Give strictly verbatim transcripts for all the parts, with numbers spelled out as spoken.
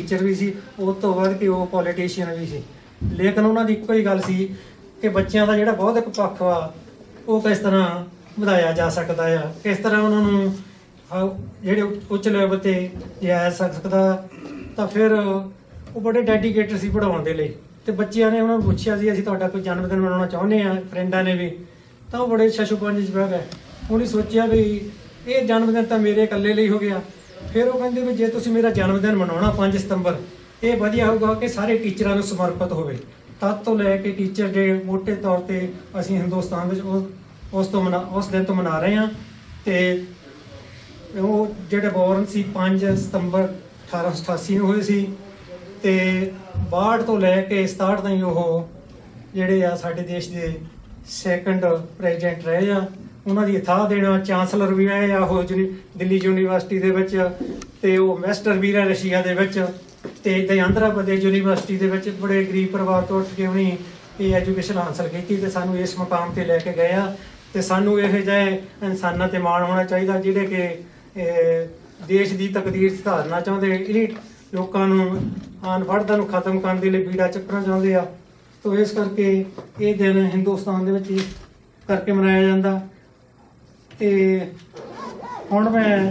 Teacher भी सी, उस तो वध के वो पॉलीटिशियन भी सी। लेकिन उन्होंने इक्को ही गल सी कि बच्चों का जिहड़ा बौद्धिक पक्ष वा वो किस तरह ਵਧਾਇਆ जा सकता है, किस तरह उन्होंने ਜਿਹੜੇ ਉੱਚ ਲੈਵਲ ਤੇ ਜਾ ਸਕਦਾ। ਤਾਂ ਫਿਰ ਉਹ ਬੜੇ ਡੈਡੀਕੇਟਡ ਸੀ ਪੜ੍ਹਾਉਣ ਦੇ ਲਈ। ਤੇ ਬੱਚਿਆਂ ਨੇ ਉਹਨਾਂ ਨੂੰ ਪੁੱਛਿਆ ਸੀ ਅਸੀਂ ਤੁਹਾਡਾ ਕੋਈ ਜਨਮ ਦਿਨ ਮਨਾਉਣਾ ਚਾਹੁੰਦੇ ਆ, ਫਰੈਂਡਾਂ ਨੇ ਵੀ। ਤਾਂ ਉਹ ਬੜੇ ਸ਼ਸ਼ੂਪੰਜ 'ਚ ਬਹਿ ਗਏ। ਉਹਨੇ ਸੋਚਿਆ ਵੀ ਇਹ ਜਨਮ ਦਿਨ ਤਾਂ ਮੇਰੇ ਇਕੱਲੇ ਲਈ ਹੋ ਗਿਆ। ਫਿਰ ਉਹ ਕਹਿੰਦੇ ਵੀ ਜੇ ਤੁਸੀਂ ਮੇਰਾ ਜਨਮ ਦਿਨ ਮਨਾਉਣਾ ਪੰਜ ਸਤੰਬਰ, ਇਹ ਵਧੀਆ ਹੋਊਗਾ ਕਿ ਸਾਰੇ ਟੀਚਰਾਂ ਨੂੰ ਸਮਰਪਿਤ ਹੋਵੇ। ਤਦ ਤੋਂ ਲੈ ਕੇ ਟੀਚਰ ਡੇ ਮੋਟੇ ਤੌਰ 'ਤੇ ਅਸੀਂ ਹਿੰਦੁਸਤਾਨ ਵਿੱਚ ਉਸ ਉਸ ਤੋਂ ਮਨਾ ਉਸ ਦਿਨ ਤੋਂ ਮਨਾ ਰਹੇ ਹਾਂ। ਅਤੇ ਉਹ ਜਿਹੜੇ ਬੋਰਨ ਸੀ ਪੰਜ ਸਤੰਬਰ ਅਠਾਰਾਂ ਸੌ ਅਠਾਸੀ ਨੂੰ ਹੋਏ ਸੀ। ਅਤੇ ਬਾਹਠ ਤੋਂ ਲੈ ਕੇ ਸਤਾਹਠ ਤਾਈਂ ਉਹ ਜਿਹੜੇ ਆ ਸਾਡੇ ਦੇਸ਼ ਦੇ ਸੈਕੰਡ ਪ੍ਰੈਜ਼ੀਡੈਂਟ ਰਹੇ ਆ। ਉਹਨਾਂ ਦੀ ਥਾਂ ਦੇਣਾ ਚਾਂਸਲਰ ਵੀ ਰਹੇ ਆ ਉਹ ਯੂਨੀ ਦਿੱਲੀ ਯੂਨੀਵਰਸਿਟੀ ਦੇ ਵਿੱਚ, ਅਤੇ ਉਹ ਮਾਸਟਰ ਵੀ ਰਹੇ ਰਸ਼ੀਆ ਦੇ ਵਿੱਚ। ਅਤੇ ਇੱਦਾਂ ਹੀ ਆਂਧਰਾ ਪ੍ਰਦੇਸ਼ ਯੂਨੀਵਰਸਿਟੀ ਦੇ ਵਿੱਚ ਬੜੇ ਗਰੀਬ ਪਰਿਵਾਰ ਤੋਂ ਉੱਠ ਕੇ ਉਹਨੇ ਇਹ ਐਜੂਕੇਸ਼ਨ ਹਾਸਲ ਕੀਤੀ ਅਤੇ ਸਾਨੂੰ ਇਸ ਮੁਕਾਮ 'ਤੇ ਲੈ ਕੇ ਗਏ ਆ। ਅਤੇ ਸਾਨੂੰ ਇਹੋ ਜਿਹੇ ਇਨਸਾਨਾਂ 'ਤੇ ਮਾਣ ਹੋਣਾ ਚਾਹੀਦਾ ਜਿਹੜੇ ਕਿ ਦੇਸ਼ ਦੀ ਤਕਦੀਰ ਸੁਧਾਰਨਾ ਚਾਹੁੰਦੇ, ਇਲੀਟ ਲੋਕਾਂ ਨੂੰ ਅਨਪੜ੍ਹਤਾ ਨੂੰ ਖਤਮ ਕਰਨ ਦੇ ਲਈ ਬੀੜਾ ਚੱਕਣਾ ਚਾਹੁੰਦੇ ਆ। ਤੋ ਇਸ ਕਰਕੇ ਇਹ ਦਿਨ ਹਿੰਦੁਸਤਾਨ ਦੇ ਵਿੱਚ ਕਰਕੇ ਮਨਾਇਆ ਜਾਂਦਾ। ਅਤੇ ਹੁਣ ਮੈਂ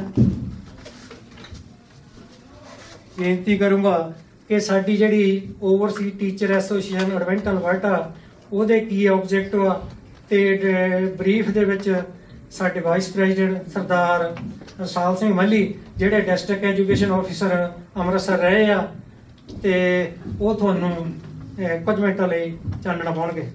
ਬੇਨਤੀ ਕਰੂੰਗਾ ਕਿ ਸਾਡੀ ਜਿਹੜੀ overseas teacher association advent Alberta ਉਹਦੇ ਕੀ ਆਬਜੈਕਟਿਵ ਆ। ਅਤੇ ਬਰੀਫ ਦੇ ਵਿੱਚ ਸਾਡੇ ਵਾਈਸ ਪ੍ਰੈਜ਼ੀਡੈਂਟ ਸਰਦਾਰ ਰਸਾਲ ਸਿੰਘ ਮੱਲੀ ਜਿਹੜੇ ਡਿਸਟ੍ਰਿਕਟ ਐਜੂਕੇਸ਼ਨ ਆਫਿਸਰ ਅੰਮ੍ਰਿਤਸਰ ਰਹੇ ਆ, ਅਤੇ ਉਹ ਤੁਹਾਨੂੰ ਕੁਝ ਮਿੰਟਾਂ ਲਈ ਚਾਨਣਾ ਪਾਉਣਗੇ।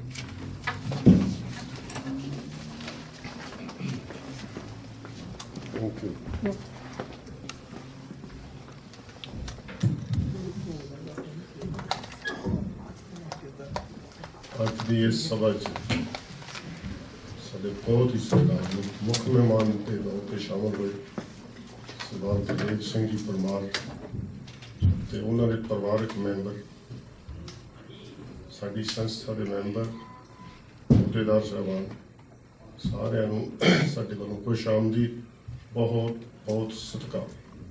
ਅੱਜ ਦੀ ਇਸ ਸਭਾ 'ਚ ਸਾਡੇ ਬਹੁਤ ਹੀ ਸਤਿਕਾਰਯੋਗ ਮੁੱਖ ਮਹਿਮਾਨ ਦੇ ਤੌਰ 'ਤੇ ਸ਼ਾਮਲ ਹੋਏ ਸਰਦਾਰ ਗੁਰਦੇਵ ਸਿੰਘ ਜੀ ਪਰਮਾਰ ਅਤੇ ਉਹਨਾਂ ਦੇ ਪਰਿਵਾਰਕ ਮੈਂਬਰ, ਸਾਡੀ ਸੰਸਥਾ ਦੇ ਮੈਂਬਰ, ਅਹੁਦੇਦਾਰ ਸਾਹਿਬਾਨ, ਸਾਰਿਆਂ ਨੂੰ ਸਾਡੇ ਵੱਲੋਂ ਖੁਸ਼ ਆਮਦੀਦ, ਬਹੁਤ ਬਹੁਤ ਸਤਿਕਾਰ।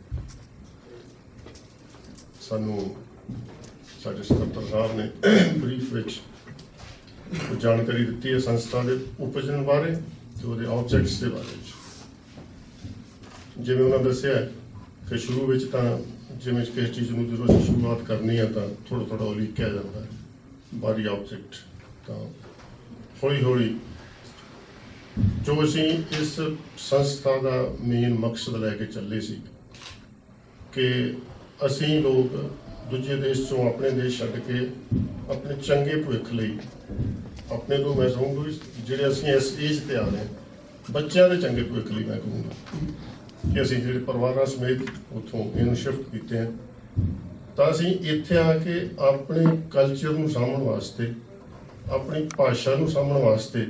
ਸਾਨੂੰ ਸਾਡੇ ਸਕੱਤਰ ਸਾਹਿਬ ਨੇ ਬਰੀਫ ਵਿੱਚ ਜਾਣਕਾਰੀ ਦਿੱਤੀ ਹੈ ਸੰਸਥਾ ਦੇ ਉਪਜਨ ਬਾਰੇ ਅਤੇ ਉਹਦੇ ਆਬਜੈਕਟਸ ਦੇ ਬਾਰੇ ਵਿੱਚ। ਜਿਵੇਂ ਉਹਨਾਂ ਦੱਸਿਆ ਕਿ ਸ਼ੁਰੂ ਵਿੱਚ ਤਾਂ ਜਿਵੇਂ ਕਿਸੇ ਚੀਜ਼ ਨੂੰ ਜਦੋਂ ਅਸੀਂ ਸ਼ੁਰੂਆਤ ਕਰਨੀ ਆ ਤਾਂ ਥੋੜ੍ਹਾ ਥੋੜ੍ਹਾ ਉਲੀਕਿਆ ਜਾਂਦਾ ਹੈ ਬਾਰੀ ਆਬਜੈਕਟ। ਤਾਂ ਹੌਲੀ ਹੌਲੀ ਜੋ ਅਸੀਂ ਇਸ ਸੰਸਥਾ ਦਾ ਮੇਨ ਮਕਸਦ ਲੈ ਕੇ ਚੱਲੇ ਸੀ ਕਿ ਅਸੀਂ ਲੋਕ ਦੂਜੇ ਦੇਸ਼ ਤੋਂ ਆਪਣੇ ਦੇਸ਼ ਛੱਡ ਕੇ ਆਪਣੇ ਚੰਗੇ ਭਵਿੱਖ ਲਈ ਆਪਣੇ ਤੋਂ ਮੈਂ ਸਮਝੂੰਗਾ ਜਿਹੜੇ ਅਸੀਂ ਇਸ ਏਜ 'ਤੇ ਆ ਰਹੇ ਬੱਚਿਆਂ ਦੇ ਚੰਗੇ ਭਵਿੱਖ ਲਈ ਮੈਂ ਕਹੂੰਗਾ ਕਿ ਅਸੀਂ ਜਿਹੜੇ ਪਰਿਵਾਰਾਂ ਸਮੇਤ ਉੱਥੋਂ ਇਹਨੂੰ ਸ਼ਿਫਟ ਕੀਤੇ ਹਨ। ਤਾਂ ਅਸੀਂ ਇੱਥੇ ਆ ਕੇ ਆਪਣੇ ਕਲਚਰ ਨੂੰ ਸਾਂਭਣ ਵਾਸਤੇ, ਆਪਣੀ ਭਾਸ਼ਾ ਨੂੰ ਸਾਂਭਣ ਵਾਸਤੇ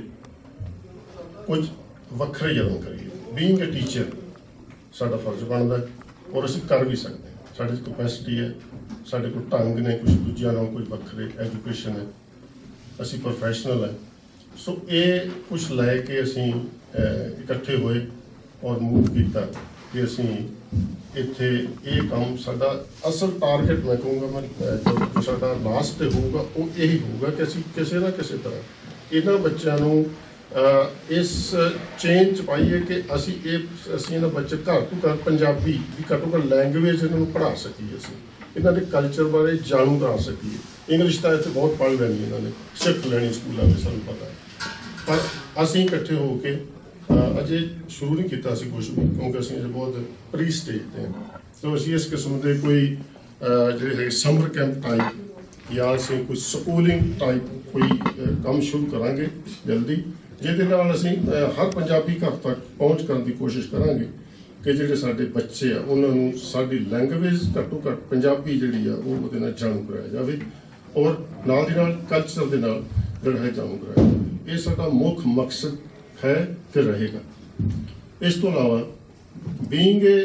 ਕੁਝ ਵੱਖਰੇ ਯਤਨ ਕਰੀਏ। ਬੀਇੰਗ ਅ ਟੀਚਰ ਸਾਡਾ ਫਰਜ਼ ਬਣਦਾ ਔਰ ਅਸੀਂ ਕਰ ਵੀ ਸਕਦੇ ਹਾਂ। ਸਾਡੇ 'ਚ ਕਪੈਸਿਟੀ ਹੈ, ਸਾਡੇ ਕੋਲ ਢੰਗ ਨੇ, ਕੁਛ ਦੂਜਿਆਂ ਨਾਲ ਕੋਈ ਵੱਖਰੇ ਐਜੂਕੇਸ਼ਨ ਹੈ, ਅਸੀਂ ਪ੍ਰੋਫੈਸ਼ਨਲ ਹੈ। ਸੋ ਇਹ ਕੁਛ ਲੈ ਕੇ ਅਸੀਂ ਇਕੱਠੇ ਹੋਏ ਔਰ ਮੂਵ ਕੀਤਾ ਕਿ ਅਸੀਂ ਇੱਥੇ ਇਹ ਕੰਮ ਸਾਡਾ ਅਸਲ ਟਾਰਗੇਟ ਮੈਂ ਕਹੂੰਗਾ ਮੈਂ ਜੋ ਸਾਡਾ ਲਾਸਟ 'ਤੇ ਹੋਊਗਾ ਉਹ ਇਹੀ ਹੋਊਗਾ ਕਿ ਅਸੀਂ ਕਿਸੇ ਨਾ ਕਿਸੇ ਤਰ੍ਹਾਂ ਇਹਨਾਂ ਬੱਚਿਆਂ ਨੂੰ ਇਸ ਚੇਂਜ 'ਚ ਪਾਈਏ ਕਿ ਅਸੀਂ ਇਹ ਅਸੀਂ ਇਹਨਾਂ ਬੱਚੇ ਘਰ ਤੋਂ ਘਰ ਪੰਜਾਬੀ ਦੀ ਘੱਟੋ ਘੱਟ ਲੈਂਗੁਏਜ ਇਹਨਾਂ ਨੂੰ ਪੜ੍ਹਾ ਸਕੀਏ, ਅਸੀਂ ਇਹਨਾਂ ਦੇ ਕਲਚਰ ਬਾਰੇ ਜਾਣੂ ਕਰਾ ਸਕੀਏ। ਇੰਗਲਿਸ਼ ਤਾਂ ਇੱਥੇ ਬਹੁਤ ਪੜ੍ਹ ਲੈਣੀ ਇਹਨਾਂ ਨੇ, ਸਿੱਖ ਲੈਣੀ ਸਕੂਲਾਂ ਵਿੱਚ, ਸਾਨੂੰ ਪਤਾ ਹੈ। ਪਰ ਅਸੀਂ ਇਕੱਠੇ ਹੋ ਕੇ ਅਜੇ ਸ਼ੁਰੂ ਨਹੀਂ ਕੀਤਾ ਸੀ ਕੁਛ ਵੀ, ਕਿਉਂਕਿ ਅਸੀਂ ਅਜੇ ਬਹੁਤ ਪ੍ਰੀ ਸਟੇਜ 'ਤੇ ਹਾਂ। ਤਾਂ ਅਸੀਂ ਇਸ ਕਿਸਮ ਦੇ ਕੋਈ ਜਿਹੜੇ ਹੈਗੇ ਸਮਰ ਕੈਂਪ ਟਾਈਪ ਜਾਂ ਅਸੀਂ ਕੋਈ ਸਕੂਲਿੰਗ ਟਾਈਪ ਕੋਈ ਕੰਮ ਸ਼ੁਰੂ ਕਰਾਂਗੇ ਜਲਦੀ, ਜਿਹਦੇ ਨਾਲ ਅਸੀਂ ਹਰ ਪੰਜਾਬੀ ਘਰ ਤੱਕ ਪਹੁੰਚ ਕਰਨ ਦੀ ਕੋਸ਼ਿਸ਼ ਕਰਾਂਗੇ ਕਿ ਜਿਹੜੇ ਸਾਡੇ ਬੱਚੇ ਆ ਉਹਨਾਂ ਨੂੰ ਸਾਡੀ ਲੈਂਗੁਏਜ ਘੱਟੋ ਘੱਟ ਪੰਜਾਬੀ ਜਿਹੜੀ ਆ ਉਹ ਉਹਦੇ ਨਾਲ ਜਾਣੂ ਕਰਾਇਆ ਜਾਵੇ ਔਰ ਨਾਲ ਦੀ ਨਾਲ ਕਲਚਰ ਦੇ ਨਾਲ ਜਿਹੜਾ ਹੈ ਜਾਣੂ ਕਰਾਇਆ ਜਾਵੇ। ਇਹ ਸਾਡਾ ਮੁੱਖ ਮਕਸਦ ਹੈ ਤੇ ਰਹੇਗਾ। ਇਸ ਤੋਂ ਇਲਾਵਾ ਬੀਇੰਗ ਏ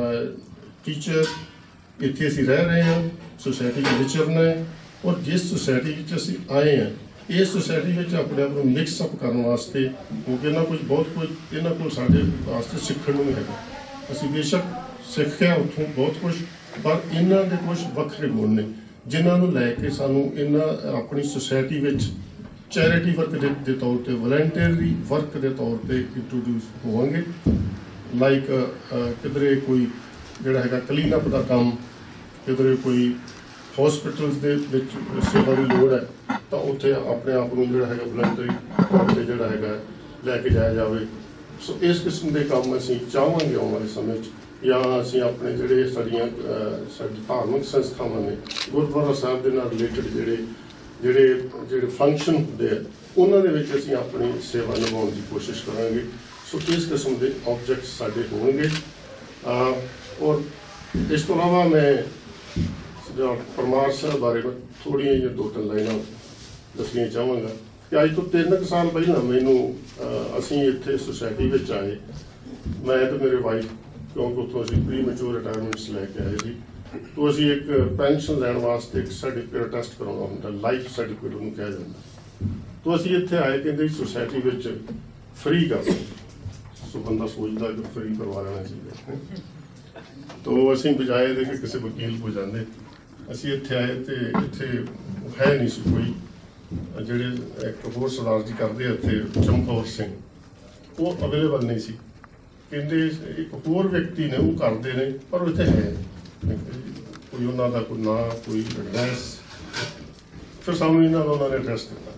ਟੀਚਰ ਇੱਥੇ ਅਸੀਂ ਰਹਿ ਰਹੇ ਹਾਂ, ਸੋਸਾਇਟੀ ਵਿੱਚ ਵਿਚਰਨਾ ਹੈ ਔਰ ਜਿਸ ਸੋਸਾਇਟੀ ਵਿੱਚ ਅਸੀਂ ਆਏ ਹਾਂ ਇਸ ਸੋਸਾਇਟੀ ਵਿੱਚ ਆਪਣੇ ਆਪ ਨੂੰ ਮਿਕਸ ਅਪ ਕਰਨ ਵਾਸਤੇ, ਕਿਉਂਕਿ ਇਹਨਾਂ ਕੁਝ ਬਹੁਤ ਕੁਝ ਇਹਨਾਂ ਕੋਲ ਸਾਡੇ ਵਾਸਤੇ ਸਿੱਖਣ ਨੂੰ ਵੀ ਹੈਗਾ। ਅਸੀਂ ਬੇਸ਼ੱਕ ਸਿੱਖਿਆ ਉੱਥੋਂ ਬਹੁਤ ਕੁਛ, ਪਰ ਇਹਨਾਂ ਦੇ ਕੁਝ ਵੱਖਰੇ ਗੁਣ ਨੇ ਜਿਨ੍ਹਾਂ ਨੂੰ ਲੈ ਕੇ ਸਾਨੂੰ ਇਹਨਾਂ ਆਪਣੀ ਸੁਸਾਇਟੀ ਵਿੱਚ ਚੈਰਿਟੀ ਵਰਕ ਦੇ ਦੇ ਤੌਰ ਤੇ ਵਲੰਟੀਅਰੀ ਵਰਕ ਦੇ ਤੌਰ ਤੇ ਇੰਟਰੋਡਿਊਸ ਹੋਵਾਂਗੇ। ਲਾਈਕ ਕਿਧਰੇ ਕੋਈ ਜਿਹੜਾ ਹੈਗਾ ਕਲੀਨ ਅਪ ਦਾ ਕੰਮ, ਕਿਧਰੇ ਕੋਈ ਹਸਪੀਟਲਸ ਦੇ ਵਿੱਚ ਸੇਵਾ ਦੀ ਲੋੜ ਹੈ ਤਾਂ ਉੱਥੇ ਆਪਣੇ ਆਪ ਨੂੰ ਜਿਹੜਾ ਹੈਗਾ ਵਲੰਟਰੀ ਤੌਰ ਤੇ ਜਿਹੜਾ ਹੈਗਾ ਲੈ ਕੇ ਜਾਇਆ ਜਾਵੇ। ਸੋ ਇਸ ਕਿਸਮ ਦੇ ਕੰਮ ਅਸੀਂ ਚਾਹਾਂਗੇ ਆਉਣ ਵਾਲੇ ਸਮੇਂ 'ਚ, ਜਾਂ ਅਸੀਂ ਆਪਣੇ ਜਿਹੜੇ ਸਾਡੀਆਂ ਸਾਡੀ ਧਾਰਮਿਕ ਸੰਸਥਾਵਾਂ ਨੇ ਗੁਰਦੁਆਰਾ ਸਾਹਿਬ ਦੇ ਨਾਲ ਰਿਲੇਟਡ ਜਿਹੜੇ ਜਿਹੜੇ ਜਿਹੜੇ ਫੰਕਸ਼ਨ ਹੁੰਦੇ ਆ ਉਹਨਾਂ ਦੇ ਵਿੱਚ ਅਸੀਂ ਆਪਣੀ ਸੇਵਾ ਨਿਭਾਉਣ ਦੀ ਕੋਸ਼ਿਸ਼ ਕਰਾਂਗੇ। ਸੋ ਇਸ ਕਿਸਮ ਦੇ ਆਬਜੈਕਟਸ ਸਾਡੇ ਹੋਣਗੇ। ਔਰ ਇਸ ਤੋਂ ਇਲਾਵਾ ਮੈਂ ਪਰਮਾਰ ਸਾਹਿਬ ਬਾਰੇ ਥੋੜ੍ਹੀਆਂ ਜਿਹੀਆਂ ਦੋ ਤਿੰਨ ਲਾਈਨਾਂ ਦੱਸਣੀਆਂ ਚਾਹਾਂਗਾ ਕਿ ਅੱਜ ਤੋਂ ਤਿੰਨ ਕੁ ਸਾਲ ਪਹਿਲਾਂ ਮੈਨੂੰ ਅਸੀਂ ਇੱਥੇ ਸੁਸਾਇਟੀ ਵਿੱਚ ਆਏ, ਮੈਂ ਤੇ ਮੇਰੇ ਵਾਈਫ, ਕਿਉਂਕਿ ਉੱਥੋਂ ਅਸੀਂ ਪ੍ਰੀ ਮੈਚੂਰ ਰਿਟਾਇਰਮੈਂਟਸ ਲੈ ਕੇ ਆਏ ਸੀ, ਤੋਂ ਅਸੀਂ ਇੱਕ ਪੈਨਸ਼ਨ ਲੈਣ ਵਾਸਤੇ ਇੱਕ ਸਰਟੀਫਿਕੇਟ ਟੈਸਟ ਕਰਾਉਣਾ ਹੁੰਦਾ, ਲਾਈਫ ਸਰਟੀਫਿਕੇਟ ਉਹਨੂੰ ਕਿਹਾ ਜਾਂਦਾ। ਤੋਂ ਅਸੀਂ ਇੱਥੇ ਆਏ, ਕਹਿੰਦੇ ਸੁਸਾਇਟੀ ਵਿੱਚ ਫ੍ਰੀ ਕਰ, ਸੋ ਬੰਦਾ ਸੋਚਦਾ ਕਿ ਫ੍ਰੀ ਕਰਵਾ ਲੈਣਾ ਚਾਹੀਦਾ। ਤੋਂ ਅਸੀਂ ਬਜਾਏ ਦੇ ਕਿ ਕਿਸੇ ਵਕੀਲ ਕੋਲ ਜਾਂਦੇ, ਅਸੀਂ ਇੱਥੇ ਆਏ ਤੇ ਇੱਥੇ ਹੈ ਨਹੀਂ ਸੀ ਕੋਈ, ਜਿਹੜੇ ਇੱਕ ਹੋਰ ਸਰਦਾਰ ਜੀ ਕਰਦੇ ਆ ਇੱਥੇ ਚਮਕੌਰ ਸਿੰਘ, ਉਹ ਅਵੇਲੇਬਲ ਨਹੀਂ ਸੀ। ਕਹਿੰਦੇ ਇੱਕ ਹੋਰ ਵਿਅਕਤੀ ਨੇ ਉਹ ਕਰਦੇ ਨੇ ਪਰ ਉਹ ਇੱਥੇ ਹੈ ਕੋਈ, ਉਹਨਾਂ ਦਾ ਕੋਈ ਨਾਂ, ਕੋਈ ਐਡਰੈਸ। ਫਿਰ ਸਾਨੂੰ ਇਹਨਾਂ ਦਾ ਉਹਨਾਂ ਨੇ ਐਡਰੈਸ ਦਿੱਤਾ।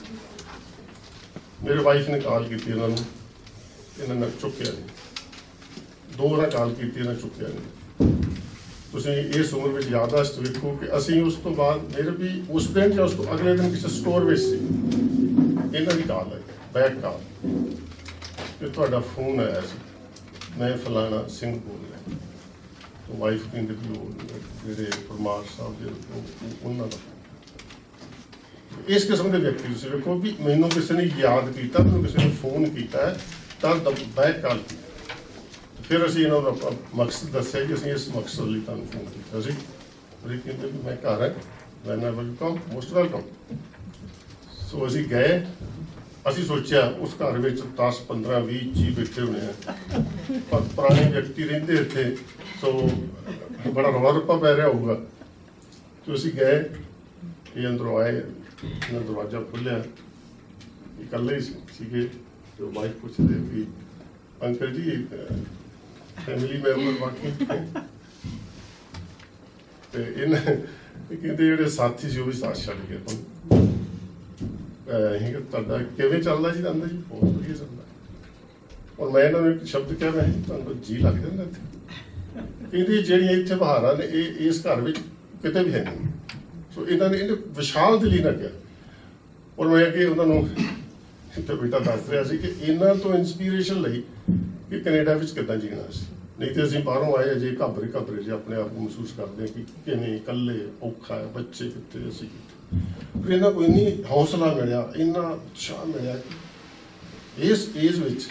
ਮੇਰੇ ਵਾਈਫ ਨੇ ਕਾਲ ਕੀਤੀ ਇਹਨਾਂ ਨੂੰ, ਇਹਨਾਂ ਨੇ ਚੁੱਕਿਆ ਨਹੀਂ। ਦੋ ਵਾਰ ਕਾਲ ਕੀਤੀ, ਇਹਨਾਂ ਚੁੱਕਿਆ ਨਹੀਂ। ਤੁਸੀਂ ਇਸ ਉਮਰ ਵਿੱਚ ਯਾਦਾਸ਼ਤ ਵੇਖੋ ਕਿ ਅਸੀਂ ਉਸ ਤੋਂ ਬਾਅਦ ਮੇਰੇ ਵੀ ਉਸ ਦਿਨ ਜਾਂ ਉਸ ਤੋਂ ਅਗਲੇ ਦਿਨ ਕਿਸੇ ਸਟੋਰ ਵਿੱਚ ਸੀ, ਇਹਨਾਂ ਦੀ ਕਾਲ ਆਈ, ਬੈਕ ਕਾਲ, ਕਿ ਤੁਹਾਡਾ ਫੋਨ ਆਇਆ ਸੀ, ਮੈਂ ਫਲਾਣਾ ਸਿੰਘ ਬੋਲ ਰਿਹਾ। ਤਾਂ ਵਾਈਫ ਕਹਿੰਦੇ ਵੀ ਉਹ ਜਿਹੜੇ ਪਰਮਾਰ ਸਾਹਿਬ ਦੇ ਉਹਨਾਂ ਦਾ। ਇਸ ਕਿਸਮ ਦੇ ਵਿਅਕਤੀ ਤੁਸੀਂ ਵੇਖੋ ਵੀ ਮੈਨੂੰ ਕਿਸੇ ਨੇ ਯਾਦ ਕੀਤਾ, ਮੈਨੂੰ ਕਿਸੇ ਨੇ ਫੋਨ ਕੀਤਾ ਤਾਂ ਬੈਕ ਕਾਲ ਕੀਤੀ। ਫਿਰ ਅਸੀਂ ਇਹਨਾਂ ਦਾ ਮਕਸਦ ਦੱਸਿਆ ਕਿ ਅਸੀਂ ਇਸ ਮਕਸਦ ਲਈ ਤੁਹਾਨੂੰ ਫੋਨ ਕੀਤਾ ਸੀ। ਉਹ ਕਹਿੰਦੇ ਵੀ ਮੈਂ ਘਰ ਹੈ, ਮੈਂ ਨਾ ਵੈਲਕਮ, ਮੋਸਟ ਵੈਲਕਮ। ਸੋ ਅਸੀਂ ਗਏ, ਅਸੀਂ ਸੋਚਿਆ ਉਸ ਘਰ ਵਿੱਚ ਦਸ ਪੰਦਰਾਂ ਵੀਹ ਜੀ ਬੈਠੇ ਹੋਣੇ ਆ, ਪਰ ਪੁਰਾਣੇ ਵਿਅਕਤੀ ਰਹਿੰਦੇ ਇੱਥੇ, ਸੋ ਬੜਾ ਰੌਲਾ ਰੱਪਾ ਪੈ ਰਿਹਾ ਹੋਊਗਾ। ਤੇ ਅਸੀਂ ਗਏ, ਇਹ ਅੰਦਰੋਂ ਆਏ, ਇਹਨਾਂ ਦਰਵਾਜ਼ਾ ਖੁੱਲ੍ਹਿਆ, ਇਕੱਲੇ ਹੀ ਸੀਗੇ। ਤੇ ਵਾਈਫ ਪੁੱਛਦੇ ਵੀ ਅੰਕਲ ਜੀ ਫੈਮਿਲੀ ਮੈਂਬਰ ਬਾਕੀ, ਤੇ ਇਹਨਾਂ ਕਹਿੰਦੇ ਜਿਹੜੇ ਸਾਥੀ ਸੀ ਉਹ ਵੀ ਸਾਥ ਛੱਡ ਗਏ। ਤੁਹਾਨੂੰ ਅਸੀਂ ਤੁਹਾਡਾ ਕਿਵੇਂ ਚੱਲਦਾ ਜੀ? ਕਹਿੰਦਾ ਜੀ ਬਹੁਤ ਵਧੀਆ ਚੱਲਦਾ। ਔਰ ਮੈਂ ਇਹਨਾਂ ਨੂੰ ਇੱਕ ਸ਼ਬਦ ਕਿਹਾ, ਮੈਂ ਤੁਹਾਨੂੰ ਜੀ ਲੱਗ ਜਾਂਦਾ ਇੱਥੇ। ਕਹਿੰਦੇ ਜਿਹੜੀਆਂ ਇੱਥੇ ਬਹਾਰਾਂ ਨੇ ਇਹ ਇਸ ਘਰ ਵਿੱਚ ਕਿਤੇ ਵੀ ਹੈ ਨਹੀਂ। ਸੋ ਇਹਨਾਂ ਨੇ ਇਹਨੇ ਵਿਸ਼ਾਲ ਦਿਲੀ ਨਾਲ ਕਿਹਾ। ਔਰ ਮੈਂ ਕਿ ਉਹਨਾਂ ਨੂੰ ਤੇ ਬੇਟਾ ਦੱਸ ਰਿਹਾ ਸੀ ਕਿ ਇਹਨਾਂ ਤੋਂ ਇੰਸਪੀਰੇਸ਼ਨ ਲਈ ਕਿ ਕੈਨੇਡਾ ਵਿੱਚ ਕਿੱਦਾਂ ਜੀਣਾ ਸੀ। ਨਹੀਂ ਤੇ ਅਸੀਂ ਬਾਹਰੋਂ ਆਏ ਅਜੇ ਘਾਬਰੇ ਘਾਬਰੇ ਜੇ ਆਪਣੇ ਆਪ ਨੂੰ ਮਹਿਸੂਸ ਕਰਦੇ ਹਾਂ ਕਿ ਕਿਵੇਂ ਇਕੱਲੇ ਔਖਾ ਹੈ, ਬੱਚੇ ਕਿੱਥੇ, ਅਸੀਂ ਕਿੱਥੇ। ਪਰ ਇਹਨਾਂ ਕੋਈ ਇੰਨੀ ਹੌਸਲਾ ਮਿਲਿਆ, ਇੰਨਾ ਉਤਸ਼ਾਹ ਮਿਲਿਆ ਕਿ ਇਸ ਏਜ ਵਿੱਚ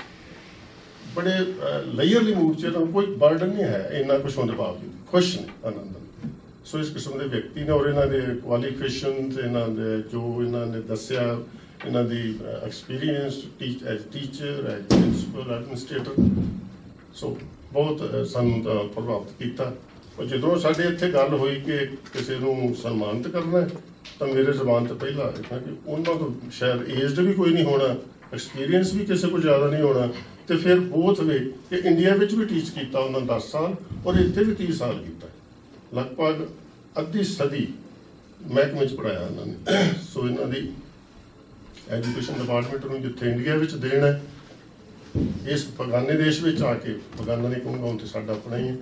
ਬੜੇ ਲੇਅਰਲੀ ਮੂਡ 'ਚ ਇਹਨਾਂ ਨੂੰ ਕੋਈ ਬਰਡਨ ਨਹੀਂ ਹੈ, ਇੰਨਾ ਕੁਛ ਹੋਣ ਦੇ ਬਾਵਜੂਦ ਖੁਸ਼ ਨੇ, ਆਨੰਦ। ਸੋ ਇਸ ਕਿਸਮ ਦੇ ਵਿਅਕਤੀ ਨੇ। ਔਰ ਇਹਨਾਂ ਦੇ ਕੁਆਲੀਫਿਕੇਸ਼ਨ, ਇਹਨਾਂ ਦੇ ਜੋ ਇਹਨਾਂ ਨੇ ਦੱਸਿਆ, ਇਹਨਾਂ ਦੀ experience teach as teacher, as principal, administrator, so ਬਹੁਤ ਸਾਨੂੰ ਤਾਂ ਪ੍ਰਭਾਵਿਤ ਕੀਤਾ। ਔਰ ਜਦੋਂ ਸਾਡੇ ਇੱਥੇ ਗੱਲ ਹੋਈ ਕਿ ਕਿਸੇ ਨੂੰ ਸਨਮਾਨਿਤ ਕਰਨਾ, ਤਾਂ ਮੇਰੇ ਜ਼ਬਾਨ 'ਤੇ ਪਹਿਲਾਂ ਆਇਆ ਕਿ ਉਹਨਾਂ ਤੋਂ ਸ਼ਾਇਦ ਏਜਡ ਵੀ ਕੋਈ ਨਹੀਂ ਹੋਣਾ, ਐਕਸਪੀਰੀਅੰਸ ਵੀ ਕਿਸੇ ਕੋਲ ਜ਼ਿਆਦਾ ਨਹੀਂ ਹੋਣਾ, ਤੇ ਫਿਰ ਬੋਥ ਵੇ ਕਿ ਇੰਡੀਆ ਵਿੱਚ ਵੀ ਟੀਚ ਕੀਤਾ ਉਹਨਾਂ ਦਸ ਸਾਲ ਔਰ ਇੱਥੇ ਵੀ ਤੀਹ ਸਾਲ ਕੀਤਾ, ਲਗਭਗ ਅੱਧੀ ਸਦੀ ਮਹਿਕਮੇ 'ਚ ਪੜ੍ਹਾਇਆ ਉਹਨਾਂ ਨੇ। ਸੋ ਇਹਨਾਂ ਦੀ ਐਜੂਕੇਸ਼ਨ ਡਿਪਾਰਟਮੈਂਟ ਨੂੰ ਜਿੱਥੇ ਇੰਡੀਆ ਵਿੱਚ ਦੇਣ ਹੈ, ਇਸ ਬਗਾਨੇ ਦੇਸ਼ ਵਿੱਚ ਆ ਕੇ, ਬਗਾਨਾ ਨਹੀਂ ਕਹੂੰਗਾ ਹੁਣ ਤੇ ਸਾਡਾ ਆਪਣਾ ਹੀ ਹੈ,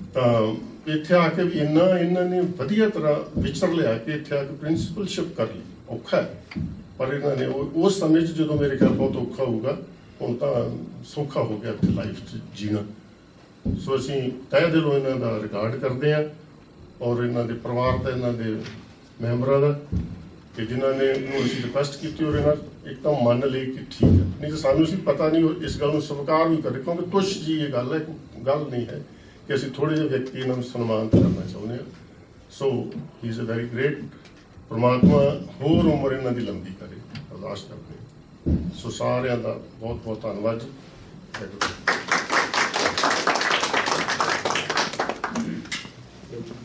ਤਾਂ ਇੱਥੇ ਆ ਕੇ ਵੀ ਇੰਨਾ ਇਹਨਾਂ ਨੇ ਵਧੀਆ ਤਰ੍ਹਾਂ ਵਿਚਰ ਲਿਆ ਕਿ ਇੱਥੇ ਆ ਕੇ ਪ੍ਰਿੰਸੀਪਲਸ਼ਿਪ ਕਰ ਲਈ। ਔਖਾ ਹੈ, ਪਰ ਇਹਨਾਂ ਨੇ ਉਹ ਉਸ ਸਮੇਂ 'ਚ ਜਦੋਂ ਮੇਰੇ ਖਿਆਲ ਬਹੁਤ ਔਖਾ ਹੋਊਗਾ, ਹੁਣ ਤਾਂ ਸੌਖਾ ਹੋ ਗਿਆ ਇੱਥੇ ਲਾਈਫ 'ਚ ਜੀਣਾ। ਸੋ ਅਸੀਂ ਤਹਿ ਦਿਲੋਂ ਇਹਨਾਂ ਦਾ ਰਿਕਾਰਡ ਕਰਦੇ ਹਾਂ, ਔਰ ਇਹਨਾਂ ਦੇ ਪਰਿਵਾਰ ਦਾ, ਇਹਨਾਂ ਦੇ ਮੈਂਬਰਾਂ ਦਾ, ਕਿ ਜਿਨ੍ਹਾਂ ਨੇ ਇਹਨੂੰ ਅਸੀਂ ਰਿਕੁਐਸਟ ਕੀਤੀ ਔਰ ਇਹਨਾਂ ਇੱਕ ਤਾਂ ਮੰਨ ਲਈ ਕਿ ਠੀਕ ਹੈ। ਨਹੀਂ ਤਾਂ ਸਾਨੂੰ ਸੀ ਪਤਾ ਨਹੀਂ ਇਸ ਗੱਲ ਨੂੰ ਸਵੀਕਾਰ ਵੀ ਕਰੇ, ਕਿਉਂਕਿ ਤੁਸ਼ ਜੀ ਇਹ ਗੱਲ ਹੈ, ਗੱਲ ਨਹੀਂ ਹੈ ਕਿ ਅਸੀਂ ਥੋੜ੍ਹੇ ਜਿਹੇ ਵਿਅਕਤੀ ਇਹਨਾਂ ਨੂੰ ਸਨਮਾਨਿਤ ਕਰਨਾ ਚਾਹੁੰਦੇ ਹਾਂ। So he is a very great. ਪਰਮਾਤਮਾ ਹੋਰ ਉਮਰ ਇਹਨਾਂ ਦੀ ਲੰਬੀ ਕਰੇ, ਅਰਦਾਸ ਕਰਦੇ। ਸੋ ਸਾਰਿਆਂ ਦਾ ਬਹੁਤ ਬਹੁਤ ਧੰਨਵਾਦ ਜੀ।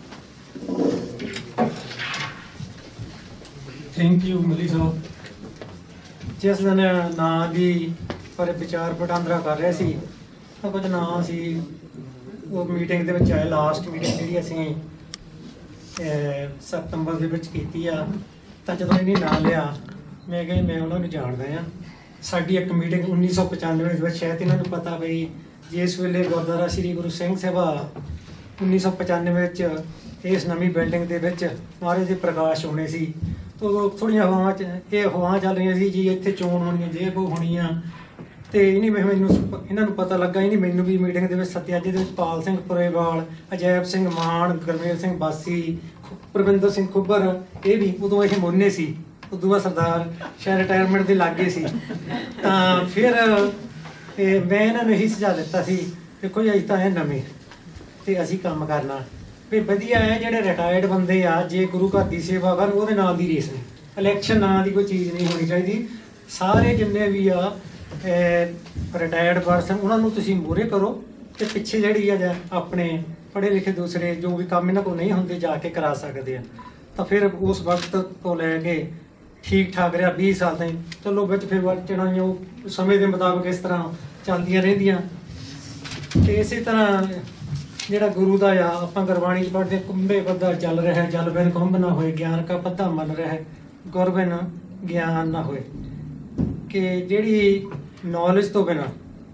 Thank you Malli Sahib. ਜਿਸ ਦਿਨ ਨਾਂ ਦੀ ਪਰ ਵਿਚਾਰ ਵਟਾਂਦਰਾ ਕਰ ਰਹੇ ਸੀ ਤਾਂ ਕੁਝ ਨਾਂ ਸੀ ਉਹ ਮੀਟਿੰਗ ਦੇ ਵਿੱਚ ਆਏ। ਲਾਸਟ ਮੀਟਿੰਗ ਜਿਹੜੀ ਅਸੀਂ ਅਹ, ਸਤੰਬਰ ਦੇ ਵਿੱਚ ਕੀਤੀ ਆ, ਤਾਂ ਜਦੋਂ ਇਹਨੇ ਨਾਂ ਲਿਆ ਮੈਂ ਕਿਹਾ ਮੈਂ ਉਹਨਾਂ ਨੂੰ ਜਾਣਦਾ ਆ। ਸਾਡੀ ਇੱਕ ਮੀਟਿੰਗ ਉੱਨੀ ਸੌ ਪਚਾਨਵੇਂ ਦੇ ਵਿੱਚ, ਸ਼ਾਇਦ ਇਹਨਾਂ ਨੂੰ ਪਤਾ ਬਈ ਜਿਸ ਵੇਲੇ ਗੁਰਦੁਆਰਾ ਸ੍ਰੀ ਗੁਰੂ ਸਿੰਘ ਸਭਾ ਉੱਨੀ ਸੌ ਪਚਾਨਵੇਂ ਵਿੱਚ ਇਸ ਨਵੀਂ ਬਿਲਡਿੰਗ ਦੇ ਵਿੱਚ ਮਹਾਰਾਜ ਦੇ ਪ੍ਰਕਾਸ਼ ਹੋਣੇ ਸੀ, ਤਾਂ ਉਦੋਂ ਥੋੜ੍ਹੀਆਂ ਹਵਾਵਾਂ 'ਚ ਇਹ ਹਵਾਵਾਂ ਚੱਲ ਰਹੀਆਂ ਸੀ ਜੀ ਇੱਥੇ ਚੋਣ ਹੋਣੀਆਂ, ਜੇ ਉਹ ਹੋਣੀਆਂ। ਤੇ ਇਹਨੇ ਮੈਂ ਮੈਨੂੰ ਇਹਨਾਂ ਨੂੰ ਪਤਾ ਲੱਗਾ, ਇਹਨੇ ਮੈਨੂੰ ਵੀ ਮੀਟਿੰਗ ਦੇ ਵਿੱਚ ਸੱਦਿਆ, ਜਿਹਦੇ ਵਿੱਚ ਪਾਲ ਸਿੰਘ ਪੁਰੇਵਾਲ, ਅਜੈਬ ਸਿੰਘ ਮਾਨ, ਗੁਰਮੇਲ ਸਿੰਘ ਬਾਸੀ, ਪ੍ਰਵਿੰਦਰ ਸਿੰਘ ਖੁੱਬਰ, ਇਹ ਵੀ ਉਦੋਂ ਇਹ ਮੋਨੇ ਸੀ, ਉਦੋਂ ਬਾਅਦ ਸਰਦਾਰ ਸ਼ਾਇਦ ਰਿਟਾਇਰਮੈਂਟ ਦੇ ਲਾਗੇ ਸੀ। ਤਾਂ ਫਿਰ ਇਹ ਮੈਂ ਇਹਨਾਂ ਨੂੰ ਇਹੀ ਸੁਝਾਅ ਦਿੱਤਾ ਸੀ, ਦੇਖੋ ਜੀ ਅਸੀਂ ਤਾਂ ਇਹ ਨਵੇਂ ਤੇ ਅਸੀਂ ਕੰਮ ਕਰਨਾ ਵੀ ਵਧੀਆ ਹੈ। ਜਿਹੜੇ ਰਿਟਾਇਰਡ ਬੰਦੇ ਆ ਜੇ ਗੁਰੂ ਘਰ ਦੀ ਸੇਵਾ ਕਰਨ ਉਹਦੇ ਨਾਲ ਦੀ ਰੇਸ ਨਹੀਂ, ਇਲੈਕਸ਼ਨ ਨਾਂ ਦੀ ਕੋਈ ਚੀਜ਼ ਨਹੀਂ ਹੋਣੀ ਚਾਹੀਦੀ। ਸਾਰੇ ਜਿੰਨੇ ਵੀ ਆ ਰਿਟਾਇਰਡ ਪਰਸਨ ਉਹਨਾਂ ਨੂੰ ਤੁਸੀਂ ਮੂਹਰੇ ਕਰੋ ਤੇ ਪਿੱਛੇ ਜਿਹੜੀ ਆ ਆਪਣੇ ਪੜ੍ਹੇ ਲਿਖੇ ਦੂਸਰੇ ਜੋ ਵੀ ਕੰਮ ਇਹਨਾਂ ਕੋਲ ਨਹੀਂ ਹੁੰਦੇ ਜਾ ਕੇ ਕਰਾ ਸਕਦੇ ਆ। ਤਾਂ ਫਿਰ ਉਸ ਵਕਤ ਤੋਂ ਲੈ ਕੇ ਠੀਕ ਠਾਕ ਰਿਹਾ ਵੀਹ ਸਾਲ ਤਾਈਂ। ਚਲੋ ਵਿੱਚ ਫਿਰ ਚੜਾਈਆਂ ਉਹ ਸਮੇਂ ਦੇ ਮੁਤਾਬਕ ਇਸ ਤਰ੍ਹਾਂ ਚੱਲਦੀਆਂ ਰਹਿੰਦੀਆਂ। ਤੇ ਇਸੇ ਤਰ੍ਹਾਂ ਜਿਹੜਾ ਗੁਰੂ ਦਾ ਆ ਆਪਾਂ ਗੁਰਬਾਣੀ 'ਚ ਪੜ੍ਹਦੇ, ਕੁੰਭੇ ਬੱਧਾ ਚੱਲ ਰਿਹਾ ਜਲ ਬਿਨ ਕੁੰਭ ਨਾ ਹੋਏ, ਗਿਆਨ ਕਾ ਬੱਧਾ ਮਨ ਰਿਹਾ ਗੁਰ ਬਿਨ ਗਿਆਨ ਨਾ ਹੋਏ। ਕਿ ਜਿਹੜੀ ਨੌਲੇਜ ਤੋਂ ਬਿਨਾਂ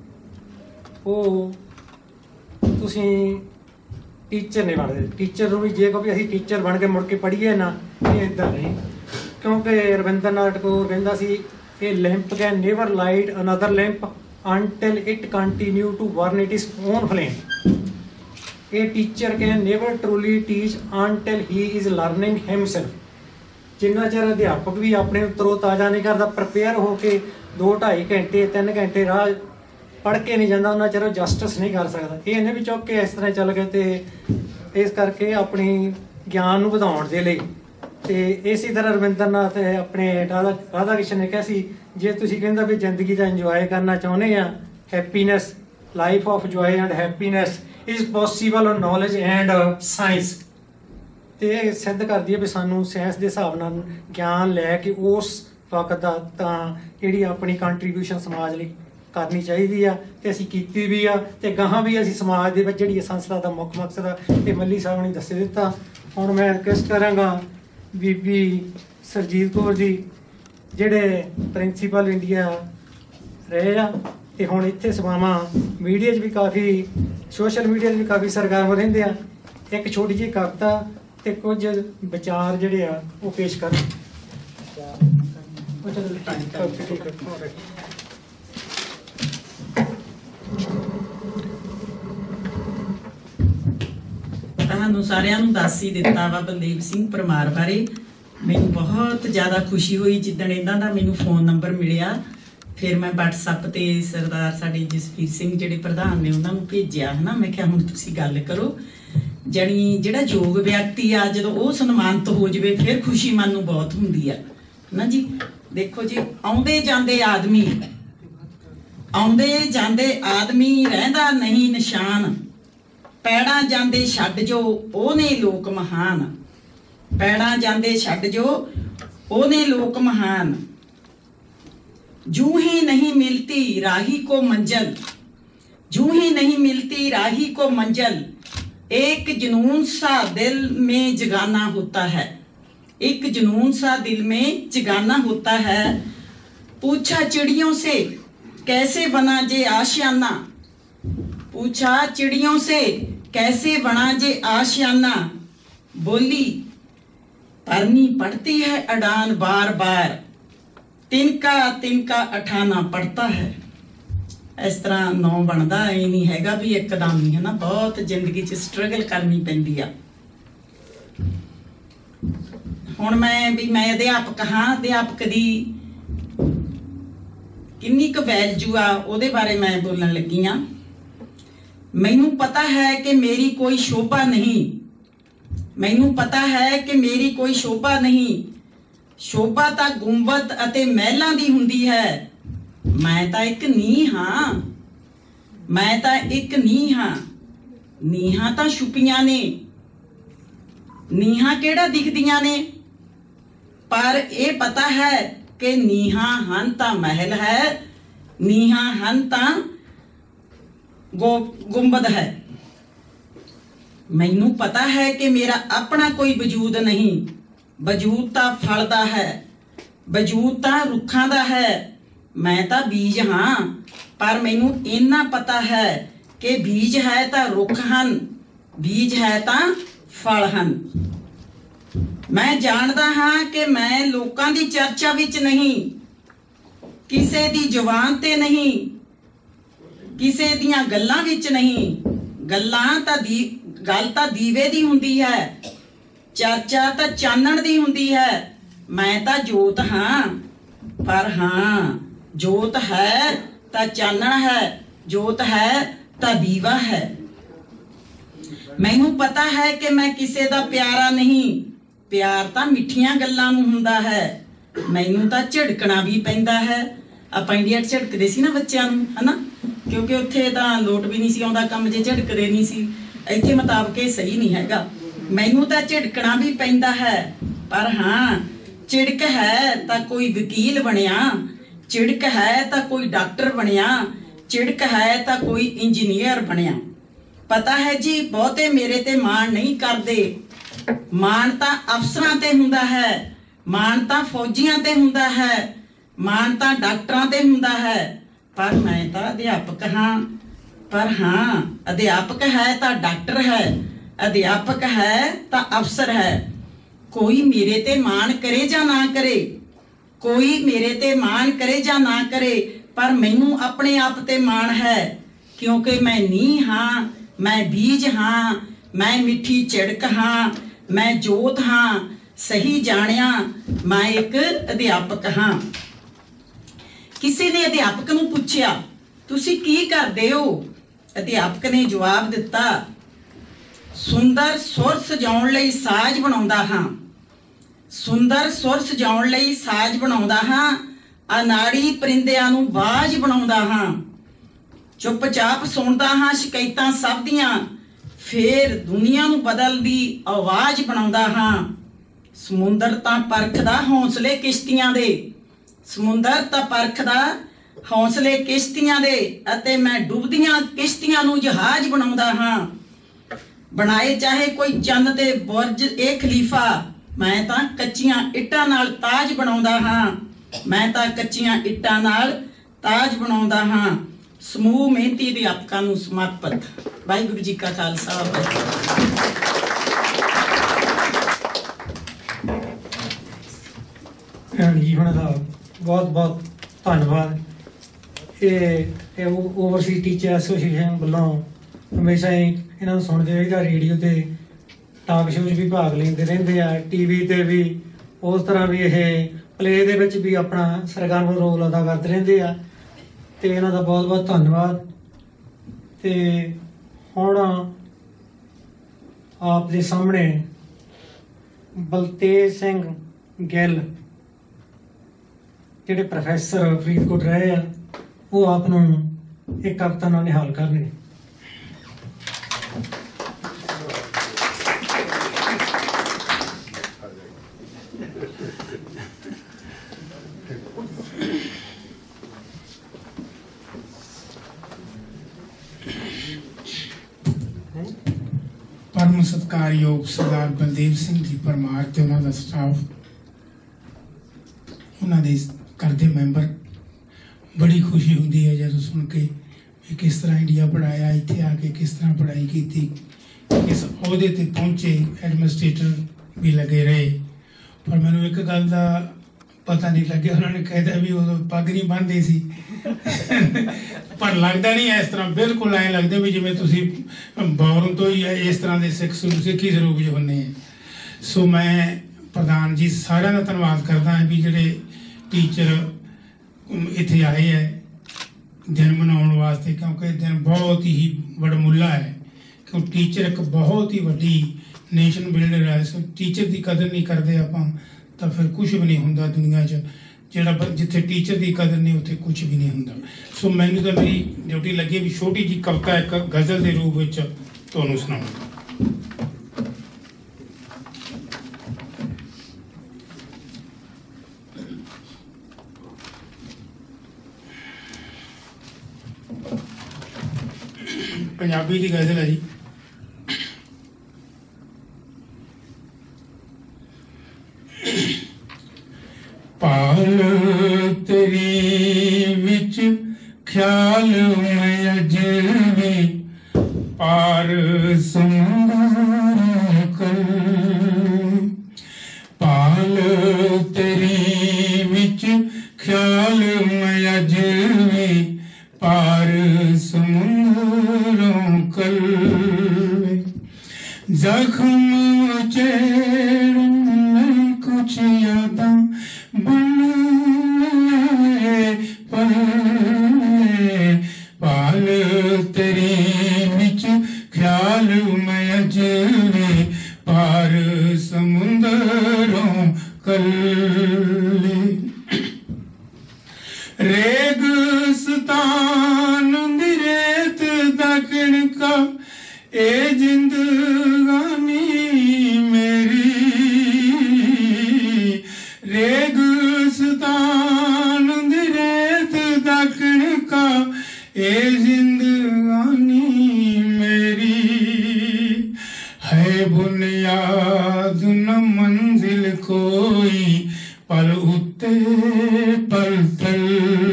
ਉਹ ਤੁਸੀਂ ਟੀਚਰ ਨਹੀਂ ਬਣਦੇ। ਟੀਚਰ ਨੂੰ ਵੀ ਜੇ ਕੋਈ ਅਸੀਂ ਟੀਚਰ ਬਣ ਕੇ ਮੁੜ ਕੇ ਪੜ੍ਹੀਏ ਨਾ, ਇਹ ਇੱਦਾਂ ਨਹੀਂ। ਕਿਉਂਕਿ ਰਵਿੰਦਰ ਨਾਥ ਟੈਗੋਰ ਕਹਿੰਦਾ ਸੀ ਇਹ lamp can never light another lamp until it continue to burn it is own flame. ਇਹ teacher can never truly teach until he is learning himself. ਜਿੰਨਾ ਚਿਰ ਅਧਿਆਪਕ ਵੀ ਆਪਣੇ ਤਰੋ ਤਾਜ਼ਾ ਨਹੀਂ ਕਰਦਾ, ਪ੍ਰਪੇਅਰ ਹੋ ਕੇ ਦੋ ਢਾਈ ਘੰਟੇ ਤਿੰਨ ਘੰਟੇ ਰਾਹ ਪੜ੍ਹ ਕੇ ਨਹੀਂ ਜਾਂਦਾ, ਉਹਨਾਂ ਚਿਰ ਉਹ ਜਸਟਿਸ ਨਹੀਂ ਕਰ ਸਕਦਾ। ਇਹ ਇਹਨੇ ਵੀ ਚੁੱਕ ਕੇ ਇਸ ਤਰ੍ਹਾਂ ਚੱਲ ਗਏ। ਤੇ ਇਸ ਕਰਕੇ ਆਪਣੀ ਗਿਆਨ ਨੂੰ ਵਧਾਉਣ ਦੇ ਲਈ ਤੇ ਇਸੇ ਤਰ੍ਹਾਂ ਰਵਿੰਦਰ ਨਾਥ ਆਪਣੇ ਰਾਧਾ ਰਾਧਾ ਕ੍ਰਿਸ਼ਨ ਨੇ ਕਿਹਾ ਸੀ, ਜੇ ਤੁਸੀਂ ਕਹਿੰਦਾ ਵੀ ਜ਼ਿੰਦਗੀ ਦਾ ਇੰਜੋਏ ਕਰਨਾ ਚਾਹੁੰਦੇ ਆ, happiness life of joy and happiness is possible on knowledge and science. ਤੇ ਇਹ ਸਿੱਧ ਕਰਦੀ ਹੈ ਵੀ ਸਾਨੂੰ ਸਾਇੰਸ ਦੇ ਹਿਸਾਬ ਨਾਲ ਗਿਆਨ ਲੈ ਕੇ ਉਸ ਵਕਤ ਦਾ ਤਾਂ ਜਿਹੜੀ ਆਪਣੀ ਕੰਟਰੀਬਿਊਸ਼ਨ ਸਮਾਜ ਲਈ ਕਰਨੀ ਚਾਹੀਦੀ ਆ, ਤੇ ਅਸੀਂ ਕੀਤੀ ਵੀ ਆ। ਤੇ ਗਾਹਾਂ ਵੀ ਅਸੀਂ ਸਮਾਜ ਦੇ ਵਿੱਚ ਜਿਹੜੀ ਸੰਸਥਾ ਦਾ ਮੁੱਖ ਮਕਸਦ ਆ ਇਹ ਮੱਲੀ ਸਾਹਿਬ ਨੇ ਦੱਸ ਦਿੱਤਾ। ਹੁਣ ਮੈਂ ਰਿਕਵੈਸਟ ਕਰਾਂਗਾ ਬੀਬੀ ਸਰਜੀਤ ਕੌਰ ਜੀ, ਜਿਹੜੇ ਪ੍ਰਿੰਸੀਪਲ ਇੰਡੀਆ ਰਹੇ ਆ ਤੇ ਹੁਣ ਇੱਥੇ ਸਭਾਵਾਂ ਮੀਡੀਆ 'ਚ ਵੀ ਕਾਫੀ, ਸੋਸ਼ਲ ਮੀਡੀਆ 'ਚ ਵੀ ਕਾਫੀ ਸਰਗਰਮ ਰਹਿੰਦੇ ਆ, ਇੱਕ ਛੋਟੀ ਜਿਹੀ ਕਵਿਤਾ ਤੇ ਕੁਝ ਵਿਚਾਰ ਜਿਹੜੇ ਆ ਉਹ ਪੇਸ਼ ਕਰਨ। ਤੁਹਾਨੂੰ ਸਾਰਿਆਂ ਨੂੰ ਦੱਸ ਹੀ ਦਿੱਤਾ ਵਾ ਬਲਦੇਵ ਸਿੰਘ ਪਰਮਾਰ ਬਾਰੇ। ਮੈਨੂੰ ਬਹੁਤ ਜ਼ਿਆਦਾ ਖੁਸ਼ੀ ਹੋਈ ਜਿੱਦਣ ਇਹਨਾਂ ਦਾ ਮੈਨੂੰ ਫੋਨ ਨੰਬਰ ਮਿਲਿਆ। ਫਿਰ ਮੈਂ WhatsApp ਤੇ ਸਰਦਾਰ ਸਾਡੇ ਜਸਵੀਰ ਸਿੰਘ ਜਿਹੜੇ ਪ੍ਰਧਾਨ ਨੇ ਉਹਨਾਂ ਨੂੰ ਭੇਜਿਆ, ਹਨਾ। ਮੈਂ ਕਿਹਾ ਹੁਣ ਤੁਸੀਂ ਗੱਲ ਕਰੋ। ਜਾਣੀ ਜਿਹੜਾ ਯੋਗ ਵਿਅਕਤੀ ਆ ਜਦੋਂ ਉਹ ਸਨਮਾਨਿਤ ਹੋ ਜਾਵੇ ਫਿਰ ਖੁਸ਼ੀ ਮਨ ਨੂੰ ਬਹੁਤ ਹੁੰਦੀ ਆ ਨਾ ਜੀ। ਦੇਖੋ ਜੀ, ਆਉਂਦੇ ਜਾਂਦੇ ਆਦਮੀ ਆਉਂਦੇ ਜਾਂਦੇ ਆਦਮੀ ਰਹਿੰਦਾ ਨਹੀਂ ਨਿਸ਼ਾਨ, ਪੈੜਾਂ ਜਾਂਦੇ ਛੱਡ ਜੋ ਉਹਨੇ ਲੋਕ ਮਹਾਨ, ਪੈੜਾਂ ਜਾਂਦੇ ਛੱਡ ਜੋ ਉਹਨੇ ਲੋਕ ਮਹਾਨ, जूं ही नहीं मिलती राही को मंजिल, जूं ही नहीं मिलती राही को मंजिल, एक जुनून सा दिल में जगाना होता है, एक जुनून सा दिल में जगाना होता है। पूछा चिड़ियों से कैसे बना जे आशियाना, पूछा चिड़ियों से कैसे बना जे आशियाना, बोली परनी पड़ती है अड़ान बार बार, तिनका तिनका अठाना पड़ता है। इस तरह नौ बनता ये नहीं हैगा भी एकदम ही, है ना। बहुत जिंदगी च स्ट्रगल करनी पैंदी आ। हुण मैं भी मैं अध्यापक हाँ, अध्यापक दी किन्नी क वैल्यू आ उहदे बारे मैं बोलण लगी हाँ। मैनू पता है कि मेरी कोई शोभा नहीं, मैनू पता है कि मेरी कोई शोभा नहीं, शोभा ਤਾਂ ਗੁੰਬਦ ਅਤੇ ਮਹਿਲਾਂ ਦੀ ਹੁੰਦੀ ਹੈ। ਮੈਂ ਤਾਂ ਇੱਕ ਨੀਂਹ ਹਾਂ, ਮੈਂ ਤਾਂ ਇੱਕ ਨੀਂਹ ਹਾਂ, ਨੀਹਾਂ ਤਾਂ ਛੁਪੀਆਂ ਨੇ, ਨੀਹਾਂ ਕਿਹੜਾ ਦਿਖਦੀਆਂ ਨੇ, पर ये पता है कि नीहा हन ता महल है, नीहा हन ता गो गुंबद है। मैनू पता है कि मेरा अपना कोई वजूद नहीं, वजूद ता फल दा है, वजूद ता रुखां दा है। मैं ता बीज हाँ, पर मैनू इन्ना पता है कि बीज है ता रुख हन, बीज है ता फल हन। मैं जानदा हाँ कि मैं लोकां दी चर्चा विच नहीं, किसे दी जुबान ते नहीं, किसे दियां गल्लां विच नहीं। गल्लां तां दी गल तां दीवे दी हुंदी है, चर्चा तां चानण दी हुंदी है। मैं तां जोत हाँ, पर हाँ जोत है तां चानण है, जोत है तां दीवा है। मैनू पता है कि मैं किसे दा प्यारा नहीं, प्यार तां मिठियां गल्लां नूं हुंदा है। मैनू तां झिड़कना भी पैंदा है। ਆਪਾਂ ਇੰਡੀਆ 'ਚ ਝਿੜਕਦੇ ਸੀ ਨਾ ਬੱਚਿਆਂ ਨੂੰ, ਹਨਾ, ਕਿਉਂਕਿ ਉੱਥੇ ਤਾਂ ਲੋਟ ਵੀ ਨਹੀਂ ਸੀ ਆਉਂਦਾ ਕੰਮ ਜੇ ਝਿੜਕਦੇ ਨਹੀਂ ਸੀ। ਇੱਥੇ ਮੁਤਾਬਕ ਇਹ ਸਹੀ ਨਹੀਂ ਹੈਗਾ। ਮੈਨੂੰ ਤਾਂ ਝਿੜਕਣਾ ਵੀ ਪੈਂਦਾ ਹੈ, ਪਰ ਹਾਂ ਝਿੜਕ ਹੈ ਤਾਂ ਕੋਈ ਵਕੀਲ ਬਣਿਆ, ਝਿੜਕ ਹੈ ਤਾਂ ਕੋਈ ਡਾਕਟਰ ਬਣਿਆ, ਝਿੜਕ ਹੈ ਤਾਂ ਕੋਈ ਇੰਜੀਨੀਅਰ ਬਣਿਆ। ਪਤਾ ਹੈ ਜੀ ਬਹੁਤੇ ਮੇਰੇ ਤੇ ਮਾਣ ਨਹੀਂ ਕਰਦੇ, ਮਾਣ ਤਾਂ ਅਫਸਰਾਂ ਤੇ ਹੁੰਦਾ ਹੈ, ਮਾਣ ਤਾਂ ਫੌਜੀਆਂ ਤੇ ਹੁੰਦਾ ਹੈ, ਮਾਣ ਤਾਂ ਡਾਕਟਰਾਂ ਤੇ ਹੁੰਦਾ ਹੈ। ਪਰ ਮੈਂ ਤਾਂ ਅਧਿਆਪਕ ਹਾਂ। ਪਰ ਹਾਂ ਅਧਿਆਪਕ ਹੈ ਤਾਂ ਡਾਕਟਰ ਹੈ, ਅਧਿਆਪਕ ਹੈ ਤਾਂ ਅਫਸਰ ਹੈ। ਕੋਈ ਮੇਰੇ ਤੇ ਮਾਣ ਕਰੇ ਜਾਂ ਨਾ ਕਰੇ, ਕੋਈ ਮੇਰੇ ਤੇ ਮਾਣ ਕਰੇ ਜਾਂ ਨਾ ਕਰੇ, ਪਰ ਮੈਨੂੰ ਆਪਣੇ ਆਪ ਤੇ ਮਾਣ ਹੈ, ਕਿਉਂਕਿ ਮੈਂ ਨੀਂਹ ਹਾਂ, ਮੈਂ ਬੀਜ ਹਾਂ, ਮੈਂ ਮਿੱਠੀ ਝਿੜਕ ਹਾਂ, ਮੈਂ ਜੋਤ ਹਾਂ। ਸਹੀ ਜਾਣਿਆ ਮੈਂ ਇੱਕ ਅਧਿਆਪਕ ਹਾਂ। ਕਿਸੇ ਨੇ ਅਧਿਆਪਕ ਨੂੰ ਪੁੱਛਿਆ ਤੁਸੀਂ ਕੀ ਕਰਦੇ ਹੋ? ਅਧਿਆਪਕ ਨੇ ਜਵਾਬ ਦਿੱਤਾ, ਸੁੰਦਰ ਸੁਰ ਸਜਾਉਣ ਲਈ ਸਾਜ਼ ਬਣਾਉਂਦਾ ਹਾਂ, ਸੁੰਦਰ ਸੁਰ ਸਜਾਉਣ ਲਈ ਸਾਜ਼ ਬਣਾਉਂਦਾ ਹਾਂ, ਅਨਾੜੀ ਪਰਿੰਦਿਆਂ ਨੂੰ ਬਾਜ਼ ਬਣਾਉਂਦਾ ਹਾਂ, ਚੁੱਪਚਾਪ ਸੁਣਦਾ ਹਾਂ ਸ਼ਿਕਾਇਤਾਂ ਸਭ ਦੀਆਂ, ਫੇਰ ਦੁਨੀਆ ਨੂੰ ਬਦਲਦੀ ਆਵਾਜ਼ ਬਣਾਉਂਦਾ ਹਾਂ। ਸਮੁੰਦਰ ਤਾਂ ਪਰਖਦਾ ਹੌਸਲੇ ਕਿਸ਼ਤੀਆਂ ਦੇ, ਸਮੁੰਦਰ ਤਾਂ ਪਰਖਦਾ ਹੌਸਲੇ ਕਿਸ਼ਤੀਆਂ ਦੇ, ਅਤੇ ਮੈਂ ਡੁੱਬਦੀਆਂ ਕਿਸ਼ਤੀਆਂ ਨੂੰ ਜਹਾਜ਼ ਬਣਾਉਂਦਾ ਹਾਂ। ਬਣਾਏ ਚਾਹੇ ਕੋਈ ਚੰਨ ਤੇ ਬੁਰਜ ਇਹ ਖਲੀਫਾ, ਮੈਂ ਤਾਂ ਕੱਚੀਆਂ ਇੱਟਾਂ ਨਾਲ ਤਾਜ ਬਣਾਉਂਦਾ ਹਾਂ, ਮੈਂ ਤਾਂ ਕੱਚੀਆਂ ਇੱਟਾਂ ਨਾਲ ਤਾਜ ਬਣਾਉਂਦਾ ਹਾਂ। ਸਮੂਹ ਮਿਹਨਤੀ ਅਧਿਆਪਕਾਂ ਨੂੰ ਸਮਰਪਿਤ। ਵਾਹਿਗੁਰੂ ਜੀ ਕਾ ਖਾਲਸਾ। ਜੀ ਹੁਣ ਦਾ ਬਹੁਤ ਬਹੁਤ ਧੰਨਵਾਦ। ਇਹ ਓਵਰਸੀਜ਼ ਟੀਚਰ ਐਸੋਸੀਏਸ਼ਨ ਵੱਲੋਂ ਹਮੇਸ਼ਾ ਹੀ ਇਹਨਾਂ ਨੂੰ ਸੁਣਦੇ ਰਹੀਦਾ, ਰੇਡੀਓ ਤੇ ਟਾਕ ਸ਼ੋਅ 'ਚ ਵੀ ਭਾਗ ਲੈਂਦੇ ਰਹਿੰਦੇ ਆ, ਟੀਵੀ ਤੇ ਵੀ ਉਸ ਤਰ੍ਹਾਂ ਵੀ ਇਹ ਪਲੇ ਦੇ ਵਿੱਚ ਵੀ ਆਪਣਾ ਸਰਗਰਮ ਰੋਲ ਅਦਾ ਕਰਦੇ ਰਹਿੰਦੇ ਆ, ਤੇ ਇਹਨਾਂ ਦਾ ਬਹੁਤ ਬਹੁਤ ਧੰਨਵਾਦ। ਤੇ ਹੁਣ ਆਪ ਦੇ ਸਾਹਮਣੇ ਬਲਤੇਜ ਸਿੰਘ ਗਿੱਲ ਜਿਹੜੇ ਪ੍ਰੋਫੈਸਰ ਫਰੀਦਕੋਟ ਰਹੇ ਆ, ਉਹ ਆਪ ਨੂੰ ਇੱਕ ਕਵਿਤਾ ਨਾਲ ਨਿਹਾਲ ਕਰਨਗੇ। परम सत्कारयोग सरदार बलदेव सिंह जी परमार ते उन्हां दा स्टाफ, उन्हां दे घर दे मैंबर, बड़ी खुशी हुंदी है जदों सुन के भी किस तरह इंडिया पढ़ाया, इत्थे आके किस तरह पढ़ाई कीती, किस अहुदे ते पहुंचे, एडमिनिस्ट्रेटर भी लगे रहे। पर मैनूं एक गल दा पता नहीं लग्या, उन्होंने कहता भी उदों पग नहीं बन्नदे सी पर लगता नहीं इस तरह, बिल्कुल ऐ लगता भी जिवें तुसीं बौरों तो ही इस तरह के सिख सिक्खी स्वरूप च हुंदे हैं। सो मैं प्रधान जी सारिਆਂ ਦਾ ਧੰਨਵਾਦ करदा ਹਾਂ भी ਜਿਹੜੇ टीचर इत्थे आए है दिन मनाउण वास्ते, क्योंकि दिन बहुत ही वडमुला है, क्योंकि टीचर एक बहुत ही वड्डी नेशन बिल्डर है। सो टीचर की कदर नहीं करते आपां तो फिर कुछ भी नहीं हुंदा दुनिया च, जिहड़ा जिथे टीचर की कदर नहीं उत्थे कुछ भी नहीं हुंदा। सो मैनूं तो मेरी ड्यूटी लगी भी छोटी जी कविता एक गज़ल के रूप में तुहानूं सुणाऊं। पंजाबी की गजल है जी। पाल तेरी विच ख्याल में अजवी पार समुंदर कर। पाल तेरी विच ख्याल में अजवी पार समुंदरों कर। जख्म चेरन में कुछ यादां बन पर पाल तेरी विच ख्याल में अजवी पार समुंदरों कर। रेगिस्तान दी रेत दखन का ए जिंदगानी मेरी। रेगिस्तान दी रेत दखन का ए जिंदगानी मेरी। है बुनियाद न मंजिल कोई पल उत्ते पल तल।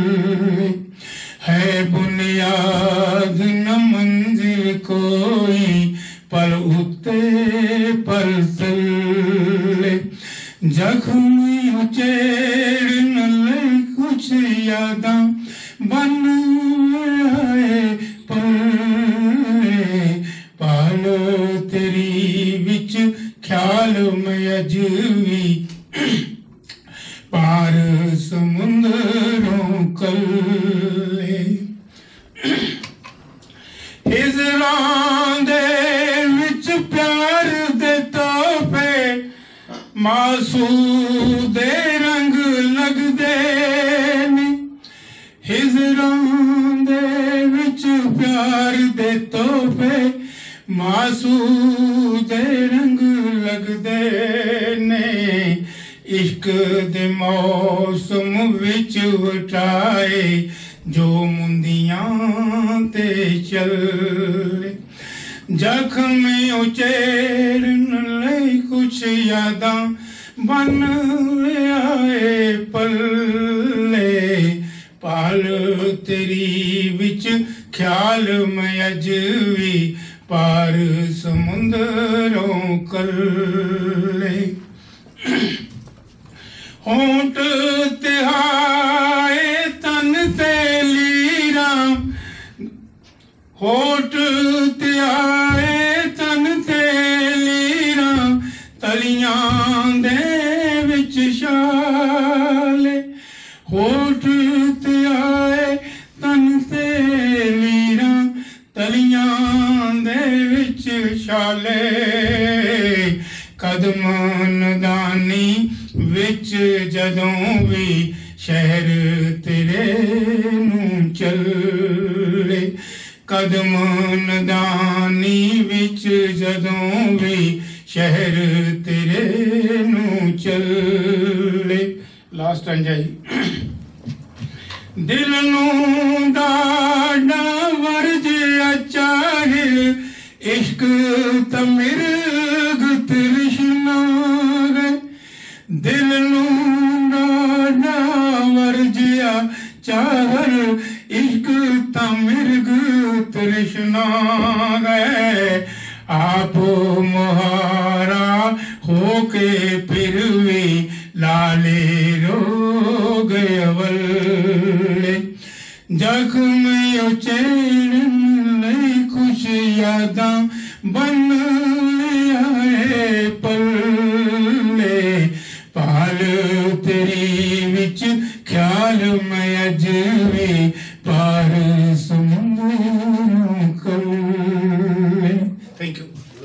है बुनियाद न मंजिल कोई पल उत्ते पल तल। जख्म उचेरन ले कुछ यादां बन आए पल। पाल तेरी विच ख्याल में अजवी पार समुंदरों कल्ले। हिजरां दे विच प्यार दे तोहफे मासूदे रंग लगदे ने। हिजरां दे विच प्यार दे तोहफे मासूदे रंग लगदे ने। इश्क दे मौसम विच वटाए जो मुंदियां ते चले। जख्म उचेरन ले कुछ यादां बन आए पल्ले। पाल तेरी विच ख्याल में अजवी पार समुंदरों कल्ले। होंठ तिहाए तन ते लीरा। होठ तिहाए तन ते लीरा तलियां दे विच शाले। होठ तिहाए तन ते लीरा तलियां दे विच शाले। कदम नदानी विच जदों भी शहर तेरे नूं चले। कदम नदानी विच जदों भी शहर तेरे नूं चले। लास्ट टाइम जाई। दिल नूं डाडा वरजिया चाहे इश्क तमिर्ग तृष्णा गए। दिल नूं डाडा वरजिया चाहर इश्क तमिर्ग तृष्णा गए। आप मुहारा होके फिर भी लाले रोग अवल। जख्म उचेरन ले कुछ यादां बन आए पल्ले। पाल तेरी विच ख्याल में अजवी पार समुंदरों कल्ले। Thank you.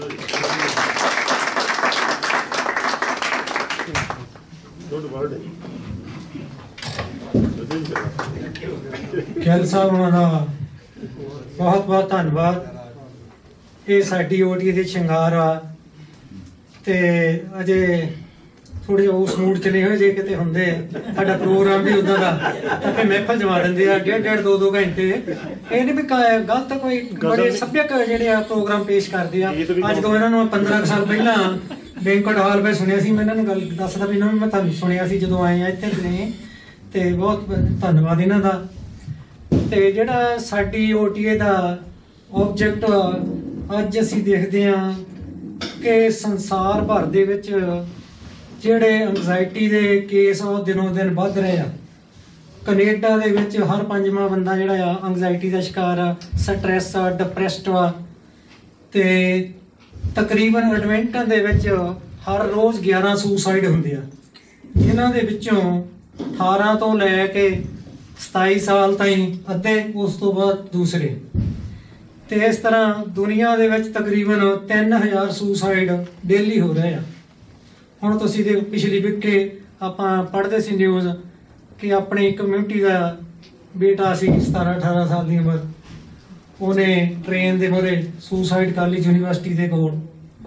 ਗਿੱਲ ਸਾਹਿਬ ਉਹਨਾਂ ਦਾ ਬਹੁਤ ਬਹੁਤ ਧੰਨਵਾਦ। ਇਹ ਸਾਡੀ ਓਟੀ ਦੇ ਸ਼ਿੰਗਾਰ ਆ ਤੇ ਅਜੇ ਥੋੜੇ ਜਿਹਾ ਉਸ ਮੂਡ ਚ ਨਹੀਂ ਹੋਏ ਜੇ ਕਿਤੇ ਹੁੰਦੇ ਸਾਡਾ ਪ੍ਰੋਗਰਾਮ ਵੀ ਉਦਾਂ ਦਾ ਤਾਂ ਫਿਰ ਮਹਿਫਲ ਜਮਾ ਦਿੰਦੇ ਆ ਡੇਢ ਡੇਢ ਦੋ ਦੋ ਘੰਟੇ। ਇਹ ਨਹੀਂ ਵੀ ਕ- ਗਲਤ ਕੋਈ ਬੜੇ ਸੱਭਿਅਕ ਜਿਹੜੇ ਆ ਪ੍ਰੋਗਰਾਮ ਪੇਸ਼ ਕਰਦੇ ਆ। ਅੱਜ ਤੋਂ ਇਹਨਾਂ ਨੂੰ ਪੰਦਰਾਂ ਕੁ ਸਾਲ ਪਹਿਲਾਂ ਬੈਂਕਟ ਹਾਲ ਵਿੱਚ ਸੁਣਿਆ ਸੀ। ਮੈਂ ਇਹਨਾਂ ਨੂੰ ਗੱਲ ਦੱਸਦਾ ਵੀ ਇਹਨਾਂ ਨੂੰ ਮੈਂ ਤੁਹਾਨੂੰ ਸੁਣਿਆ ਸੀ ਜਦੋਂ ਆਏ ਆ ਇੱਥੇ ਨੇ, ਤੇ ਬਹੁਤ ਧੰਨਵਾਦ ਇਹਨਾਂ ਦਾ। ਤੇ ਜਿਹੜਾ ਸਾਡੀ ਓ ਟੀ ਏ ਦਾ ਆਬਜੈਕਟ ਅੱਜ ਅਸੀਂ ਦੇਖਦੇ ਹਾਂ ਕਿ ਸੰਸਾਰ ਭਰ ਦੇ ਵਿੱਚ ਜਿਹੜੇ ਐਂਗਜ਼ਾਇਟੀ ਦੇ ਕੇਸ ਉਹ ਦਿਨੋਂ ਦਿਨ ਵੱਧ ਰਹੇ ਆ। ਕੈਨੇਡਾ ਦੇ ਵਿੱਚ ਹਰ ਪੰਜਵਾਂ ਬੰਦਾ ਜਿਹੜਾ ਆ ਐਂਗਜ਼ਾਇਟੀ ਦਾ ਸ਼ਿਕਾਰ ਆ, ਸਟ੍ਰੈਸ ਆ, ਡਿਪਰੈਸਡ ਆ। ਤੇ ਤਕਰੀਬਨ ਐਡਵੈਂਟਨ ਦੇ ਵਿੱਚ ਹਰ ਰੋਜ਼ ਗਿਆਰਾਂ ਸੁਸਾਈਡ ਹੁੰਦੇ ਆ, ਜਿਨ੍ਹਾਂ ਦੇ ਵਿੱਚੋਂ ਅਠਾਰਾਂ ਤੋਂ ਲੈ ਕੇ ਸਤਾਈ ਸਾਲ ਤਾਈਂ ਅੱਧੇ, ਉਸ ਤੋਂ ਬਾਅਦ ਦੂਸਰੇ। ਤੇ ਇਸ ਤਰ੍ਹਾਂ ਦੁਨੀਆ ਦੇ ਵਿੱਚ ਤਕਰੀਬਨ ਤਿੰਨ ਹਜ਼ਾਰ ਸੁਸਾਈਡ ਡੇਲੀ ਹੋ ਰਹੇ ਆ। ਹੁਣ ਤੁਸੀਂ ਦੇ ਪਿਛਲੀ ਵਿਕੇ ਆਪਾਂ ਪੜ੍ਹਦੇ ਸੀ ਨਿਊਜ਼ ਕਿ ਆਪਣੀ ਕਮਿਊਨਿਟੀ ਦਾ ਬੇਟਾ ਸੀ ਸਤਾਰਾਂ ਅਠਾਰਾਂ ਸਾਲ ਦੀ ਉਮਰ, ਉਹਨੇ ਟ੍ਰੇਨ ਦੇ ਮੂਹਰੇ ਸੁਸਾਈਡ ਕਰ ਲਈ ਯੂਨੀਵਰਸਿਟੀ ਦੇ ਕੋਲ।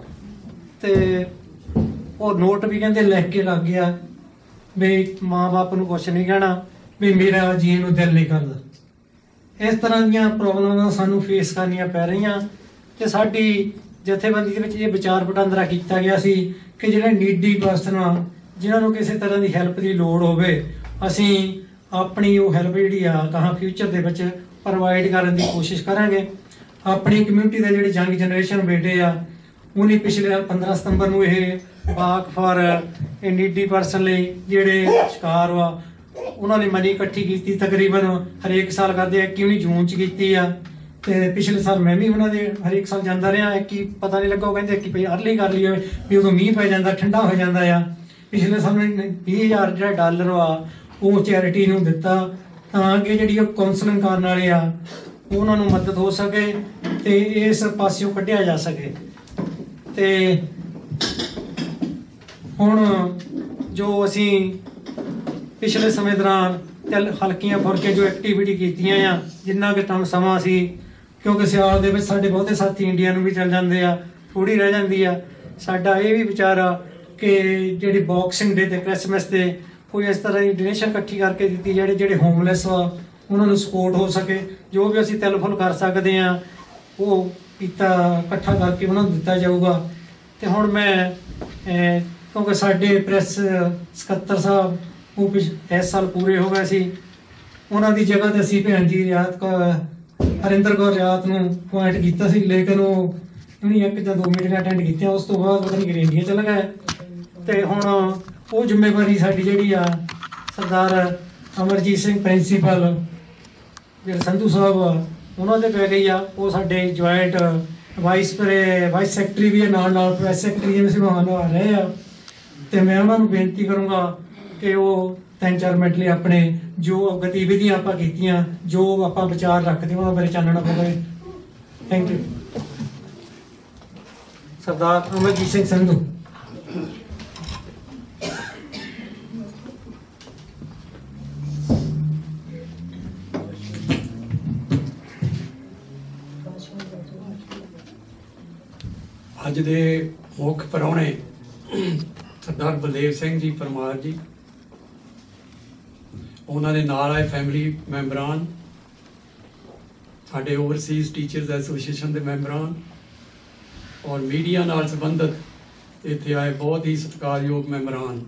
ਤੇ ਉਹ ਨੋਟ ਵੀ ਕਹਿੰਦੇ ਲਿਖ ਕੇ ਲੱਗ ਗਿਆ ਵੀ ਮਾਂ ਬਾਪ ਨੂੰ ਕੁਛ ਨਹੀਂ ਕਹਿਣਾ, ਵੀ ਮੇਰਾ ਜੀਣ ਨੂੰ ਦਿਲ ਨਹੀਂ ਕਰਦਾ। ਇਸ ਤਰ੍ਹਾਂ ਦੀਆਂ ਪ੍ਰੋਬਲਮਾਂ ਸਾਨੂੰ ਫੇਸ ਕਰਨੀਆਂ ਪੈ ਰਹੀਆਂ। ਤੇ ਸਾਡੀ ਜਥੇਬੰਦੀ ਦੇ ਵਿੱਚ ਇਹ ਵਿਚਾਰ ਵਟਾਂਦਰਾ ਕੀਤਾ ਗਿਆ ਸੀ ਕਿ ਜਿਹੜੇ ਨੀਡੀ ਪਰਸਨ ਆ, ਜਿਨ੍ਹਾਂ ਨੂੰ ਕਿਸੇ ਤਰ੍ਹਾਂ ਦੀ ਹੈਲਪ ਦੀ ਲੋੜ ਹੋਵੇ, ਅਸੀਂ ਆਪਣੀ ਉਹ ਹੈਲਪ ਜਿਹੜੀ ਆ ਕਹਾਂ ਫਿਊਚਰ ਦੇ ਵਿੱਚ ਪ੍ਰੋਵਾਈਡ ਕਰਨ ਦੀ ਕੋਸ਼ਿਸ਼ ਕਰਾਂਗੇ। ਆਪਣੀ ਕਮਿਊਨਿਟੀ ਦੇ ਜਿਹੜੇ ਯੰਗ ਜਨਰੇਸ਼ਨ ਬੇਟੇ ਆ, ਉਹਨੇ ਪਿਛਲੇ ਪੰਦਰਾਂ ਸਤੰਬਰ ਨੂੰ ਇਹ ਵਾਕ ਫਾਰ ਇਹ ਨੀਡੀ ਪਰਸਨ ਲਈ ਜਿਹੜੇ ਸ਼ਿਕਾਰ ਆ ਉਹਨਾਂ ਨੇ ਮਨੀ ਇਕੱਠੀ ਕੀਤੀ। ਤਕਰੀਬਨ ਹਰੇਕ ਸਾਲ ਕਰਦੇ ਆ, ਇੱਕੀ ਜੂਨ ਚ ਕੀਤੀ ਆ। ਤੇ ਪਿਛਲੇ ਸਾਲ ਮੈਂ ਵੀ ਉਹਨਾਂ ਦੇ ਹਰੇਕ ਸਾਲ ਜਾਂਦਾ ਰਿਹਾ। ਇੱਕੀ ਪਤਾ ਨਹੀਂ ਲੱਗਾ, ਉਹ ਕਹਿੰਦੇ ਕਿ ਭਈ ਅਰਲੀ ਕਰ ਲਈ ਹੋਵੇ ਵੀ ਉਦੋਂ ਮੀਂਹ ਪੈ ਜਾਂਦਾ, ਠੰਡਾ ਹੋ ਜਾਂਦਾ ਆ। ਪਿਛਲੇ ਸਾਲ ਵੀਹ ਹਜ਼ਾਰ ਜਿਹੜਾ ਡਾਲਰ ਆ ਉਹ ਚੈਰਿਟੀ ਨੂੰ ਦਿੱਤਾ ਤਾਂ ਕਿ ਜਿਹੜੀ ਉਹ ਕਾਉਂਸਲਿੰਗ ਕਰਨ ਵਾਲੇ ਆ ਉਹਨਾਂ ਨੂੰ ਮਦਦ ਹੋ ਸਕੇ ਤੇ ਇਸ ਪਾਸਿਓਂ ਕੱਢਿਆ ਜਾ ਸਕੇ। ਤੇ ਹੁਣ ਜੋ ਅਸੀਂ ਪਿਛਲੇ ਸਮੇਂ ਦੌਰਾਨ ਚੱਲ ਹਲਕੀਆਂ ਫੁਲਕੀਆਂ ਜੋ ਐਕਟੀਵਿਟੀ ਕੀਤੀਆਂ ਆ, ਜਿੰਨਾ ਕਿ ਟਾਈਮ ਸਮਾਂ ਸੀ, ਕਿਉਂਕਿ ਸਿਆਲ ਦੇ ਵਿੱਚ ਸਾਡੇ ਬਹੁਤੇ ਸਾਥੀ ਇੰਡੀਆ ਨੂੰ ਵੀ ਚੱਲ ਜਾਂਦੇ ਆ, ਥੋੜੀ ਰਹਿ ਜਾਂਦੀ ਆ। ਸਾਡਾ ਇਹ ਵੀ ਵਿਚਾਰ ਆ ਕਿ ਜਿਹੜੀ ਬਾਕਸਿੰਗ ਡੇ ਤੇ ਕ੍ਰਿਸਮਸ ਤੇ ਕੋਈ ਇਸ ਤਰ੍ਹਾਂ ਦੀ ਡੋਨੇਸ਼ਨ ਇਕੱਠੀ ਕਰਕੇ ਦਿੱਤੀ, ਜਿਹੜੇ ਜਿਹੜੇ ਹੋਮਲੈਸ ਆ ਉਹਨਾਂ ਨੂੰ ਸਪੋਰਟ ਹੋ ਸਕੇ। ਜੋ ਵੀ ਅਸੀਂ ਤਿਲ ਫੁੱਲ ਕਰ ਸਕਦੇ ਆ ਉਹ ਕੀਤਾ ਇਕੱਠਾ ਕਰਕੇ ਉਹਨਾਂ ਨੂੰ ਦਿੱਤਾ ਜਾਊਗਾ। ਤੇ ਹੁਣ ਮੈਂ ਕਿਉਂਕਿ ਸਾਡੇ ਪ੍ਰੈਸ ਸਕੱਤਰ ਸਾਹਿਬ ਉਹ ਪਿਛ ਇਸ ਸਾਲ ਪੂਰੇ ਹੋ ਗਏ ਸੀ, ਉਹਨਾਂ ਦੀ ਜਗ੍ਹਾ ਤੇ ਅਸੀਂ ਭੈਣ ਜੀ ਰਿਆਤ ਹਰਿੰਦਰ ਕੌਰ ਰਿਆਤ ਨੂੰ ਪੁਆਇੰਟ ਕੀਤਾ ਸੀ, ਲੇਕਿਨ ਉਹ ਉਹਨੇ ਇੱਕ ਜਾਂ ਦੋ ਮੀਟਿੰਗਾਂ ਅਟੈਂਡ ਕੀਤੀਆਂ, ਉਸ ਤੋਂ ਬਾਅਦ ਪਤਾ ਨਹੀਂ ਇੰਡੀਆ ਚਲਾ ਗਿਆ। ਤੇ ਹੁਣ ਉਹ ਜ਼ਿੰਮੇਵਾਰੀ ਸਾਡੀ ਜਿਹੜੀ ਆ ਸਰਦਾਰ ਅਮਰਜੀਤ ਸਿੰਘ ਪ੍ਰਿੰਸੀਪਲ ਜਿਹੜੇ ਸੰਧੂ ਸਾਹਿਬ ਆ ਉਹਨਾਂ ਦੇ ਪੈ ਗਈ ਆ। ਉਹ ਸਾਡੇ ਜੁਆਇੰਟ ਵਾਈਸ ਪ੍ਰੇ ਵਾਈਸ ਸੈਕਟਰੀ ਵੀ ਨਾਲ ਨਾਲ ਪ੍ਰੈਸ ਸੈਕਟਰੀ ਵੀ ਸੰਭਾਲ ਰਹੇ ਆ। ਤੇ ਮੈਂ ਉਹਨਾਂ ਨੂੰ ਬੇਨਤੀ ਕਰੂੰਗਾ ਕਿ ਉਹ ਤਿੰਨ ਚਾਰ ਮਿੰਟ ਲਈ ਆਪਣੇ ਜੋ ਗਤੀਵਿਧੀਆਂ ਆਪਾਂ ਕੀਤੀਆਂ, ਜੋ ਆਪਾਂ ਵਿਚਾਰ ਰੱਖਦੇ ਉਹਨਾਂ ਬਾਰੇ ਚਾਨਣਾ ਪਾਵੇ। Thank you. ਸਰਦਾਰ ਅਮਰਜੀਤ ਸਿੰਘ ਸੰਧੂ। ਅੱਜ ਦੇ ਮੁੱਖ ਪ੍ਰਾਹੁਣੇ ਸਰਦਾਰ ਬਲਦੇਵ ਸਿੰਘ ਜੀ ਪਰਮਾਰ ਜੀ, ਉਹਨਾਂ ਦੇ ਨਾਲ ਆਏ ਫੈਮਿਲੀ ਮੈਂਬਰਾਂ, ਸਾਡੇ ਓਵਰਸੀਜ਼ ਟੀਚਰਸ ਐਸੋਸੀਏਸ਼ਨ ਦੇ ਮੈਂਬਰਾਂ ਔਰ ਮੀਡੀਆ ਨਾਲ ਸੰਬੰਧਿਤ ਇੱਥੇ ਆਏ ਬਹੁਤ ਹੀ ਸਤਿਕਾਰਯੋਗ ਮੈਂਬਰਾਂ,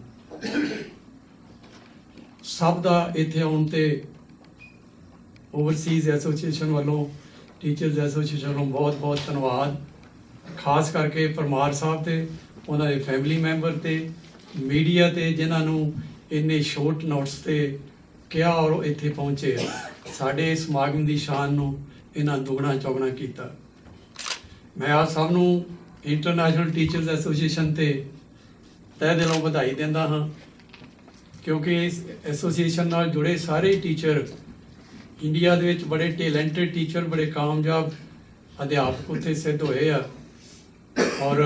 ਸਭ ਦਾ ਇੱਥੇ ਆਉਣ ਤੇ ਓਵਰਸੀਜ਼ ਐਸੋਸੀਏਸ਼ਨ ਵੱਲੋਂ, ਟੀਚਰਸ ਐਸੋਸੀਏਸ਼ਨ ਵੱਲੋਂ ਬਹੁਤ ਬਹੁਤ ਧੰਨਵਾਦ। ਖਾਸ ਕਰਕੇ ਪਰਮਾਰ ਸਾਹਿਬ ਤੇ ਉਹਨਾਂ ਦੇ ਫੈਮਿਲੀ ਮੈਂਬਰ ਤੇ ਮੀਡੀਆ ਤੇ ਜਿਨ੍ਹਾਂ ਨੂੰ ਇੰਨੇ ਸ਼ੋਰਟ ਨੋਟਸ ਤੇ ਕਿਹਾ ਔਰ ਇੱਥੇ ਪਹੁੰਚੇ, ਸਾਡੇ ਸਮਾਗਮ ਦੀ ਸ਼ਾਨ ਨੂੰ ਇਹਨਾਂ ਦੁਗਣਾ ਚੌਗਣਾ ਕੀਤਾ। ਮੈਂ ਆਪ ਸਭ ਨੂੰ ਇੰਟਰਨੈਸ਼ਨਲ ਟੀਚਰਸ ਐਸੋਸੀਏਸ਼ਨ ਤੇ ਤਹਿ ਦਿਲੋਂ ਵਧਾਈ ਦਿੰਦਾ ਹਾਂ, ਕਿਉਂਕਿ ਇਸ ਐਸੋਸੀਏਸ਼ਨ ਨਾਲ ਜੁੜੇ ਸਾਰੇ ਟੀਚਰ ਇੰਡੀਆ ਦੇ ਵਿੱਚ ਬੜੇ ਟੈਲੈਂਟਡ ਟੀਚਰ, ਬੜੇ ਕਾਮਯਾਬ ਅਧਿਆਪਕ ਉੱਥੇ ਸਿੱਧ ਹੋਏ ਆ। ਔਰ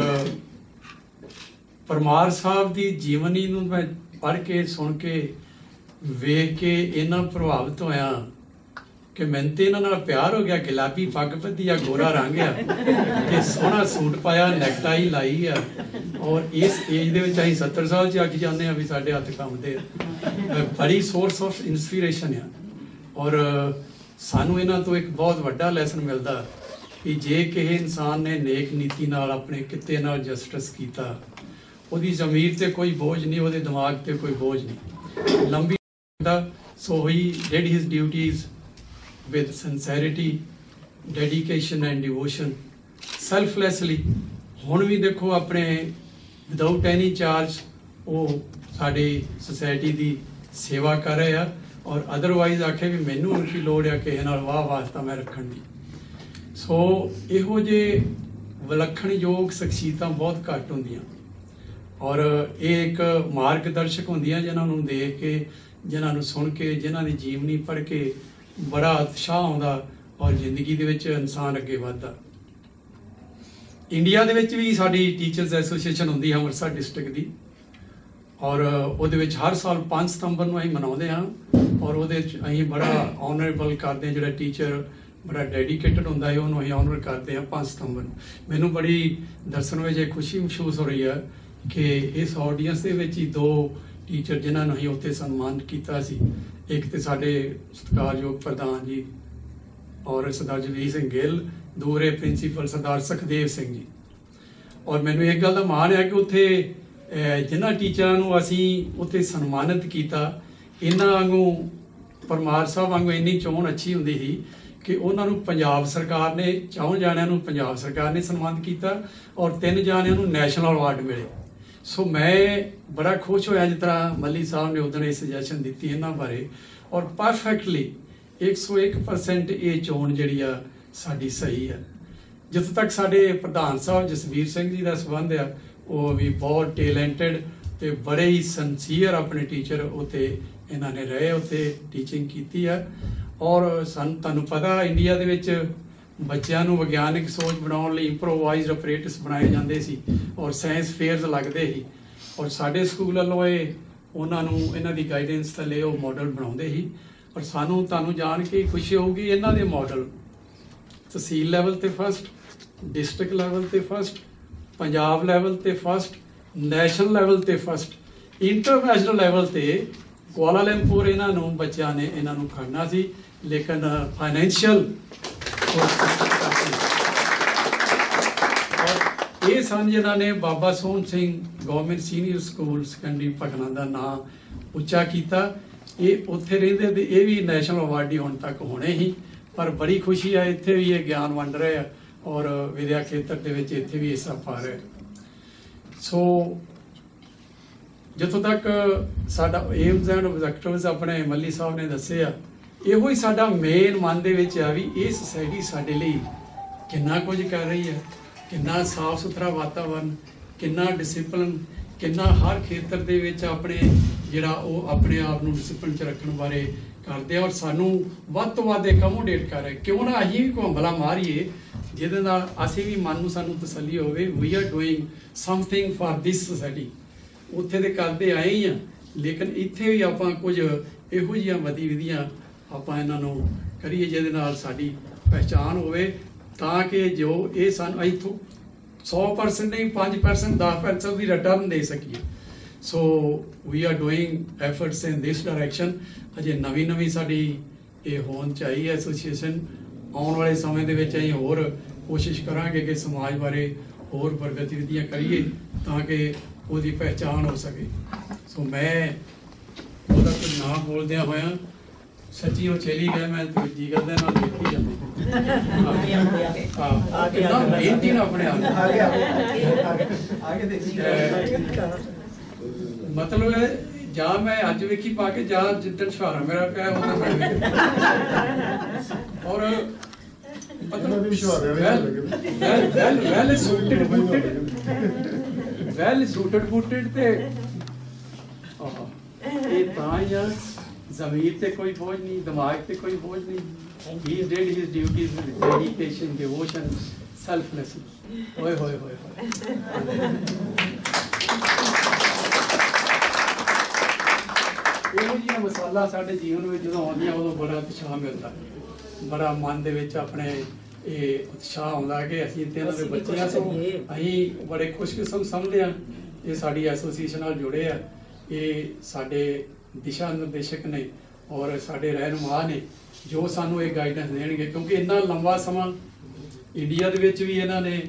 ਪਰਮਾਰ ਸਾਹਿਬ ਦੀ ਜੀਵਨੀ ਨੂੰ ਮੈਂ ਪੜ੍ਹ ਕੇ, ਸੁਣ ਕੇ, ਵੇਖ ਕੇ ਇੰਨਾ ਪ੍ਰਭਾਵਿਤ ਹੋਇਆ कि मैंने तो इन्हां नाल प्यार हो गया, गुलाबी पग बधी आ, गोरा रंग आ ते सोहना सूट पाया, नेकटाई लाई आ और इस एज दे विच असीं सत्तर साल च आखी जाने आ भी साडे हत्थ कंबदे आ। बड़ी सोर्स ऑफ इंस्पिरेशन आ और सानू इन्हां तो एक बहुत वड्डा लैसन मिलदा कि जे किसी इंसान ने नेक नीति नाल अपने किते नाल जस्टिस कीता, ਉਹਦੀ ਜ਼ਮੀਰ ਤੇ ਕੋਈ ਬੋਝ ਨਹੀਂ, ਉਹਦੇ ਦਿਮਾਗ ਤੇ ਕੋਈ ਬੋਝ ਨਹੀਂ, ਲੰਬੀ ਦਾ। So he did his duties with sincerity, dedication and devotion, selflessly. ਹੁਣ ਵੀ ਦੇਖੋ ਆਪਣੇ ਵਿਦਆਊਟ ਐਨੀ ਚਾਰਜ ਉਹ ਸਾਡੀ ਸੁਸਾਇਟੀ ਦੀ ਸੇਵਾ ਕਰ ਰਹੇ ਆ ਔਰ ਅਦਰਵਾਈਜ਼ ਆਖੇ ਵੀ ਮੈਨੂੰ ਹੁਣ ਕੀ ਲੋੜ ਆ ਕਿਸੇ ਨਾਲ ਵਾਹ ਵਾਸਤਾ ਮੈਂ ਰੱਖਣ ਦੀ। ਸੋ ਇਹੋ ਜਿਹੇ ਵਿਲੱਖਣਯੋਗ ਸ਼ਖਸੀਅਤਾਂ ਬਹੁਤ ਘੱਟ ਹੁੰਦੀਆਂ ਔਰ ਇਹ ਇੱਕ ਮਾਰਗਦਰਸ਼ਕ ਹੁੰਦੀਆਂ ਜਿਨ੍ਹਾਂ ਨੂੰ ਦੇਖ ਕੇ, ਜਿਨ੍ਹਾਂ ਨੂੰ ਸੁਣ ਕੇ, ਜਿਨ੍ਹਾਂ ਦੀ ਜੀਵਨੀ ਪੜ੍ਹ ਕੇ ਬੜਾ ਉਤਸ਼ਾਹ ਆਉਂਦਾ ਔਰ ਜ਼ਿੰਦਗੀ ਦੇ ਵਿੱਚ ਇਨਸਾਨ ਅੱਗੇ ਵੱਧਦਾ। ਇੰਡੀਆ ਦੇ ਵਿੱਚ ਵੀ ਸਾਡੀ ਟੀਚਰਸ ਐਸੋਸੀਏਸ਼ਨ ਹੁੰਦੀ ਹੈ ਅੰਮ੍ਰਿਤਸਰ ਡਿਸਟ੍ਰਿਕਟ ਦੀ ਔਰ ਉਹਦੇ ਵਿੱਚ ਹਰ ਸਾਲ ਪੰਜ ਸਤੰਬਰ ਨੂੰ ਅਸੀਂ ਮਨਾਉਂਦੇ ਹਾਂ ਔਰ ਉਹਦੇ 'ਚ ਅਸੀਂ ਬੜਾ ਆਨਰੇਬਲ ਕਰਦੇ ਹਾਂ। ਜਿਹੜਾ ਟੀਚਰ ਬੜਾ ਡੈਡੀਕੇਟਡ ਹੁੰਦਾ ਹੈ ਉਹਨੂੰ ਅਸੀਂ ਆਨਰ ਕਰਦੇ ਹਾਂ ਪੰਜ ਸਤੰਬਰ ਨੂੰ। ਮੈਨੂੰ ਬੜੀ ਦੱਸਣ ਵਿੱਚ ਇਹ ਖੁਸ਼ੀ ਮਹਿਸੂਸ ਹੋ ਰਹੀ ਹੈ ਕਿ ਇਸ ਆਡੀਅੰਸ ਦੇ ਵਿੱਚ ਹੀ ਦੋ ਟੀਚਰ ਜਿਨ੍ਹਾਂ ਨੂੰ ਅਸੀਂ ਉੱਥੇ ਸਨਮਾਨ ਕੀਤਾ ਸੀ, ਇੱਕ ਤੇ ਸਾਡੇ ਸਤਿਕਾਰਯੋਗ ਪ੍ਰਧਾਨ ਜੀ ਔਰ ਸਰਦਾਰ ਜਗਦੀਪ ਸਿੰਘ ਗਿੱਲ, ਦੂਰੇ ਪ੍ਰਿੰਸੀਪਲ ਸਰਦਾਰ ਸੁਖਦੇਵ ਸਿੰਘ ਜੀ। ਔਰ ਮੈਨੂੰ ਇੱਕ ਗੱਲ ਦਾ ਮਾਣ ਹੈ ਕਿ ਉੱਥੇ ਜਿਨ੍ਹਾਂ ਟੀਚਰਾਂ ਨੂੰ ਅਸੀਂ ਉੱਥੇ ਸਨਮਾਨਿਤ ਕੀਤਾ, ਇਹਨਾਂ ਵਾਂਗੂ ਪਰਮਾਰ ਸਾਹਿਬ ਵਾਂਗੂ ਇੰਨੀ ਚੋਣ ਅੱਛੀ ਹੁੰਦੀ ਸੀ ਕਿ ਉਹਨਾਂ ਨੂੰ ਪੰਜਾਬ ਸਰਕਾਰ ਨੇ, ਚੌਂ ਜਾਣਿਆਂ ਨੂੰ ਪੰਜਾਬ ਸਰਕਾਰ ਨੇ ਸਨਮਾਨਿਤ ਕੀਤਾ ਔਰ ਤਿੰਨ ਜਾਣਿਆਂ ਨੂੰ ਨੈਸ਼ਨਲ ਅਵਾਰਡ ਮਿਲੇ। ਸੋ ਮੈਂ ਬੜਾ ਖੁਸ਼ ਹੋਇਆ ਜਿਸ ਤਰ੍ਹਾਂ ਮੱਲੀ ਸਾਹਿਬ ਨੇ ਉਦੋਂ ਇਹ ਸੁਜੈਸ਼ਨ ਦਿੱਤੀ ਇਹਨਾਂ ਬਾਰੇ ਔਰ ਪਰਫੈਕਟਲੀ ਇੱਕ ਸੌ ਇੱਕ ਪਰਸੈਂਟ ਇਹ ਚੋਣ ਜਿਹੜੀ ਆ ਸਾਡੀ ਸਹੀ ਹੈ। ਜਿੱਥੋਂ ਤੱਕ ਸਾਡੇ ਪ੍ਰਧਾਨ ਸਾਹਿਬ ਜਸਵੀਰ ਸਿੰਘ ਜੀ ਦਾ ਸੰਬੰਧ ਆ, ਉਹ ਵੀ ਬਹੁਤ ਟੈਲੈਂਟਡ ਤੇ ਬੜੇ ਹੀ ਸਿੰਸੀਅਰ ਆਪਣੇ ਟੀਚਰ ਉੱਥੇ ਇਹਨਾਂ ਨੇ ਰਹੇ, ਉੱਥੇ ਟੀਚਿੰਗ ਕੀਤੀ ਆ। ਔਰ ਸਾਨੂੰ ਤੁਹਾਨੂੰ ਪਤਾ ਇੰਡੀਆ ਦੇ ਵਿੱਚ ਬੱਚਿਆਂ ਨੂੰ ਵਿਗਿਆਨਿਕ ਸੋਚ ਬਣਾਉਣ ਲਈ ਇੰਪਰੋਵਾਈਜ਼ਡ ਆਪਰੇਟਸ ਬਣਾਏ ਜਾਂਦੇ ਸੀ ਔਰ ਸਾਇੰਸ ਫੇਅਰਸ ਲੱਗਦੇ ਸੀ ਔਰ ਸਾਡੇ ਸਕੂਲ ਵੱਲੋਂ ਇਹ ਉਹਨਾਂ ਨੂੰ ਇਹਨਾਂ ਦੀ ਗਾਈਡੈਂਸ ਥੱਲੇ ਉਹ ਮਾਡਲ ਬਣਾਉਂਦੇ ਸੀ। ਔਰ ਸਾਨੂੰ ਤੁਹਾਨੂੰ ਜਾਣ ਕੇ ਖੁਸ਼ੀ ਹੋਊਗੀ ਇਹਨਾਂ ਦੇ ਮਾਡਲ ਤਹਿਸੀਲ ਲੈਵਲ ਤੇ ਫਸਟ, ਡਿਸਟ੍ਰਿਕਟ ਲੈਵਲ ਤੇ ਫਸਟ, ਪੰਜਾਬ ਲੈਵਲ ਤੇ ਫਸਟ, ਨੈਸ਼ਨਲ ਲੈਵਲ ਤੇ ਫਸਟ, ਇੰਟਰਨੈਸ਼ਨਲ ਲੈਵਲ ਤੇ ਕੁਆਲਾਲੰਪੁਰ ਇਹਨਾਂ ਨੂੰ ਬੱਚਿਆਂ ਨੇ ਇਹਨਾਂ ਨੂੰ ਖੜਨਾ ਸੀ, ਲੇਕਿਨ ਫਾਈਨੈਂਸ਼ੀਅਲ ਔਰ ਇਹ ਸਨ ਜਿਨ੍ਹਾਂ ਨੇ Baba Sohan Singh government senior school secondary Patna ਦਾ ਨਾਂ ਉੱਚਾ ਕੀਤਾ। ਇਹ ਉੱਥੇ ਰਹਿੰਦੇ ਤੇ ਇਹ ਵੀ ਨੈਸ਼ਨਲ ਅਵਾਰਡੀ ਹੁਣ ਤੱਕ ਹੋਣੇ ਹੀ, ਪਰ ਬੜੀ ਖੁਸ਼ੀ ਹੈ ਇੱਥੇ ਵੀ ਇਹ ਗਿਆਨ ਵੰਡ ਰਹੇ ਆ ਔਰ ਵਿਦਿਆ ਖੇਤਰ ਦੇ ਵਿੱਚ ਇੱਥੇ ਵੀ ਹਿੱਸਾ ਪਾ ਰਹੇ। ਸੋ ਜਿੱਥੋਂ ਤੱਕ ਸਾਡਾ ਏਮਸ ਐਂਡ ਆਬਜੈਕਟਿਵਸ ਆਪਣੇ ਮੱਲੀ ਸਾਹਿਬ ਨੇ ਦੱਸੇ ਆ, ਇਹੋ ਹੀ ਸਾਡਾ ਮੇਨ ਮਨ ਦੇ ਵਿੱਚ ਆ ਵੀ ਇਹ ਸੁਸਾਇਟੀ ਸਾਡੇ ਲਈ ਕਿੰਨਾ ਕੁਝ ਕਰ ਰਹੀ ਹੈ, ਕਿੰਨਾ ਸਾਫ ਸੁਥਰਾ ਵਾਤਾਵਰਨ, ਕਿੰਨਾ ਡਿਸਿਪਲਿਨ, ਕਿੰਨਾ ਹਰ ਖੇਤਰ ਦੇ ਵਿੱਚ ਆਪਣੇ ਜਿਹੜਾ ਉਹ ਆਪਣੇ ਆਪ ਨੂੰ ਡਿਸਿਪਲਿਨ 'ਚ ਰੱਖਣ ਬਾਰੇ ਕਰਦੇ ਆ ਔਰ ਸਾਨੂੰ ਵੱਧ ਤੋਂ ਵੱਧ ਅਕੋਮੋਡੇਟ ਕਰ ਰਹੇ। ਕਿਉਂ ਨਾ ਅਸੀਂ ਵੀ ਕੋਈ ਹੰਬਲਾ ਮਾਰੀਏ ਜਿਹਦੇ ਨਾਲ ਅਸੀਂ ਵੀ ਮਨ ਨੂੰ ਸਾਨੂੰ ਤਸੱਲੀ ਹੋਵੇ, we are doing something for this society. ਉੱਥੇ ਦੇ ਕਰਦੇ ਆਏ ਹੀ ਆ, ਲੇਕਿਨ ਇੱਥੇ ਵੀ ਆਪਾਂ ਕੁਝ ਇਹੋ ਜਿਹੀਆਂ ਗਤੀਵਿਧੀਆਂ ਆਪਾਂ ਇਹਨਾਂ ਨੂੰ ਕਰੀਏ ਜਿਹਦੇ ਨਾਲ ਸਾਡੀ ਪਹਿਚਾਣ ਹੋਵੇ, ਤਾਂ ਕਿ ਜੋ ਇਹ ਸਾਨੂੰ ਇੱਥੋਂ ਸੌ ਪਰਸੈਂਟ ਨਹੀਂ ਪੰਜ ਪਰਸੈਂਟ ਦਸ ਪਰਸੈਂਟ ਵੀ ਰਿਟਰਨ ਦੇ ਸਕੀਏ। So we are doing efforts in this direction. ਅਜੇ ਨਵੀਂ ਨਵੀਂ ਸਾਡੀ ਇਹ ਹੋਂਦ ਚਾਹੀ ਹੈ ਐਸੋਸੀਏਸ਼ਨ। ਆਉਣ ਵਾਲੇ ਸਮੇਂ ਦੇ ਵਿੱਚ ਅਸੀਂ ਹੋਰ ਕੋਸ਼ਿਸ਼ ਕਰਾਂਗੇ ਕਿ ਸਮਾਜ ਬਾਰੇ ਹੋਰ ਗਤੀਵਿਧੀਆਂ ਕਰੀਏ ਤਾਂ ਕਿ ਉਹਦੀ ਪਹਿਚਾਣ ਹੋ ਸਕੇ। ਸੋ ਮੈਂ ਉਹਦਾ ਕੁਝ ਨਾ ਬੋਲਦਿਆਂ ਹੋਇਆਂ ਸੱਚੀ ਉਹ ਚਲੀ ਗਏ, ਮੈਂ ਜੀ ਕਰਦੇ ਨਾਲ ਦੇਖੀ ਜਾਂਦਾ ਹਾਂ ਕਿੰਨਾ ਮਿਹਨਤੀ ਨਾ ਆਪਣੇ ਆਪ ਮਤਲਬ ਹੈ ਜਾਂ ਮੈਂ ਅੱਜ ਵੇਖੀ ਪਾ ਕੇ ਜਾਂ ਜਿੱਦਣ ਸ਼ਹਾਰਾ ਮੇਰਾ ਪਿਆ ਉਦੋਂ ਮੈਂ ਔਰ ਮਤਲਬ well well well suited booted well suited booted ਤੇ ਇਹ ਤਾਂ ਯਾਰ ਜ਼ਮੀਰ ਤੇ ਕੋਈ ਬੋਝ ਨਹੀਂ, ਦਿਮਾਗ ਤੇ ਕੋਈ ਬੋਝ ਨਹੀਂ। He did his duties with dedication, devotion, selflessness. ਹੋਏ ਹੋਏ ਹੋਏ ਹੋਏ ਇਹੋ ਜਿਹੀਆਂ ਮਿਸਾਲਾਂ ਸਾਡੇ ਜੀਵਨ ਵਿੱਚ ਜਦੋਂ ਆਉਂਦੀਆਂ ਉਦੋਂ ਬੜਾ ਉਤਸ਼ਾਹ ਮਿਲਦਾ, ਬੜਾ ਮਨ ਦੇ ਵਿੱਚ ਆਪਣੇ ਇਹ ਉਤਸ਼ਾਹ ਆਉਂਦਾ ਕਿ ਅਸੀਂ ਤੇ ਇਹਨਾਂ ਦੇ ਬੱਚੇ ਆ, ਸੋ ਅਸੀਂ ਬੜੇ ਖੁਸ਼ਕਿਸਮਤ ਸਮਝਦੇ ਹਾਂ ਇਹ ਸਾਡੀ ਐਸੋਸੀਏਸ਼ਨ ਨਾਲ ਜੁੜੇ ਆ। ਇਹ ਸਾਡੇ ਦਿਸ਼ਾ ਨਿਰਦੇਸ਼ਕ ਨੇ ਔਰ ਸਾਡੇ ਰਹਿਨੁਮਾ ਨੇ ਜੋ ਸਾਨੂੰ ਇਹ ਗਾਈਡੈਂਸ ਦੇਣਗੇ, ਕਿਉਂਕਿ ਇੰਨਾ ਲੰਬਾ ਸਮਾਂ ਇੰਡੀਆ ਦੇ ਵਿੱਚ ਵੀ ਇਹਨਾਂ ਨੇ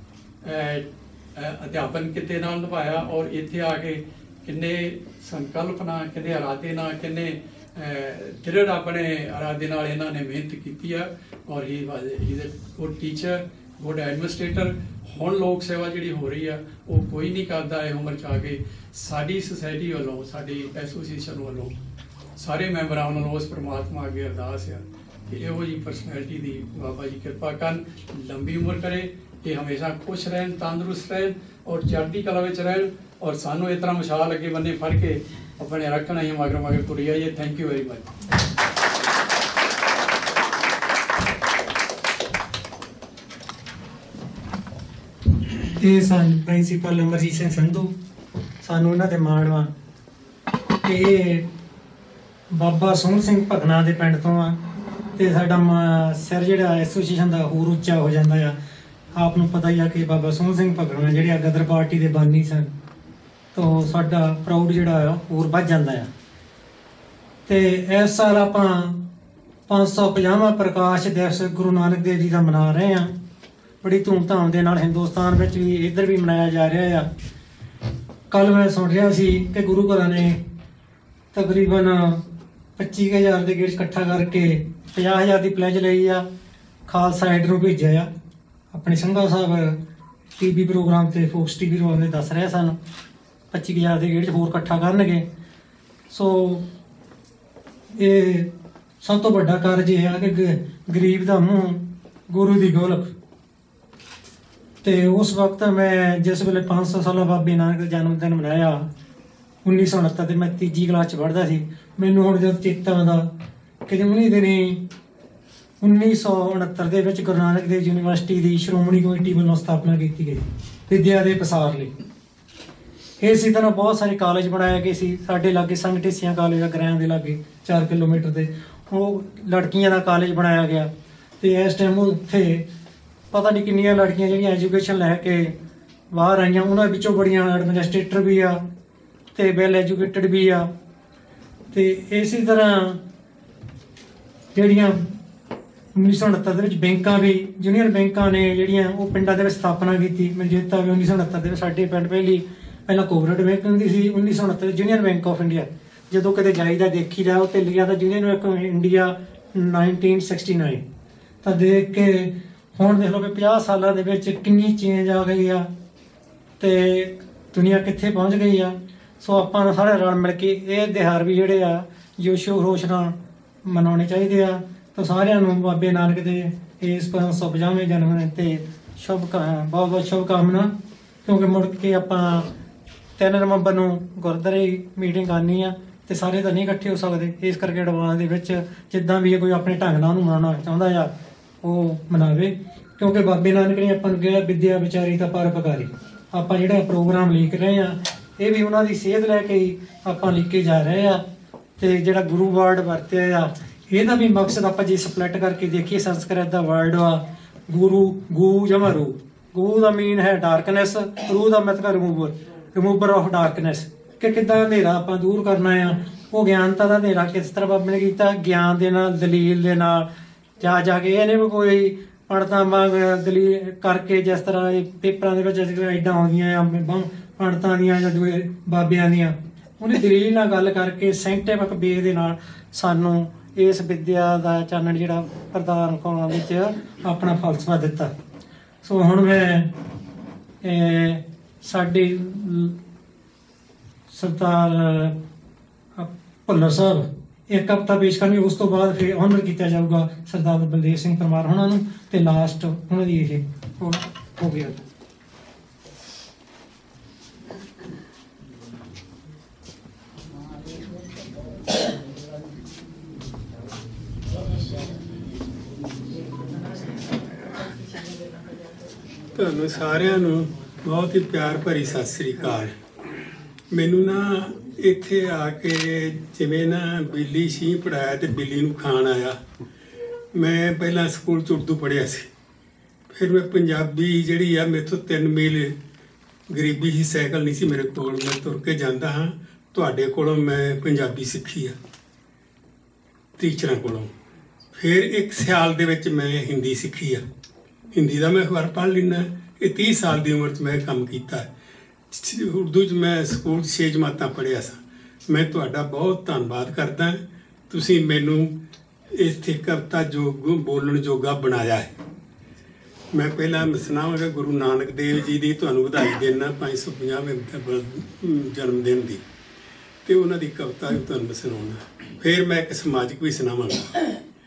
ਅਧਿਆਪਨ ਕਿੱਤੇ ਨਾਲ ਨਿਭਾਇਆ ਔਰ ਇੱਥੇ ਆ ਕੇ ਕਿੰਨੇ ਸੰਕਲਪ ਨਾਲ, ਕਿੰਨੇ ਇਰਾਦੇ ਨਾਲ, ਕਿੰਨੇ ਦ੍ਰਿੜ ਆਪਣੇ ਇਰਾਦੇ ਨਾਲ ਇਹਨਾਂ ਨੇ ਮਿਹਨਤ ਕੀਤੀ ਆ ਔਰ he is a good teacher, good administrator. ਹੁਣ ਲੋਕ ਸੇਵਾ ਜਿਹੜੀ ਹੋ ਰਹੀ ਆ ਉਹ ਕੋਈ ਨਹੀਂ ਕਰਦਾ ਇਹ ਉਮਰ 'ਚ ਆ ਕੇ। ਸਾਡੀ ਸੁਸਾਇਟੀ ਵੱਲੋਂ, ਸਾਡੀ ਐਸੋਸੀਏਸ਼ਨ ਵੱਲੋਂ ਸਾਰੇ ਮੈਂਬਰਾਂ ਵੱਲੋਂ ਉਸ ਪ੍ਰਮਾਤਮਾ ਅੱਗੇ ਅਰਦਾਸ ਆ ਕਿ ਇਹੋ ਜਿਹੀ ਪਰਸਨੈਲਿਟੀ ਦੀ ਬਾਬਾ ਜੀ ਕਿਰਪਾ ਕਰਨ, ਲੰਬੀ ਉਮਰ ਕਰੇ, ਇਹ ਹਮੇਸ਼ਾ ਖੁਸ਼ ਰਹਿਣ, ਤੰਦਰੁਸਤ ਰਹਿਣ ਔਰ ਚੜ੍ਹਦੀ ਕਲਾ ਵਿੱਚ ਰਹਿਣ ਔਰ ਸਾਨੂੰ ਇਸ ਤਰ੍ਹਾਂ ਮਸ਼ਾਲ ਅੱਗੇ ਬੰਨੇ ਫੜ ਕੇ ਆਪਣੇ ਰੱਖਣਾ ਹੀ ਮਗਰ ਮਗਰ ਤੁਰੀ ਆਈਏ। Thank you very much. ਇਹ ਸਨ ਪ੍ਰਿੰਸੀਪਲ ਅਮਰਜੀਤ ਸਿੰਘ ਸੰਧੂ, ਸਾਨੂੰ ਇਹਨਾਂ ਤੇ ਮਾਣ ਵਾ ਕਿ ਇਹ ਬਾਬਾ ਸੋਹਣ ਸਿੰਘ ਭਗਨਾ ਦੇ ਪਿੰਡ ਤੋਂ ਆ ਤੇ ਸਾਡਾ ਸਿਰ ਜਿਹੜਾ ਐਸੋਸੀਏਸ਼ਨ ਦਾ ਹੋਰ ਉੱਚਾ ਹੋ ਜਾਂਦਾ ਆ। ਆਪ ਨੂੰ ਪਤਾ ਹੀ ਆ ਕਿ ਬਾਬਾ ਸੋਹਣ ਸਿੰਘ ਭਗਨਾ ਜਿਹੜੇ ਆ ਗਦਰ ਪਾਰਟੀ ਦੇ ਬਾਨੀ ਸਨ, ਤਾਂ ਸਾਡਾ ਪ੍ਰਾਊਡ ਜਿਹੜਾ ਆ ਹੋਰ ਵੱਧ ਜਾਂਦਾ ਆ। ਤੇ ਇਸ ਸਾਲ ਆਪਾਂ ਪੰਜ ਸੌ ਪੰਜਾਹਵਾਂ ਪ੍ਰਕਾਸ਼ ਦਿਵਸ ਗੁਰੂ ਨਾਨਕ ਦੇਵ ਜੀ ਦਾ ਮਨਾ ਰਹੇ ਹਾਂ ਬੜੀ ਧੂਮਧਾਮ ਦੇ ਨਾਲ। ਹਿੰਦੁਸਤਾਨ ਵਿੱਚ ਵੀ ਇੱਧਰ ਵੀ ਮਨਾਇਆ ਜਾ ਰਿਹਾ ਆ। ਕੱਲ ਮੈਂ ਸੁਣ ਰਿਹਾ ਸੀ ਕਿ ਗੁਰੂ ਘਰਾਂ ਨੇ ਤਕਰੀਬਨ ਪੱਚੀ ਕੁ ਹਜ਼ਾਰ ਦੇ ਗੇੜ ਇਕੱਠਾ ਕਰਕੇ ਪੰਜਾਹ ਹਜ਼ਾਰ ਦੀ ਪਲੈਜ ਲਈ ਆ, ਖਾਲਸਾ ਏਡ ਨੂੰ ਭੇਜਿਆ ਆ। ਆਪਣੇ Sangha Sahib TV program ਤੇ ਫੋਕਸ ਟੀ ਵੀ ਪ੍ਰੋਗਰਾਮ 'ਤੇ ਦੱਸ ਰਹੇ ਸਨ ਪੱਚੀ ਕੁ ਹਜ਼ਾਰ ਦੇ ਗੇੜ 'ਚ ਹੋਰ ਇਕੱਠਾ ਕਰਨਗੇ। ਸੋ ਇਹ ਸਭ ਤੋਂ ਵੱਡਾ ਕਾਰਜ ਇਹ ਆ ਕਿ ਗਰੀਬ ਦਾ ਮੂੰਹ ਗੁਰੂ ਦੀ ਗੋਲਕ। ਤੇ ਉਸ ਵਕਤ ਮੈਂ ਜਿਸ ਵੇਲੇ ਪੰਜ ਸੌ ਸਾਲਾ ਬਾਬੇ ਨਾਨਕ ਦਾ ਜਨਮ ਦਿਨ ਮਨਾਇਆ ਉੱਨੀ ਸੌ ਉਣਹੱਤਰ ਤੇ ਮੈਂ ਤੀਜੀ ਕਲਾਸ 'ਚ ਪੜ੍ਹਦਾ ਸੀ। ਮੈਨੂੰ ਹੁਣ ਜਦ ਚੇਤਾ ਆਉਂਦਾ ਕਿ ਉਨੀ ਦਿਨੀ ਉੱਨੀ ਸੌ ਉਣਹੱਤਰ ਦੇ ਵਿੱਚ ਗੁਰੂ ਨਾਨਕ ਦੇਵ ਯੂਨੀਵਰਸਿਟੀ ਦੀ ਸ਼੍ਰੋਮਣੀ ਕਮੇਟੀ ਵੱਲੋਂ ਸਥਾਪਨਾ ਕੀਤੀ ਗਈ ਵਿੱਦਿਆ ਦੇ ਪਸਾਰ ਲਈ। ਇਸੇ ਤਰ੍ਹਾਂ ਬਹੁਤ ਸਾਰੇ ਕਾਲਜ ਬਣਾਏ ਗਏ ਸੀ। ਸਾਡੇ ਲਾਗੇ ਸੰਘ ਢੇਸੀਆਂ ਕਾਲਜ ਆ ਗ੍ਰਹਿਆਂ ਦੇ ਲਾਗੇ ਚਾਰ ਕਿਲੋਮੀਟਰ ਤੇ, ਉਹ ਲੜਕੀਆਂ ਦਾ ਕਾਲਜ ਬਣਾਇਆ ਗਿਆ। ਤੇ ਇਸ ਟਾਈਮ ਉੱਥੇ ਪਤਾ ਨਹੀਂ ਕਿੰਨੀਆਂ ਲੜਕੀਆਂ ਜਿਹੜੀਆਂ ਐਜੂਕੇਸ਼ਨ ਲੈ ਕੇ ਬਾਹਰ ਆਈਆਂ, ਉਹਨਾਂ ਵਿੱਚੋਂ ਬੜੀਆਂ ਐਡਮਿਨਿਸਟ੍ਰੇਟਰ ਵੀ ਆ ਤੇ ਵੈਲ ਐਜੂਕੇਟਡ ਵੀ ਆ। ਤੇ ਇਸੇ ਤਰ੍ਹਾਂ ਜਿਹੜੀਆਂ ਉੱਨੀ ਸੌ ਉਣਹੱਤਰ ਦੇ ਵਿੱਚ ਬੈਂਕਾਂ ਵੀ, ਜੂਨੀਅਰ ਬੈਂਕਾਂ ਨੇ ਜਿਹੜੀਆਂ ਉਹ ਪਿੰਡਾਂ ਦੇ ਵਿੱਚ ਸਥਾਪਨਾ ਕੀਤੀ। ਮਨਜੀਤਾ ਵੀ ਉੱਨੀ ਸੌ ਉਣਹੱਤਰ ਦੇ ਵਿੱਚ ਸਾਡੇ ਪਿੰਡ ਪਹਿਲੀ ਪਹਿਲਾਂ ਕੋਆਪਰੇਟਿਵ ਬੈਂਕ ਹੁੰਦੀ ਸੀ, ਉੱਨੀ ਸੌ ਉਣਹੱਤਰ ਯੂਨੀਅਨ ਬੈਂਕ ਆਫ ਇੰਡੀਆ। ਜਦੋਂ ਕਿਤੇ ਜਾਈਦਾ ਦੇਖੀਦਾ ਉੱਤੇ ਲਿਖਿਆ ਤਾਂ Union Bank of India nineteen sixty nine. ਤਾਂ ਦੇਖ ਕੇ ਹੁਣ ਦੇਖ ਲਓ ਵੀ ਪੰਜਾਹ ਸਾਲਾਂ ਦੇ ਵਿੱਚ ਕਿੰਨੀ ਚੇਂਜ ਆ ਗਈ ਆ ਤੇ ਦੁਨੀਆ ਕਿੱਥੇ ਪਹੁੰਚ ਗਈ ਆ। ਸੋ ਆਪਾਂ ਨੂੰ ਸਾਰੇ ਰਲ ਮਿਲ ਕੇ ਇਹ ਤਿਉਹਾਰ ਵੀ ਜਿਹੜੇ ਆ ਜੋਸ਼ੋ ਖਰੋਸ਼ ਨਾਲ ਮਨਾਉਣੇ ਚਾਹੀਦੇ ਆ। ਤਾਂ ਸਾਰਿਆਂ ਨੂੰ ਬਾਬੇ ਨਾਨਕ ਦੇ ਇਸ ਪੰਜ ਸੌ ਪੰਜਾਹਵੇਂ ਜਨਮ ਦਿਨ ਤੇ ਸ਼ੁਭ ਬਹੁਤ ਬਹੁਤ ਸ਼ੁਭ ਕਾਮਨਾ। ਕਿਉਂਕਿ ਮੁੜ ਕੇ ਆਪਾਂ ਤਿੰਨ ਨਵੰਬਰ ਨੂੰ ਗੁਰਦੁਆਰੇ ਮੀਟਿੰਗ ਕਰਨੀ ਆ ਤੇ ਸਾਰੇ ਤਾਂ ਨਹੀਂ ਇਕੱਠੇ ਹੋ ਸਕਦੇ। ਇਸ ਕਰਕੇ ਐਡਵਾਂਸ ਦੇ ਵਿੱਚ ਜਿੱਦਾਂ ਵੀ ਕੋਈ ਆਪਣੇ ਢੰਗ ਨਾਲ ਉਹਨੂੰ ਮਨਾਉਣਾ ਚਾਹੁੰਦਾ ਆ ਉਹ ਮਨਾਵੇ। ਕਿਉਂਕਿ ਬਾਬੇ ਨਾਨਕ ਨੇ ਆਪਾਂ ਨੂੰ ਕਿਹਾ ਵਿਦਿਆ ਵਿਚਾਰੀ ਤਾਂ ਪਰਉਪਕਾਰੀ। ਆਪਾਂ ਜਿਹੜਾ ਪ੍ਰੋਗਰਾਮ ਲਿਖ ਰਹੇ ਆ ਇਹ ਵੀ ਉਹਨਾਂ ਦੀ ਸੇਧ ਲੈ ਕੇ ਹੀ ਆਪਾਂ ਲਿਖ ਕੇ ਜਾ ਰਹੇ ਆ। ਤੇ ਜਿਹੜਾ ਗੁਰੂ ਵਰਡ ਵਰਤਿਆ ਆ ਇਹਦਾ ਵੀ ਮਕਸਦ ਆਪਾਂ ਜੇ ਸਪਲਿਟ ਕਰਕੇ ਦੇਖੀਏ, ਸੰਸਕ੍ਰਿਤ ਦਾ ਵਰਡ ਆ ਗੁਰੂ, ਗੂ ਜਮਾ ਰੂ। ਗੂ ਦਾ ਮੀਨ ਹੈ ਡਾਰਕਨੈਸ, ਰੂ ਦਾ ਮਤਲਬ ਰਿਮੂਵਰ, ਰਿਮੂਵਰ ਆਫ ਡਾਰਕਨੈਸ। ਕਿ ਕਿੱਦਾਂ ਹਨੇਰਾ ਆਪਾਂ ਦੂਰ ਕਰਨਾ ਆ। ਉਹ ਗਿਆਨਤਾ ਦਾ ਹਨੇਰਾ ਕਿਸ ਤਰ੍ਹਾਂ ਬਾਬੇ ਨੇ ਕੀਤਾ, ਗਿਆਨ ਦੇ ਨਾਲ, ਦਲੀਲ ਦੇ ਨਾਲ ਜਾ ਜਾ ਕੇ। ਇਹਨੇ ਵੀ ਕੋਈ ਪੜ੍ਹਤਾ ਵਾਂਗ ਦਲੀਲ ਕਰਕੇ, ਜਿਸ ਤਰ੍ਹਾਂ ਇਹ ਪੇਪਰਾਂ ਦੇ ਵਿੱਚ ਐਡਾਂ ਆਉਂਦੀਆਂ ਆ ਪੰਡਤਾਂ ਦੀਆਂ ਜਾਂ ਦੂਏ ਬਾਬਿਆਂ ਦੀਆਂ, ਉਹਨੇ ਦਲੀਲ ਨਾਲ ਗੱਲ ਕਰਕੇ ਸਾਇੰਟਿਫਿਕ ਵੇ ਦੇ ਨਾਲ ਸਾਨੂੰ ਇਸ ਵਿਦਿਆ ਦਾ ਚਾਨਣ ਜਿਹੜਾ ਪ੍ਰਦਾਨ ਕਰਨ ਵਿੱਚ ਆਪਣਾ ਫਲਸਫਾ ਦਿੱਤਾ। ਸੋ ਹੁਣ ਮੈਂ ਸਾਡੇ ਸਰਦਾਰ ਭੁੱਲਰ ਸਾਹਿਬ ਇੱਕ ਹਫ਼ਤਾ ਪੇਸ਼ ਕਰਨਗੇ, ਉਸ ਤੋਂ ਬਾਅਦ ਫਿਰ ਆਨਰ ਕੀਤਾ ਜਾਊਗਾ ਸਰਦਾਰ ਬਲਦੇਵ ਸਿੰਘ ਪਰਮਾਰ ਹੋਣਾ ਨੂੰ ਤੇ ਲਾਸਟ ਉਹਨਾਂ ਦੀ ਇਹ ਹੋ ਗਿਆ। ਤੁਹਾਨੂੰ ਸਾਰਿਆਂ ਨੂੰ ਬਹੁਤ ਹੀ ਪਿਆਰ ਭਰੀ ਸਤਿ ਸ੍ਰੀ ਅਕਾਲ। ਮੈਨੂੰ ਨਾ ਇੱਥੇ ਆ ਕੇ ਜਿਵੇਂ ਨਾ ਬਿੱਲੀ ਸੀਂ ਪੜਾਇਆ ਤੇ ਬਿੱਲੀ ਨੂੰ ਖਾਣ ਆਇਆ। ਮੈਂ ਪਹਿਲਾਂ ਸਕੂਲ 'ਚ ਉਰਦੂ ਪੜ੍ਹਿਆ ਸੀ, ਫਿਰ ਮੈਂ ਪੰਜਾਬੀ ਜਿਹੜੀ ਆ ਮੇਰੇ ਤੋਂ ਤਿੰਨ ਮੀਲ ਗਰੀਬੀ ਸੀ, ਸਾਈਕਲ ਨਹੀਂ ਸੀ ਮੇਰੇ ਕੋਲ, ਮੈਂ ਤੁਰ ਕੇ ਜਾਂਦਾ ਹਾਂ। ਤੁਹਾਡੇ ਕੋਲੋਂ ਮੈਂ ਪੰਜਾਬੀ ਸਿੱਖੀ ਆ ਟੀਚਰਾਂ ਕੋਲੋਂ। ਫਿਰ ਇੱਕ ਸਿਆਲ ਦੇ ਵਿੱਚ ਮੈਂ ਹਿੰਦੀ ਸਿੱਖੀ ਆ। ਹਿੰਦੀ ਦਾ ਮੈਂ ਅਖਬਾਰ ਪੜ੍ਹ ਲੈਂਦਾ। ਇਹ ਤੀਹ ਸਾਲ ਦੀ ਉਮਰ 'ਚ ਮੈਂ ਕੰਮ ਕੀਤਾ। ਉਰਦੂ 'ਚ ਮੈਂ ਸਕੂਲ 'ਚ ਛੇ ਜਮਾਤਾਂ ਪੜ੍ਹਿਆ ਸਾਂ। ਮੈਂ ਤੁਹਾਡਾ ਬਹੁਤ ਧੰਨਵਾਦ ਕਰਦਾ, ਤੁਸੀਂ ਮੈਨੂੰ ਇੱਥੇ ਕਵਿਤਾ ਜੋਗ ਬੋਲਣ ਜੋਗਾ ਬਣਾਇਆ ਹੈ। ਮੈਂ ਪਹਿਲਾਂ ਸੁਣਾਵਾਂਗਾ ਗੁਰੂ ਨਾਨਕ ਦੇਵ ਜੀ ਦੀ ਤੁਹਾਨੂੰ ਵਧਾਈ ਦੇਣਾ ਪੰਜ ਸੌ ਪੰਜਾਹਵੇਂ ਜਨਮ ਦਿਨ ਦੀ, ਤੇ ਉਹਨਾਂ ਦੀ ਕਵਿਤਾ ਵੀ ਤੁਹਾਨੂੰ ਸੁਣਾਉਣਾ। ਫਿਰ ਮੈਂ ਇੱਕ ਸਮਾਜਿਕ ਵੀ ਸੁਣਾਵਾਂਗਾ।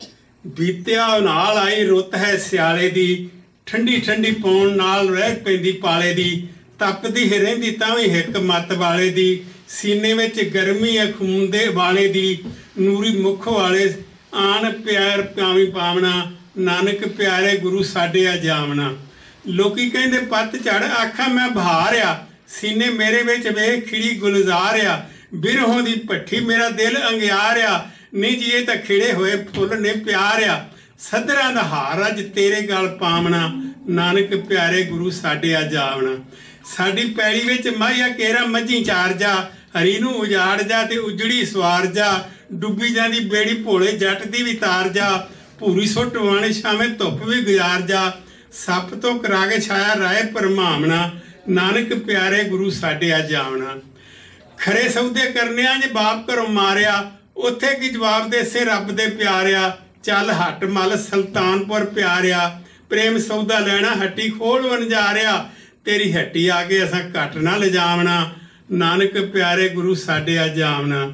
ਬੀਤਿਆ ਨਾਲ ਆਈ ਰੁੱਤ ਹੈ ਸਿਆਲੇ ਦੀ, ਠੰਡੀ ਠੰਡੀ ਪੌਣ ਨਾਲ ਰਹਿ ਪੈਂਦੀ ਪਾਲੇ ਦੀ, ਤਪਦੀ ਹੀ ਰਹਿੰਦੀ ਤਾਂ ਵੀ ਹਿੱਕ ਮੱਤ ਵਾਲੇ ਦੀ, ਸੀਨੇ ਵਿੱਚ ਗਰਮੀ ਹੈ ਖੂਨ ਦੇ ਵਾਲੇ ਦੀ, ਨੂਰੀ ਮੁਖ ਵਾਲੇ ਆਣ ਪਿਆਰ ਪਿਆਵੀ ਪਾਵਣਾ, ਨਾਨਕ ਪਿਆਰੇ ਗੁਰੂ ਸਾਡੇ ਆ ਜਾਵਣਾ। ਲੋਕੀ ਕਹਿੰਦੇ ਪੱਤ ਝੜ ਆਖਾਂ ਮੈਂ ਬਹਾਰ ਆ, ਸੀਨੇ ਮੇਰੇ ਵਿੱਚ ਵੇਖ ਖਿੜੀ ਗੁਲਜ਼ਾਰ ਆ, ਬਿਰਹੋਂ ਦੀ ਭੱਠੀ ਮੇਰਾ ਦਿਲ ਅੰਗਿਆਰ ਆ, ਨਹੀਂ ਜੀ ਇਹ ਤਾਂ ਖਿੜੇ ਹੋਏ ਫੁੱਲ ਨੇ ਪਿਆਰ ਆ, ਸੱਧਰਾਂ ਦਾ ਹਾਰ ਅੱਜ ਤੇਰੇ ਗਲ ਪਾਵਣਾ, ਨਾਨਕ ਪਿਆਰੇ ਗੁਰੂ ਸਾਡੇ ਆ ਜਾਵਣਾ। ਸਾਡੀ ਪੈਲੀ ਵਿੱਚ ਮਾਹੀਆ ਕੇਰਾ ਮੱਝੀ ਚਾਰ ਜਾ, ਹਰੀ ਨੂੰ ਉਜਾੜ ਜਾ ਤੇ ਉਜੜੀ ਸਵਾਰ ਜਾ, ਡੁੱਬੀ ਜਾਂਦੀ ਬੇੜੀ ਭੋਲੇ ਜੱਟ ਦੀ ਵੀ ਤਾਰ ਜਾ, ਭੂਰੀ ਸੁੱਟ ਵਾਣੇ ਛਾਵੇਂ ਧੁੱਪ ਵੀ ਗੁਜ਼ਾਰ ਜਾ, ਸੱਪ ਤੋਂ ਕਰਾ ਕੇ ਛਾਇਆ ਰਾਏ ਪਰਮਾਵਣਾ, ਨਾਨਕ ਪਿਆਰੇ ਗੁਰੂ ਸਾਡੇ ਆ ਜਾਵਣਾ। ਖਰੇ ਸੌਦੇ ਕਰਨਿਆਂ ਜੇ ਬਾਪ ਘਰੋਂ ਮਾਰਿਆ, ਉੱਥੇ ਕੀ ਜਵਾਬ ਦੇ ਸੇ ਰੱਬ ਦੇ ਪਿਆਰਿਆ, ਚੱਲ ਹੱਟ ਮਲ ਸੁਲਤਾਨਪੁਰ ਪਿਆਰਿਆ, ਪ੍ਰੇਮ ਸੌਦਾ ਲੈਣਾ ਹੱਟੀ ਖੋਲ ਵਣਜਾਰਿਆ, ਤੇਰੀ ਹੱਟੀ ਆ ਕੇ ਅਸਾਂ ਘੱਟ ਨਾ ਲਿਜਾਵਣਾ, ਨਾਨਕ ਪਿਆਰੇ ਗੁਰੂ ਸਾਡੇ ਆ ਜਾਵਣਾ।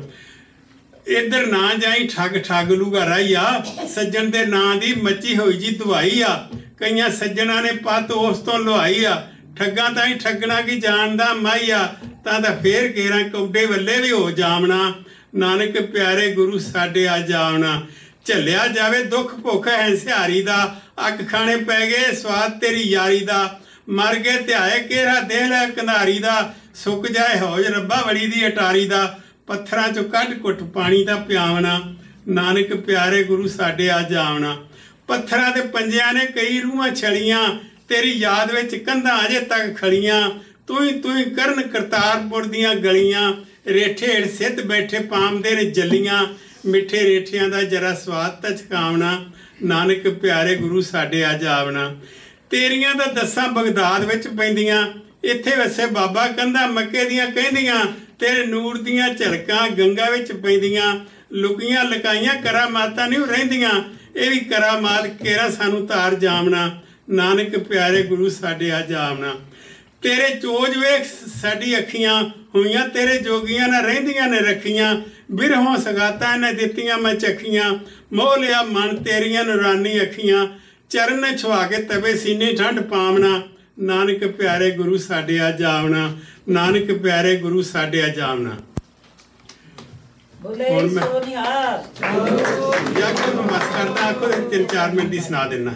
ਇੱਧਰ ਨਾ ਜਾਈ ਠੱਗ ਠੱਗ ਲੂਗਾ ਰਾਈਆ, ਸੱਜਣ ਦੇ ਨਾਂ ਦੀ ਮੱਚੀ ਹੋਈ ਜੀ ਦਵਾਈ ਆ, ਕਈਆਂ ਸੱਜਣਾ ਨੇ ਪੱਤ ਉਸ ਤੋਂ ਲੁਹਾਈ ਆ, ਠੱਗਾਂ ਤਾਂ ਹੀ ਠੱਗਣਾ ਕੀ ਜਾਣਦਾ ਮਾਈਆ, ਤਾਂ ਤਾਂ ਫੇਰ ਕੇਰਾਂ ਕੌਡੇ ਵੱਲੇ ਵੀ ਹੋ ਜਾਵਣਾ, ਨਾਨਕ ਪਿਆਰੇ ਗੁਰੂ ਸਾਡੇ ਆ ਜਾਵਣਾ। ਝੱਲਿਆ ਜਾਵੇ ਦੁੱਖ ਭੁੱਖ ਹੈ ਸਿਹਾਰੀ ਦਾ, ਅੱਗ ਖਾਣੇ ਪੈ ਗਏ ਸਵਾਦ ਤੇਰੀ ਯਾਰੀ ਦਾ, ਮਰ ਗਏ ਧਿਆਏ ਕੇਰਾ ਦੇਹ ਲੈ ਕੰਧਾਰੀ ਦਾ, ਸੁੱਕ ਜਾਏ ਹੌਜ ਰੱਬਾ ਵੜੀ ਦੀ ਅਟਾਰੀ ਦਾ, ਪੱਥਰਾਂ ਚੋਂ ਕੱਢ ਘੁੱਟ ਪਾਣੀ ਦਾ ਪਿਆਵਣਾ, ਨਾਨਕ ਪਿਆਰੇ ਗੁਰੂ ਸਾਡੇ ਆ ਜਾਵਣਾ। ਪੱਥਰਾਂ ਦੇ ਪੰਜਿਆਂ ਨੇ ਕਈ ਰੂਹਾਂ ਛੜੀਆਂ, ਤੇਰੀ ਯਾਦ ਵਿੱਚ ਕੰਧਾਂ ਅਜੇ ਤੱਕ ਖੜੀਆਂ, ਤੂੰ ਹੀ ਤੂੰ ਹੀ ਕਰਨ ਕਰਤਾਰਪੁਰ ਦੀਆਂ ਗਲੀਆਂ, ਰੇਠੇ ਹੇਠ ਸਿੱਧ ਬੈਠੇ ਪਾਮਦੇ ਨੇ ਜੱਲੀਆਂ, ਮਿੱਠੇ ਰੇਠਿਆਂ ਦਾ ਜਰਾ ਸਵਾਦ ਤਾਂ ਛਕਾਵਣਾ, ਨਾਨਕ ਪਿਆਰੇ ਗੁਰੂ ਸਾਡੇ ਆ ਜਾਵਣਾ। ਤੇਰੀਆਂ ਤਾਂ ਦੱਸਾਂ ਬਗਦਾਦ ਵਿੱਚ ਪੈਂਦੀਆਂ, ਇੱਥੇ ਵਸੇ ਬਾਬਾ ਕੰਧਾਂ ਮੱਕੇ ਦੀਆਂ ਕਹਿੰਦੀਆਂ, ਤੇਰੇ ਨੂਰ ਦੀਆਂ ਝਲਕਾਂ ਗੰਗਾ ਵਿੱਚ ਪੈਂਦੀਆਂ, ਲੁਕੀਆਂ ਲਕਾਈਆਂ ਕਰਾਮਾਤਾਂ ਨਹੀਂ ਰਹਿੰਦੀਆਂ, ਇਹ ਵੀ ਕਰਾਮਾਤ ਕੇਰਾ ਸਾਨੂੰ ਤਾਰ ਜਾਵਣਾ, ਨਾਨਕ ਪਿਆਰੇ ਗੁਰੂ ਸਾਡੇ ਆ ਜਾਵਣਾ। ਤੇਰੇ ਚੋਜ ਵੇਖ ਸਾਡੀ ਅੱਖੀਆਂ ਹੋਈਆਂ, ਤੇਰੇ ਜੋਗੀਆਂ ਨਾਲ ਰਹਿੰਦੀਆਂ ਨੇ ਰੱਖੀਆਂ, ਬਿਰਹੋਂ ਸਗਾਤਾਂ ਨੇ ਦਿੱਤੀਆਂ ਮੈਂ ਚੱਖੀਆਂ, ਮੋਹ ਲਿਆ ਮਨ ਤੇਰੀਆਂ ਨੂਰਾਨੀ ਅੱਖੀਆਂ, ਚਰਨ ਛੁਆ ਕੇ ਤਵੇ ਸੀਨੇ ਠੰਡ ਪਾਵਣਾ, ਨਾਨਕ ਪਿਆਰੇ ਗੁਰੂ ਸਾਡੇ ਆ ਜਾਵਣਾ, ਨਾਨਕ ਪਿਆਰੇ ਗੁਰੂ ਸਾਡੇ ਆ ਜਾਵਣਾ। ਹੁਣ ਮੈਂ ਜੱਗ ਨੂੰ ਮਸ ਕਰਦਾ ਆਖੋ ਤਿੰਨ ਚਾਰ ਮਿੰਟ ਦੀ ਸੁਣਾ ਦਿੰਦਾ।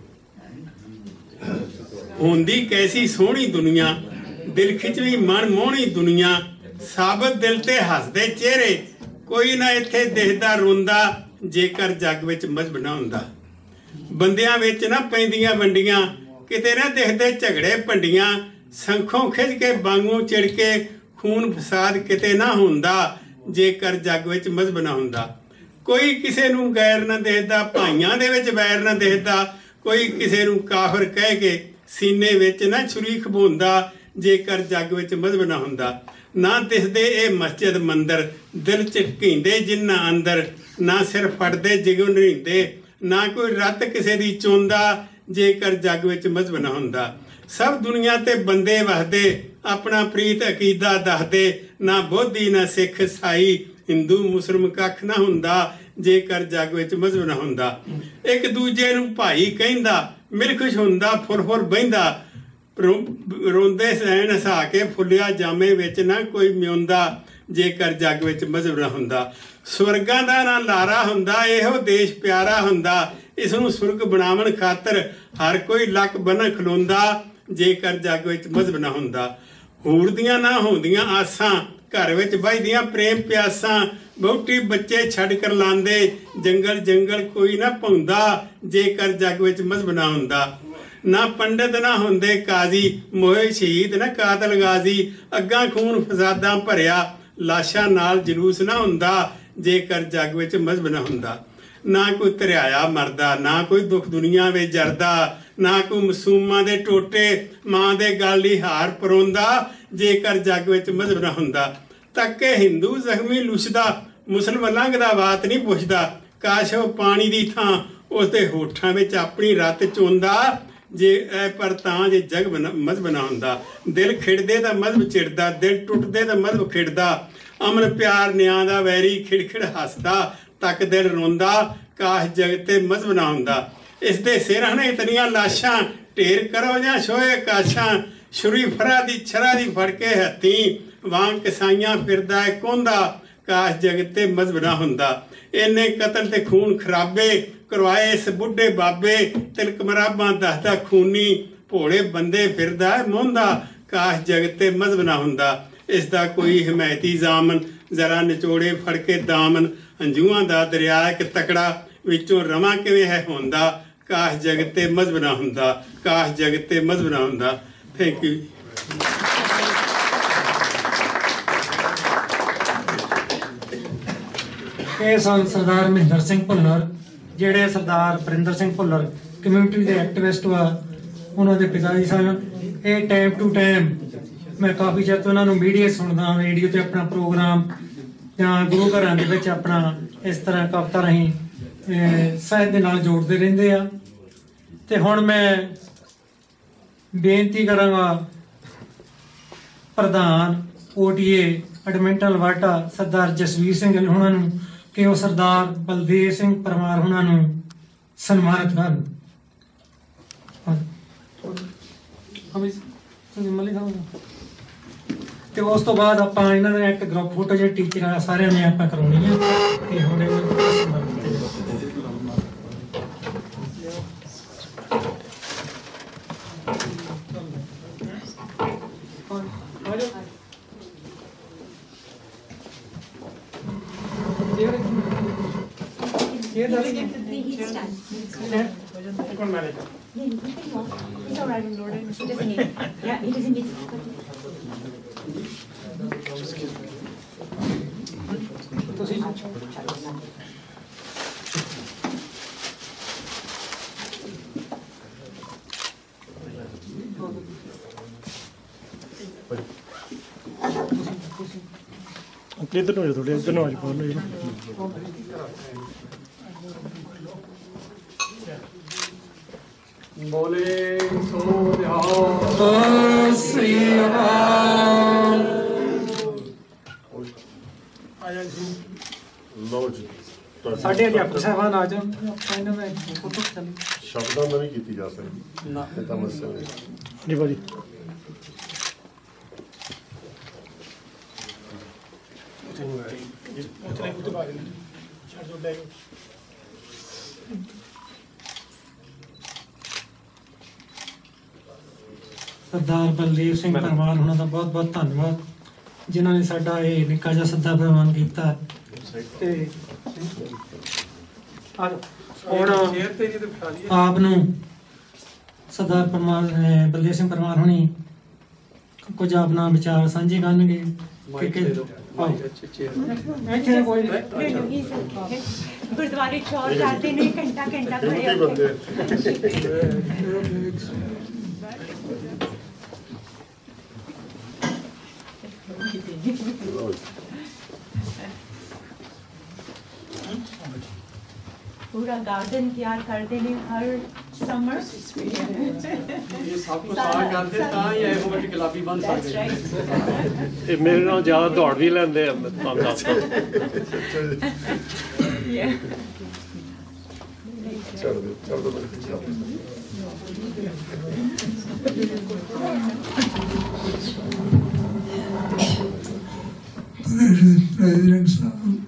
ਹੁੰਦੀ ਕੈਸੀ ਸੋਹਣੀ ਦੁਨੀਆ, ਦਿਲ ਖਿਚਵੀਂ ਮਨ ਮੋਹਣੀ ਦੁਨੀਆ, ਸਾਬਤ ਦਿਲ ਤੇ ਹੱਸਦੇ ਚਿਹਰੇ, ਕੋਈ ਨਾ ਇੱਥੇ ਦਿਖਦਾ ਰੋਂਦਾ, ਜੇਕਰ ਜੱਗ ਵਿੱਚ ਮਜ਼ਹਬ ਨਾ ਹੁੰਦਾ। ਬੰਦਿਆਂ ਵਿੱਚ ਨਾ ਪੈਂਦੀਆਂ ਵੰਡੀਆਂ, ਕਿਤੇ ਨਾ ਦਿਖਦੇ ਝਗੜੇ ਭੰਡੀਆਂ, ਸੰਖੋਂ ਖਿੱਚ ਕੇ ਬਾਂਗੂ ਚਿੜ ਕੇ ਖੂਨ ਫਸਾਦ ਕਿਤੇ ਨਾ ਹੁੰਦਾ, ਜੇਕਰ ਜੱਗ ਵਿੱਚ ਮਜ਼ਹਬ ਨਾ ਹੁੰਦਾ। ਕੋਈ ਕਿਸੇ ਨੂੰ ਗੈਰ ਨਾ ਦੇਖਦਾ, ਭਾਈਆਂ ਦੇ ਵਿੱਚ ਵੈਰ ਨਾ ਦੇਖਦਾ, ਕੋਈ ਕਿਸੇ ਨੂੰ ਕਾਫਰ ਕਹਿ ਕੇ ਸੀਨੇ ਵਿੱਚ ਨਾ ਛੁਰੀ ਖਬੂੰਦਾ, ਜੇਕਰ ਜੱਗ ਵਿੱਚ ਮਜ਼ਹਬ ਨਾ ਹੁੰਦਾ। ਨਾ ਦਿਸਦੇ ਇਹ ਮਸਜਿਦ ਮੰਦਰ, ਦਿਲ ਚ ਘੀਂਦੇ ਜਿੰਨਾ ਅੰਦਰ, ਨਾ ਸਿਰ ਫੜਦੇ ਜਿਗਨ ਰਹਿੰਦੇ, ਨਾ ਕੋਈ ਰੱਤ ਕਿਸੇ ਦੀ ਚੋਂਦਾ, ਜੇਕਰ ਜੱਗ ਵਿੱਚ ਮਜ਼ਹਬ ਨਾ ਹੁੰਦਾ। ਸਭ ਦੁਨੀਆ ਤੇ ਬੰਦੇ ਵਸਦੇ, ਆਪਣਾ ਪ੍ਰੀਤ ਅਕੀਦਾ ਦੱਸਦੇ, ਨਾ ਬੋਧੀ ਨਾ ਸਿੱਖ ਈਸਾਈ, ਹਿੰਦੂ ਮੁਸਲਮ ਕੱਖ ਨਾ ਹੁੰਦਾ, ਜੇਕਰ ਜੱਗ ਵਿੱਚ ਮਜ਼ਹਬ ਨਾ ਹੁੰਦਾ। ਇੱਕ ਦੂਜੇ ਨੂੰ ਭਾਈ ਕਹਿੰਦਾ, ਮਿਲ ਖੁਸ਼ ਹੁੰਦਾ, ਫੁਰ ਫੁਰ ਬਹਿੰਦਾ, ਰੋਂਦੇ ਸੈਣ ਹਸਾ ਕੇ ਫੁੱਲਿਆ ਜਾਮੇ ਵਿੱਚ ਨਾ ਕੋਈ ਮਿਉਂਦਾ, ਜੇਕਰ ਜੱਗ ਵਿੱਚ ਮਜ਼ਹਬ ਨਾ ਹੁੰਦਾ। ਸਵਰਗਾਂ ਦਾ ਨਾ ਲਾਰਾ ਹੁੰਦਾ, ਇਹੋ ਦੇਸ਼ ਪਿਆਰਾ ਹੁੰਦਾ, ਇਸ ਨੂੰ ਸੁਰਗ ਬਣਾਉਣ ਖਾਤਰ ਹਰ ਕੋਈ ਲੱਕ ਬਨ ਖਲੋਂਦਾ, ਜੇਕਰ ਜੱਗ ਵਿੱਚ ਮਜ਼ਹਬ ਨਾ ਹੁੰਦਾ। ਹੂਰ ਦੀਆਂ ਨਾ ਹੁੰਦੀਆਂ ਆਸਾਂ, घर विच बजदियां प्रेम प्यासां बहुटी बच्चे छड़ कर लांदे जंगल जंगल कोई ना पाउंदा जेकर जग विच मजहब ना हुंदा ना पंडित ना हुंदे काजी मोए शहीद ना कातल गाजी अग्गां खून फसादां भरिया लाशां नाल जलूस ना हुंदा जेकर जग विच मजहब ना हुंदा ना कोई धरियाया मरदा ना कोई दुख दुनिया में जरदा ना कोई मसूमां दे टोटे मां दे गल ही हार परोंदा जेकर जग विच मजहब ना हुंदा तके हिंदू जख्मी लुछदा मुसलमान लंघदा बात नहीं पुछदा काश वो पानी दी थां उसदे होठां विच अपनी रत चोंदा जे ऐ पर तां जे जग बना मजहब ना हुंदा दिल खिड़दे तां मजहब चिड़दा दिल टुटदे तां मजहब खिड़दा अमन प्यार न्यां दा वैरी खिड़खिड़ हसदा तक दिल रोंदा काश जगते मजहब ना हुंदा इस दे सिर हने इतनियां लाशां ढेर करो जां छोए काशां छुरी फरा दी छरा दी फड़ के हत्थी वांग कसाइयां फिरदा है कोंदा काश जगते मजहब ना हुंदा इन्ने कतल ते खून खराबे करवाए इस बुढ़े बाबे तिलक मराबां दसदा खूनी भोले बंदे फिरदा है मोंदा काश जगते मजहब ना हुंदा इसदा कोई हिमायती जामन जरा निचोड़े फड़ के दामन हंझूआं दा दरिया एक तकड़ा विचों रवां किवें है होंदा काश जगते मजहब ना हुंदा काश जगते मजहब ना हुंदा थैंक यू ਇਹ ਸਨ ਸਰਦਾਰ ਮਹਿੰਦਰ ਸਿੰਘ ਭੁੱਲਰ ਜਿਹੜੇ ਸਰਦਾਰ ਵਰਿੰਦਰ ਸਿੰਘ ਭੁੱਲਰ ਕਮਿਊਨਿਟੀ ਦੇ ਐਕਟਿਵਿਸਟ ਵਾ ਉਹਨਾਂ ਦੇ ਪਿਤਾ ਜੀ ਸਨ। ਇਹ ਟਾਈਮ ਟੂ ਟਾਈਮ ਮੈਂ ਕਾਫੀ ਚਿਰ ਤੋਂ ਇਹਨਾਂ ਨੂੰ ਮੀਡੀਆ ਸੁਣਦਾ ਰੇਡੀਓ ਤੇ ਆਪਣਾ ਪ੍ਰੋਗਰਾਮ ਜਾਂ ਗੁਰੂ ਘਰਾਂ ਦੇ ਵਿੱਚ ਆਪਣਾ ਇਸ ਤਰ੍ਹਾਂ ਕਵਿਤਾ ਰਾਹੀਂ ਸਾਹਿਤ ਦੇ ਨਾਲ ਜੋੜਦੇ ਰਹਿੰਦੇ ਆ। ਤੇ ਹੁਣ ਮੈਂ ਬੇਨਤੀ ਕਰਾਂਗਾ ਪ੍ਰਧਾਨ ਓਟੀਏ ਐਡਮਿੰਟਨ ਵਾਟਾ ਸਰਦਾਰ ਜਸਵੀਰ ਸਿੰਘ ਗਿੱਲ ਉਹਨਾਂ ਨੂੰ ਕਿ ਉਹ ਸਰਦਾਰ ਬਲਦੇਵ ਸਿੰਘ ਪਰਮਾਰ ਉਹਨਾਂ ਨੂੰ ਸਨਮਾਨਿਤ ਕਰਨ। ਤੇ ਉਸ ਤੋਂ ਬਾਅਦ ਆਪਾਂ ਇਹਨਾਂ ਦਾ ਇੱਕ ਗਰੁੱਪ ਫੋਟੋ ਜਿਹੜੀ ਟੀਚਰ ਆ ਸਾਰਿਆਂ ਨੇ ਆਪਾਂ ਕਰਾਉਣੀ ਹੈ ਤੇ ਹੁਣ ਇਹਨਾਂ ਨੂੰ ਸਨਮਾਨਿਤ ਕੀਤਾ ये दस कौन manage It's all right, Lord. He doesn't need it. Yeah, he doesn't need it. ਤੁਸੀਂ इधर हो जाओ थोड़े इधर ना आज बोलो ये बोले सो जाओ श्री राम ਲਓ ਜੀ ਤੁਹਾਡੀ ਸਾਡੇ ਅਧਿਆਪਕ ਸਾਹਿਬਾਨ ਆ ਜਾਣ ਆਪਾਂ ਇਹਨਾਂ ਦਾ ਫੋਟੋ ਚੱਲ ਸ਼ਬਦਾਂ ਨਾਲ ਨਹੀਂ ਕੀਤੀ ਜਾ ਸਕਦੀ ਨਾ ਇਹ ਤਾਂ ਮਸਲਾ ਹੈ जी भाजी ਸਰਦਾਰ ਬਲਦੇਵ ਸਿੰਘ ਪਰਮਾਰ ਉਹਨਾਂ ਦਾ ਬਹੁਤ ਬਹੁਤ ਧੰਨਵਾਦ ਜਿਨ੍ਹਾਂ ਨੇ ਸਾਡਾ ਇਹ ਨਿੱਕਾ ਜਿਹਾ ਸੱਦਾ ਪ੍ਰਵਾਨ ਕੀਤਾ ਤੇ ਹੁਣ ਆਪ ਨੂੰ ਸਰਦਾਰ ਪਰਮਾਰ ਬਲਦੇਵ ਸਿੰਘ ਪਰਮਾਰ ਹੁਣੀ ਕੁਝ ਆਪਣਾ ਵਿਚਾਰ ਸਾਂਝੇ ਕਰਨਗੇ ਮਾਈਕ ਦੇ ਦਿਓ ਅੱਛੇ ਅੱਛੇ ਇੱਥੇ ਕੋਈ गुरुद्वारे चौर जाते नहीं घंटा घंटा खड़े ਹਿੰਦੀ होते ਬੰਦੇ ਲਓ ਜੀ। पूरा गार्डन तैयार कर देने हर समर ਇਹ ਸਭ ਕੁਝ ਆ ਕਰਦੇ ਤਾਂ ਹੀ ਇਹੋ ਜਿਹੇ ਗੁਲਾਬੀ ਬਣ That's ਸਕਦੇ right. ਇਹ ਮੇਰੇ ਨਾਲ ਜ਼ਿਆਦਾ ਦੌੜ ਵੀ ਲੈਂਦੇ ਆ ਮੈਂ ਤੁਹਾਨੂੰ ਦੱਸਦਾ Yeah. ਛੱਡ ਦਿਓ ਛੱਡ ਦਿਓ ਮੇਰੇ ਪਿੱਛੇ ਆਓ। President Sahab,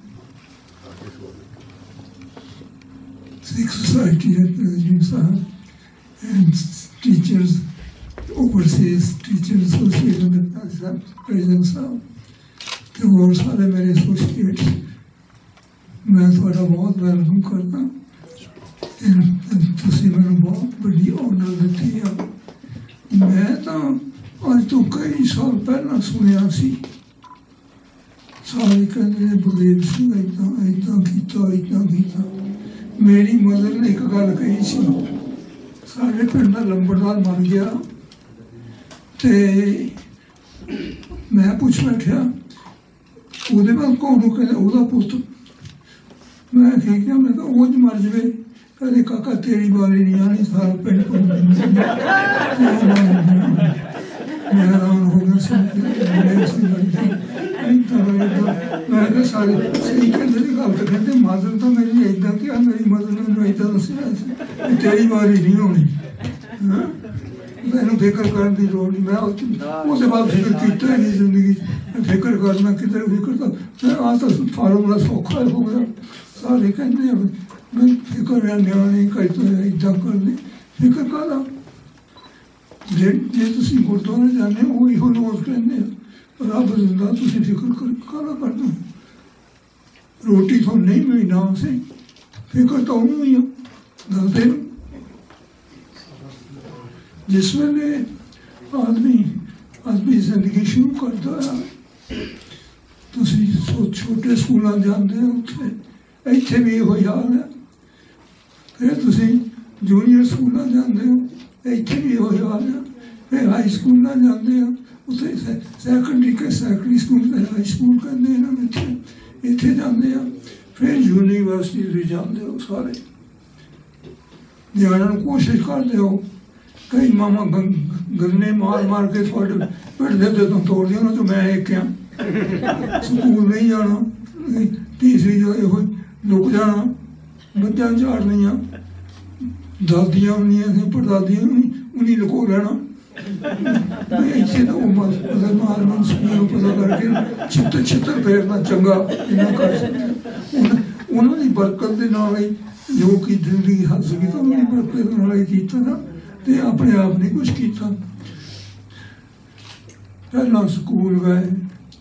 Sikh Society and President Sahab, and teachers, overseas Teachers Association and President Sahab. ਤੇ ਹੋਰ ਸਾਰੇ ਮੇਰੇ ਐਸੋਸੀਏਟ, ਮੈਂ ਤੁਹਾਡਾ ਬਹੁਤ ਵੈਲਕਮ ਕਰਦਾ। ਤੇ ਤੁਸੀਂ ਮੈਨੂੰ ਬਹੁਤ ਵੱਡੀ ਆਨਰ ਦਿੱਤੀ ਆ। ਮੈਂ ਤਾਂ ਅੱਜ ਤੋਂ ਕਈ ਸਾਲ ਪਹਿਲਾਂ ਸੁਣਿਆ ਸੀ, ਸਾਰੇ ਕਹਿੰਦੇ ਨੇ ਬਲਦੇਵ ਸਿੰਘ ਏਦਾਂ ਏਦਾਂ ਕੀਤਾ ਏਦਾਂ ਕੀਤਾ। ਮੇਰੀ ਮਦਰ ਨੇ ਇੱਕ ਗੱਲ ਕਹੀ ਸੀ, ਸਾਡੇ ਪਿੰਡ ਦਾ ਲੰਬੜਦਾਰ ਮਰ ਗਿਆ ਤੇ ਮੈਂ ਪੁੱਛ ਬੈਠਿਆ ਉਹਦੇ ਬਾਅਦ ਕੌਣ ਨੂੰ ਕਹਿੰਦਾ ਉਹਦਾ ਪੁੱਤ। ਮੈਂ ਕਿਹਾ ਮੈਂ ਤਾਂ ਉਹ ਜ ਮਰ ਜਾਵੇ, ਕਦੇ ਕਾਕਾ ਤੇਰੀ ਵਾਰੀ ਨਹੀਂ ਆਣੀ, ਸਾਰਾ ਪਿੰਡ ਕੋਲ ਮੈਂ ਹੈਰਾਨ ਹੋ ਗਿਆ ਸੀ। ਮੈਂ ਕਿਹਾ ਸਾਰੇ ਸਹੀ ਕਹਿੰਦੇ ਨੇ ਗੱਲ ਤਾਂ ਕਹਿੰਦੇ ਮਦਰ ਤਾਂ ਮੇਰੀ ਏਦਾਂ ਕਿਹਾ, ਮੇਰੀ ਮਦਰ ਨੇ ਮੈਨੂੰ ਏਦਾਂ ਦੱਸਿਆ ਸੀ ਤੇਰੀ ਵਾਰੀ ਨਹੀਂ ਹੋਣੀ। ਹਾਂ ਮੈਨੂੰ ਫਿਕਰ ਕਰਨ ਦੀ ਲੋੜ ਨਹੀਂ। ਮੈਂ ਉਹਦੇ ਬਾਅਦ ਫਿਕਰ ਕੀਤਾ ਹੀ ਨਹੀਂ ਜ਼ਿੰਦਗੀ 'ਚ। ਫਿਕਰ ਕਰਨਾ ਕਿਧਰ ਫਿਕਰ ਤਾਂ ਮੈਂ ਆਹ ਤਾਂ ਫਾਰਮੂਲਾ ਸੌਖਾ ਹੋ ਗਿਆ। ਸਾਰੇ ਕਹਿੰਦੇ ਆ ਮੈਂ ਫਿਕਰ ਹੈ ਨਿਆਣੇ ਕਹਿੰਦੇ ਏਦਾਂ ਕਰਦੇ, ਫਿਕਰ ਕਾਹਦਾ। ਜੇ ਜੇ ਤੁਸੀਂ ਗੁਰਦੁਆਰੇ ਜਾਂਦੇ ਹੋ ਉਹ ਇਹੋ ਰੋਜ਼ ਕਹਿੰਦੇ ਆ ਰੱਬ ਦਿੰਦਾ, ਤੁਸੀਂ ਫਿਕਰ ਕਰ ਕਾਹਦਾ ਕਰਨਾ। ਰੋਟੀ ਤੁਹਾਨੂੰ ਨਹੀਂ ਮਿਲੀ ਨਾ ਸਹੀ, ਫਿਕਰ ਤਾਂ ਉਹਨੂੰ ਹੀ ਆ ਦੱਸਦੇ ਨੂੰ। ਜਿਸ ਵੇਲੇ ਆਦਮੀ ਆਦਮੀ ਜ਼ਿੰਦਗੀ ਸ਼ੁਰੂ ਕਰਦਾ ਆ, ਤੁਸੀਂ ਸੋ ਛੋਟੇ ਸਕੂਲਾਂ ਜਾਂਦੇ ਹੋ, ਉੱਥੇ ਇੱਥੇ ਵੀ ਇਹੋ ਹਾਲ ਹੈ। ਫਿਰ ਤੁਸੀਂ ਜੂਨੀਅਰ ਸਕੂਲਾਂ ਜਾਂਦੇ ਹੋ, ਇੱਥੇ ਵੀ ਇਹੋ ਹਾਲ ਹੈ। ਫਿਰ ਹਾਈ ਸਕੂਲਾਂ ਜਾਂਦੇ ਹੋ, ਉੱਥੇ ਸੈਕੰਡਰੀ ਕੇ ਸੈਕੰਡਰੀ ਸਕੂਲ ਤੇ ਹਾਈ ਸਕੂਲ ਕਹਿੰਦੇ ਇਹਨਾਂ ਨੂੰ, ਇੱਥੇ ਇੱਥੇ ਜਾਂਦੇ ਆ। ਫਿਰ ਯੂਨੀਵਰਸਿਟੀ ਵੀ ਜਾਂਦੇ ਹੋ। ਸਾਰੇ ਨਿਆਣਿਆਂ ਨੂੰ ਕੋਸ਼ਿਸ਼ ਕਰਦੇ ਹੋ, ਕਈ ਮਾਮਾ ਗੰਨੇ ਮਾਰ ਮਾਰ ਕੇ ਤੁਹਾਡੇ ਪਿੰਡ ਦੇ ਜਦੋਂ ਤੋੜਦੇ ਉਹਨਾਂ ਤੋਂ ਮੈਂ ਇੱਕ ਆ ਸਕੂਲ ਨਹੀਂ ਜਾਣਾ, ਤੀਸਰੀ ਜੋ ਇਹੋ ਲੁਕ ਜਾਣਾ, ਬੱਚਿਆਂ ਝਾੜਨੀਆਂ, ਦਾਦੀਆਂ ਹੁੰਦੀਆਂ ਸੀ ਪੜਦਾਦੀਆਂ ਉਨੀ ਲੁਕੋ ਰਹਿਣਾ। ਇੱਥੇ ਤਾਂ ਉਹ ਮਤਲਬ ਮਾਰ ਮਾਰ ਸਕੂਲ ਪਤਾ ਕਰਕੇ ਛਿੱਤਰ ਛਿੱਤਰ ਫੇਰਨਾ ਚੰਗਾ ਇਹਨਾਂ ਕਰ ਸਕਦਾ। ਉਹਨਾਂ ਦੀ ਬਰਕਤ ਦੇ ਨਾਲ ਹੀ ਜੋ ਕਿ ਜ਼ਿੰਦਗੀ ਹਾਸਲ ਕੀਤਾ, ਉਹਨਾਂ ਦੀ ਬਰਕਤ ਨਾਲ ਹੀ ਕੀਤਾ ਨਾ, ਤੇ ਆਪਣੇ ਆਪ ਨੇ ਕੁਛ ਕੀਤਾ। ਪਹਿਲਾਂ ਸਕੂਲ ਗਏ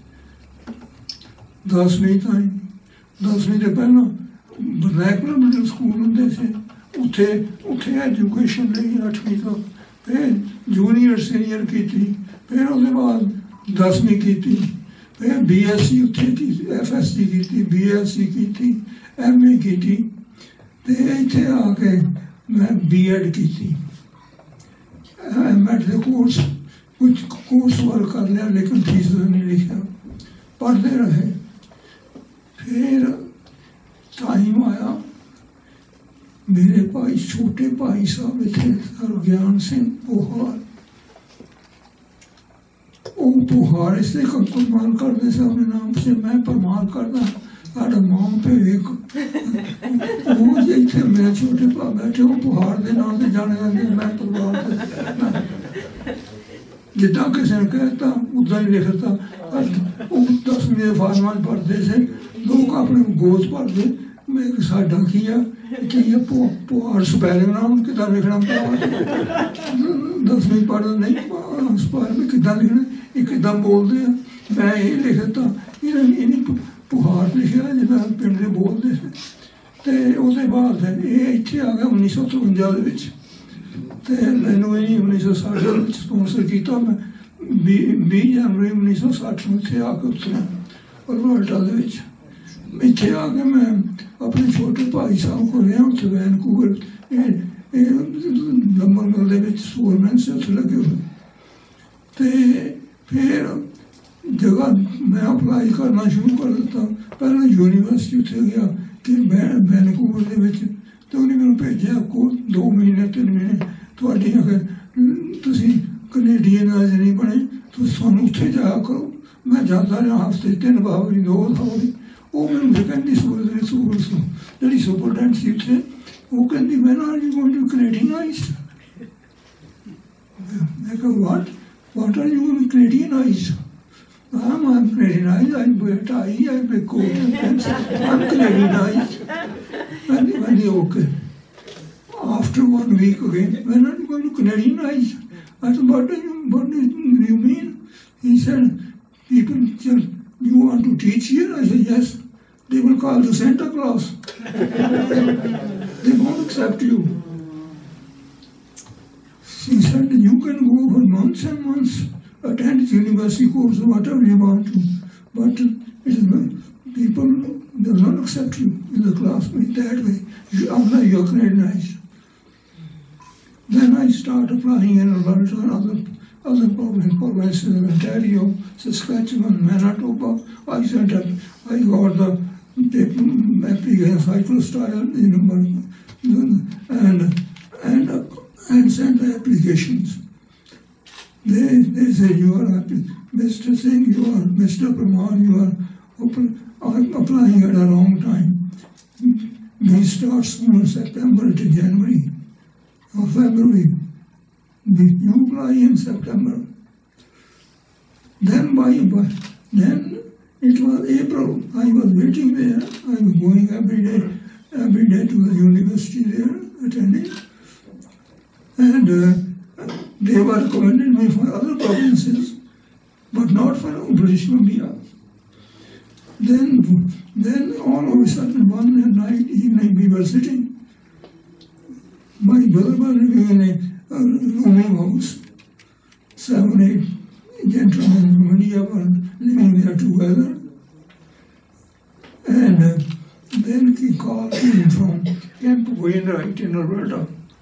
ਦਸਵੀਂ ਤਾਈਂ, ਦਸਵੀਂ ਤੋਂ ਪਹਿਲਾਂ ਰੈਗੂਲਰ ਮਿਡਲ ਸਕੂਲ ਹੁੰਦੇ ਸੀ, ਉੱਥੇ ਉੱਥੇ ਐਜੂਕੇਸ਼ਨ ਲਈ ਅੱਠਵੀਂ ਤੱਕ। ਫਿਰ ਜੂਨੀਅਰ ਸੀਨੀਅਰ ਕੀਤੀ, ਫਿਰ ਉਹਦੇ ਬਾਅਦ ਦਸਵੀਂ ਕੀਤੀ, ਫਿਰ ਬੀ ਐਸ ਸੀ ਉੱਥੇ ਕੀਤੀ, ਐਫ ਐਸ ਸੀ ਕੀਤੀ, ਬੀ ਐਸ ਸੀ ਕੀਤੀ, ਐਮ ਏ ਕੀਤੀ, ਤੇ ਇੱਥੇ ਆ ਕੇ ਮੈਂ ਬੀ ਐਡ ਕੀਤੀ। ਐਮ ਐਡ ਦੇ ਕੋਰਸ ਕੁਛ ਕੋਰਸ ਵਰਕ ਕਰ ਲਿਆ, ਲੇਕਿਨ ਫੀਸ ਨਹੀਂ ਲਿਖਿਆ, ਪੜ੍ਹਦੇ ਰਹੇ। ਫਿਰ ਟਾਈਮ ਆਇਆ, ਮੇਰੇ ਭਾਈ ਛੋਟੇ ਭਾਈ ਸਾਹਿਬ ਇੱਥੇ ਸਰਗਿਆਨ ਸਿੰਘ ਪੁਹਾਰ, ਉਹ ਪੁਹਾਰ ਇਸ ਤੇ ਕੰਕੁਰਮਾਨ ਕਰਦੇ ਸੀ ਆਪਣੇ ਨਾਮ ਸੇ, ਮੈਂ ਪਰਮਾਰ ਕਰਦਾ ਸਾਡਾ ਮਾਂ ਪਿਓ ਇੱਕ। ਉਹ ਇੱਥੇ ਮੇਰੇ ਛੋਟੇ ਭਾ ਬੈਠੇ, ਉਹ ਪੁਹਾਰ ਦੇ ਨਾਂ ਤੇ ਜਾਣੇ ਜਾਂਦੇ, ਮੈਂ ਪਰਿਵਾਰ ਜਿੱਦਾਂ ਕਿਸੇ ਨੇ ਕਹਿਤਾ ਉੱਦਾਂ ਹੀ ਲਿਖਤਾ। ਉਹ ਦਸਵੀਂ ਦੇ ਫਾਰਮਾਂ ਪੜ੍ਹਦੇ ਸੀ, ਲੋਕ ਆਪਣੇ ਗੋਤ ਭਰਦੇ, ਮੈਂ ਸਾਡਾ ਕੀ ਆ ਕੀ ਆ ਪੁਹਾਰ ਸਪੈਲਿੰਗ ਨਾਮ ਕਿੱਦਾਂ ਲਿਖਣਾ, ਦਸਵੀਂ ਪੜ੍ਹਦਾ ਨਹੀਂ ਸਪੈਲਿੰਗ ਕਿੱਦਾਂ ਲਿਖਣਾ, ਇਹ ਕਿੱਦਾਂ ਬੋਲਦੇ ਆ। ਮੈਂ ਇਹ ਲਿਖ ਦਿੱਤਾ, ਇਹਨਾਂ ਇਹਨੇ ਪੁਹਾਰ ਲਿਖਿਆ ਜਿੱਦਾਂ ਪਿੰਡ ਦੇ ਬੋਲਦੇ ਸੀ। ਅਤੇ ਉਹਦੇ ਬਾਅਦ ਇਹ ਇੱਥੇ ਆ ਗਿਆ ਉੱਨੀ ਸੌ ਤਰਵੰਜਾ ਦੇ ਵਿੱਚ, ਅਤੇ ਮੈਨੂੰ ਇਹ ਉੱਨੀ ਸੌ ਸੱਠ ਦੇ ਵਿੱਚ ਸਪੋਂਸਰ ਕੀਤਾ। ਮੈਂ ਵੀਹ ਵੀਹ ਜਨਵਰੀ ਉੱਨੀ ਸੌ ਸੱਠ ਨੂੰ ਇੱਥੇ ਆ ਕੇ ਉਤਰਿਆ ਅਲਬਰਟਾ ਦੇ ਵਿੱਚ। ਇੱਥੇ ਆ ਕੇ ਮੈਂ ਆਪਣੇ ਛੋਟੇ ਭਾਈ ਸਾਹਿਬ ਕੋਲ ਰਿਹਾ, ਉੱਥੇ ਵੈਨਕੂਵਰ ਇਹ ਲੰਬਰਮਲ ਦੇ ਵਿੱਚ ਸੋਲਮੈਨ ਸੇ ਉੱਥੇ ਲੱਗੇ ਹੋਏ। ਅਤੇ ਫਿਰ ਜਗ੍ਹਾ ਮੈਂ ਅਪਲਾਈ ਕਰਨਾ ਸ਼ੁਰੂ ਕਰ ਦਿੱਤਾ। ਪਹਿਲਾਂ ਯੂਨੀਵਰਸਿਟੀ ਉੱਥੇ ਗਿਆ ਕਿ ਵੈ ਵੈਨਕੂਵਰ ਦੇ ਵਿੱਚ, ਅਤੇ ਉਹਨੇ ਮੈਨੂੰ ਭੇਜਿਆ ਕੋ ਦੋ ਮਹੀਨੇ ਤਿੰਨ ਮਹੀਨੇ ਤੁਹਾਡੀ ਅਗਰ ਤੁਸੀਂ ਕਨੇਡੀਅਨ ਅੱਜ ਨਹੀਂ ਬਣੇ, ਤੁਸੀਂ ਸਾਨੂੰ ਉੱਥੇ ਜਾਇਆ ਕਰੋ। ਮੈਂ ਜਾਂਦਾ ਰਿਹਾ ਹਫ਼ਤੇ ਤਿੰਨ ਵਾਰੀ ਦੋ ਵਾਰੀ। ਉਹ ਮੈਨੂੰ ਕਹਿੰਦੀ ਸਕੂਲ ਦੇ ਸਕੂਲ ਜਿਹੜੀ ਸੁਪਰਡੈਂਟ ਸੀ ਉੱਥੇ, ਉਹ ਕਹਿੰਦੀ ਮੈਂ ਨਾ ਜੀ ਗੋਇੰਗ ਟੂ ਕੈਨੇਡੀਅਨਾਈਜ਼। ਮੈਂ ਕਿਹਾ what what are you Canadianize? I'm I'm Canadianized. I'm British. I'm a coat and pants. I'm Canadianized. And when they okay. After one week again, when are you going to Canadianize? I said, what do you what do you mean? He said, people just you want to teach here? I said, yes. They will call you Santa Claus. They won't accept you. He said, you can go for months and months, attend university course, whatever you want to, but it is not, people will not accept you in the class in that way, you, unless you are recognized. Then I start applying in Alberta and other, other provinces of Ontario, Saskatchewan, Manitoba. I sent up, I got the application cycle style, you know, and, and, and sent the applications. They, they say, you are Mister Singh, you are Mister Parmar, you are open, applying at a wrong time. We start soon in September to January or February. You apply in September. Then by, by then it was April. I was waiting there. I was going every day, every day to the university there, attending. And uh, they were recommending me for other provinces, but not for British Columbia. Then, then all of a sudden, one night, evening, we were sitting. My brother was living in a, a rooming house. Seven, eight gentlemen from India were living there together. And uh, then he called me from Camp Wainwright in Alberta.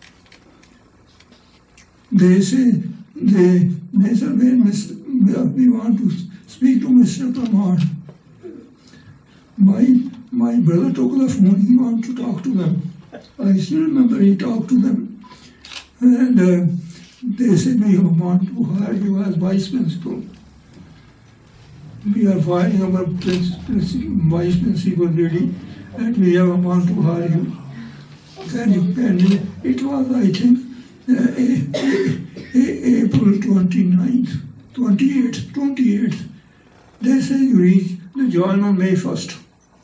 They say, they, they said, we want to speak to Mister Parmar. My, my brother took the phone, he wanted to talk to them. I still remember he talked to them. And uh, they said, we want to hire you as vice principal. We are filing our vice principal lady, and we have want to hire you. Can you, can you? It was, I think, uh, April twenty-ninth, twenty-eighth, twenty-eighth. They say you reach the join on May first.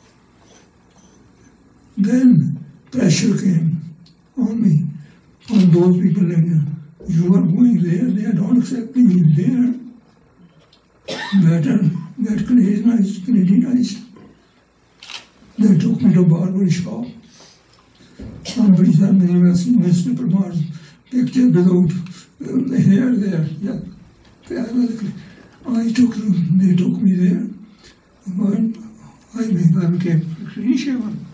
Then pressure came on me, on those people in there. You are going there, they don't accept you there. Better get Canadianized, Canadianized. They took me to barber shop. Somebody sent me Mister Parmar's picture without uh, hair there. Yeah. I took them, they took me there. I became clean shaven.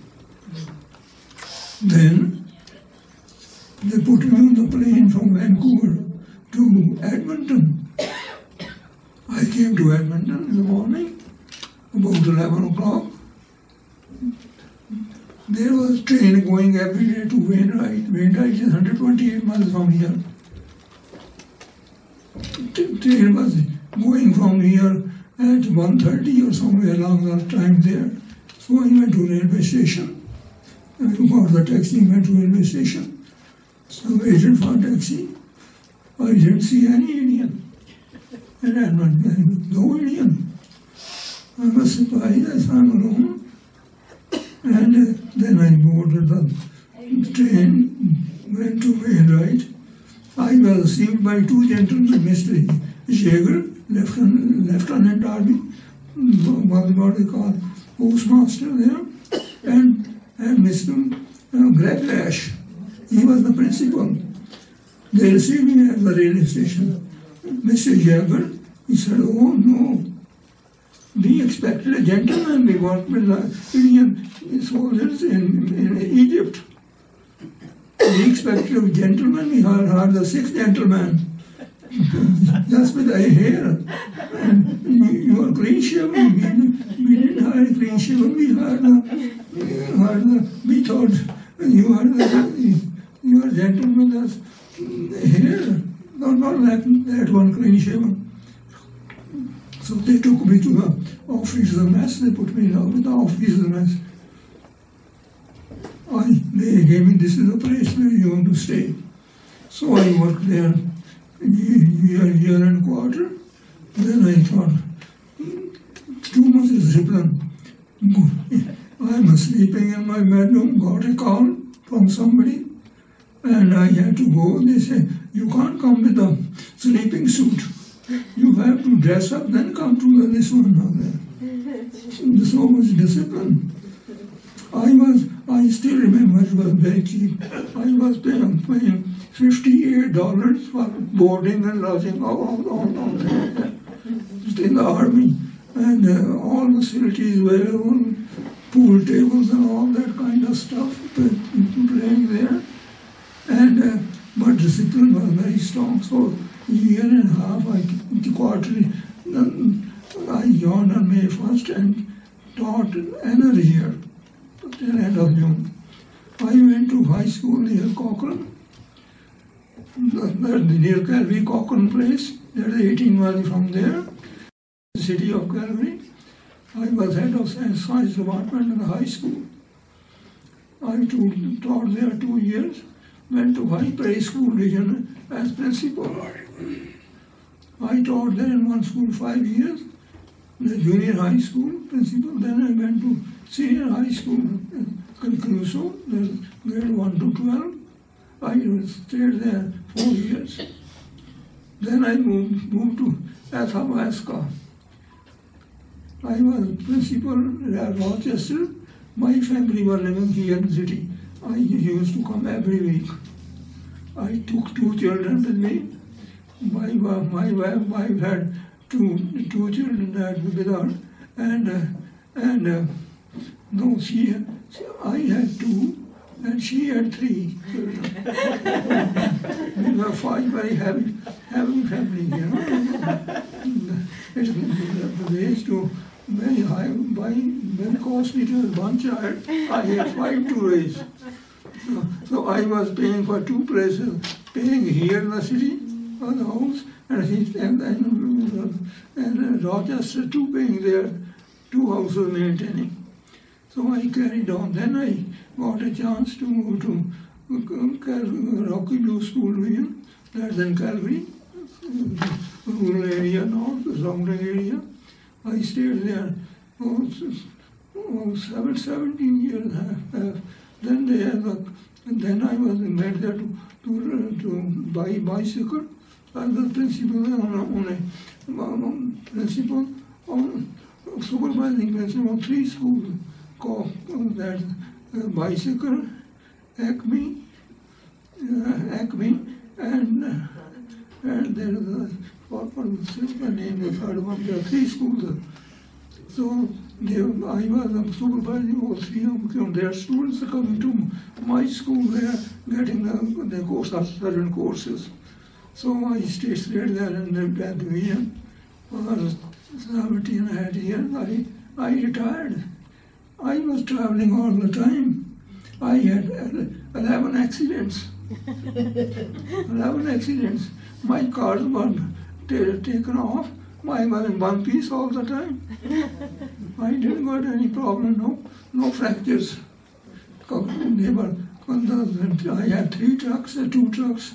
Then they put me on the plane from Vancouver to Edmonton. I came to Edmonton in the morning, about eleven o'clock. There was a train going every day to Wainwright. Wainwright is one hundred twenty-eight miles from here. The train was going from here at one thirty or somewhere along that time there. So I went to railway station. I got the taxi, went to railway station. So I waited for a taxi. I didn't see any Indian. And I went, no Indian. I was surprised, I saw him alone. And uh, then I boarded the train, went to Wainwright. I was received by two gentlemen, Mister Jaeger, Lieutenant, Lieutenant Army, what they call postmaster there, and, and Mister Uh, Greg Lash. He was the principal. They received me at the railway station. Mister Jaeger, he said, oh no, we expected a gentleman. We worked with the Indian soldiers in, in Egypt. We expected a gentleman. We hired, hired the sixth gentleman. Just with the hair. And you, you are clean shaven. We, we didn't hire a clean shaven. We hired the, we, hired the, we thought you are the, you are gentleman that's hair. Not, not that, that one clean shaven. So they took me to the officer mess. They put me in the officer mess. I, they gave me, this is the place where you want to stay. So I worked there a year, year and a quarter. Then I thought, two months is discipline. I'm sleeping in my bedroom, got a call from somebody, and I had to go. They said, you can't come with a sleeping suit. You have to dress up, then come to this one. so much discipline. I was, I still remember it was very cheap. I was paying, paying fifty-eight dollars for boarding and lodging all, all, all, all in the army. And uh, all facilities available, pool tables and all that kind of stuff, playing there. And, uh, but discipline was very strong. So a year and a half, I quarterly, I joined on May first and taught another year till end of June. I went to high school near Cochrane, near Calgary, Cochrane Place. There is eighteen miles from there, the city of Calgary. I was head of science, science department in the high school. I taught there two years. Went to High Prairie School Division as principal. I taught there in one school five years, the junior high school principal. Then I went to senior high school, Crusoe, grade one to twelve. I stayed there four years. Then I moved, moved to Athabasca. I was principal at Rochester. My family were living here in the city. I used to come every week. I took two children with me. My wife, my wife, wife had two two children that with her, and uh, and uh, no, she, I had two, and she had three children. We were five very heavy, heavy family, you know. It, the ways to very high, buy very costly to one child. I had five to raise. So, so I was paying for two places, paying here in the city for the house, and he and, and, and Rochester too, paying there, two houses maintaining. So I carried on. Then I got a chance to move to Rocky Blue School Division, that's in Calgary, rural area now, the surrounding area. I stayed there oh, oh, seven, seventeen years. Uh, then they had a, and then I was made there to to, to buy bicycle. I was principal on a, on a principal on supervising principal on three schools called that uh, bicycle, Acme, uh, Acme, and uh, and there is a what was the name? The third one. There are three schools. So they, I was supervising all three of them. Their students are coming to my school. They are getting the, the course, certain courses. So I stayed stayed there in that division for seventeen and a half years. I, I retired. I was traveling all the time. I had eleven accidents. eleven accidents. My cars were taken off. I was in one piece all the time. I didn't got any problem, no, no fractures. They were, I had three trucks, two trucks.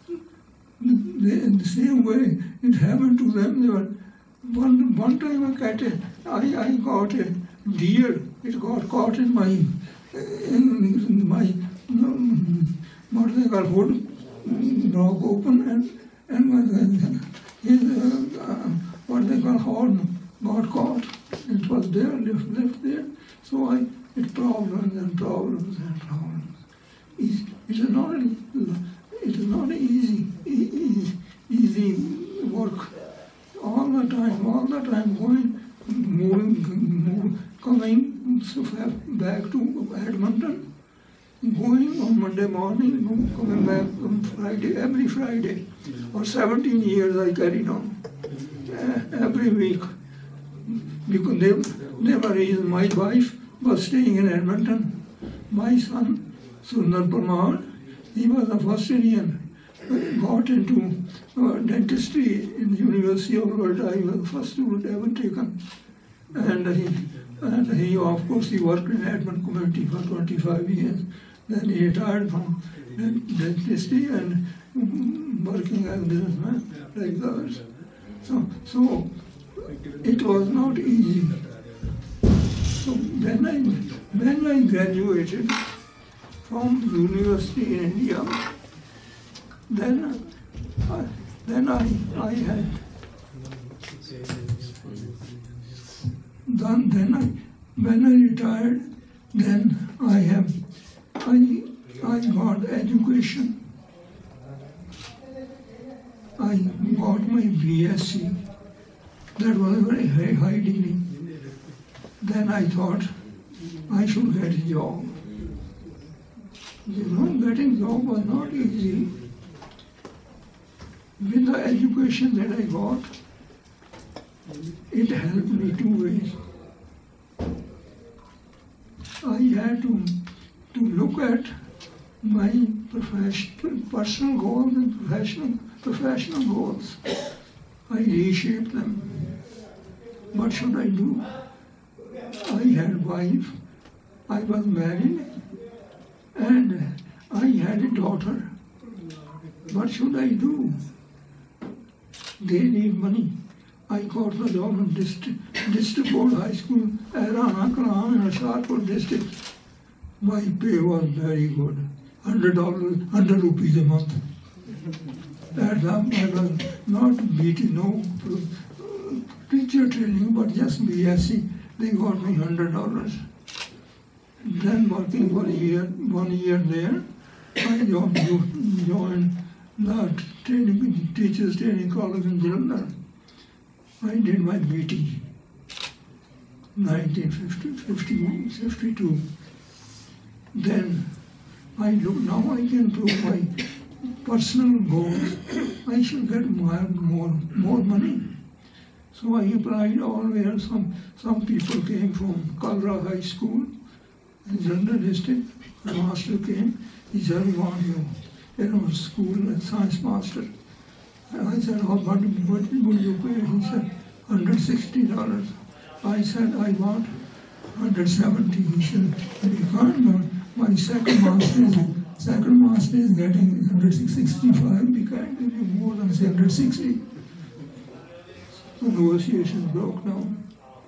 They, in the same way, it happened to them. They were, one, one time I got a, I, I got a deer. It got caught in my, in, in my, um, what they call hood, broke open, and and was, his, uh, uh, what they call horn got caught. It was there, left, left there. So I, it problems and problems and problems. It, it is not, it is not easy, easy, easy work. All the time, all the time going, moving, move, coming back to Edmonton, going on Monday morning, coming back on Friday, every Friday. For seventeen years I carried on, uh, every week. Because they, they were reason my wife was staying in Edmonton. My son, Sundar Parmar, he was a first Indian, got into uh, dentistry in the University of Alberta. He was the first student ever taken. And he, and he, of course, he worked in Edmonton community for twenty-five years. Then he retired from dentistry and working as a businessman like others. So, so it was not easy. So when I, when I graduated from university in India, then, I, then I, I had, then, then I, when I retired, then I have, I, I got education. I got my B S c. That was a very high, high degree. Then I thought I should get a job. You know, getting job was not easy. With the education that I got, it helped me two ways. I had to, to look at my professional, personal goals and professional, professional goals. I reshaped them. What should I do? I had a wife, I was married, and I had a daughter. What should I do? They need money. I got the job in district, district board high school, Rana Kalam in Asharpur district. My pay was very good, hundred dollars, hundred rupees a month. At that I was not beating, no teacher training, but just B S c. They got me hundred dollars. Then working for a year, one year there, I joined, joined the training, teachers training college in Jalandhar. I did my B T, nineteen fifty, fifty-two. Then I look, now I can prove my personal goals. I should get more, more, more money. So I applied all where some, some people came from Kalra High School in Jalandhar district. The master came, he said, we want you in our school as science master. And I said, how much would you pay? He said, one hundred sixty dollars. I said, I want one hundred seventy. He said, you can't go. My second master is, second master is getting one hundred sixty-five. We can't give you more than one hundred sixty. So negotiations broke down.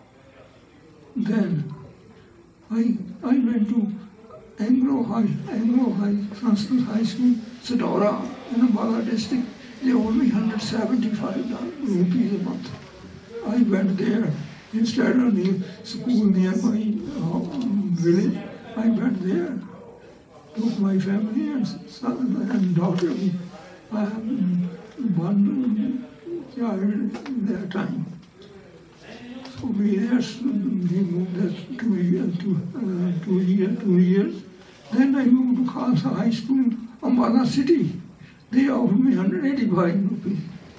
Then I I went to Anglo High, Anglo High, Sanskrit High School, Sadora, in Ambala district. They owed me one hundred seventy-five rupees a month. I went there instead of the school near my uh, village. I went there, took my family and son and daughter. I have one child that time. So we there, we moved there two years, two, uh, two years, two years. Then I moved to Khalsa High School, Ambala city. They offered me one hundred eighty-five rupees.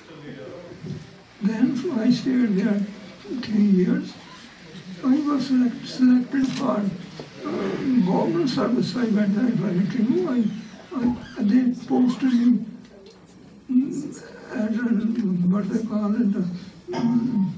Then I stayed there three years. I was select, selected for uh, government service. I went there for interview. I, I, they posted me at a, what they call it, um,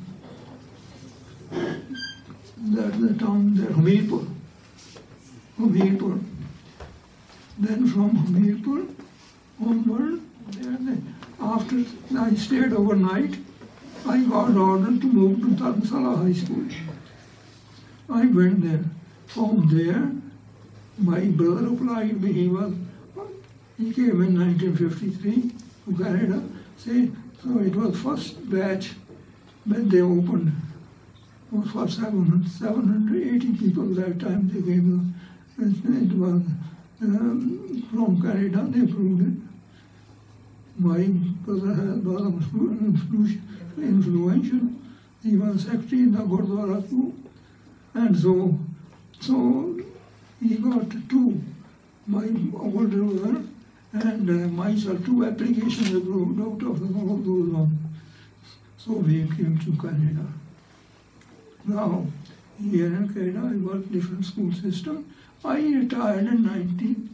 that the town there, Hamirpur. Hamirpur. Then from Hamirpur onward, there they, after I stayed overnight, I got ordered to move to Dharamsala High School. I went there. From there, my brother applied me. He was, he came in nineteen fifty-three to Canada. Say, so it was first batch when they opened. It was for seven hundred eighty people that time they gave us. It was um, from Canada, they approved it. My brother was influential. He was secretary in the Gurdwara too. And so, so he got two, my older brother and uh, myself, two applications approved out of all those ones. So we came to Canada. Now, here in Canada, I worked different school system. I retired in nineteen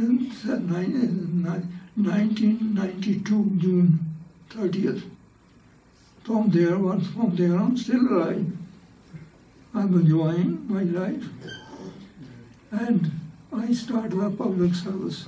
ninety-two, June thirtieth. From there, from there on, still alive. I'm enjoying my life. And I started a public service.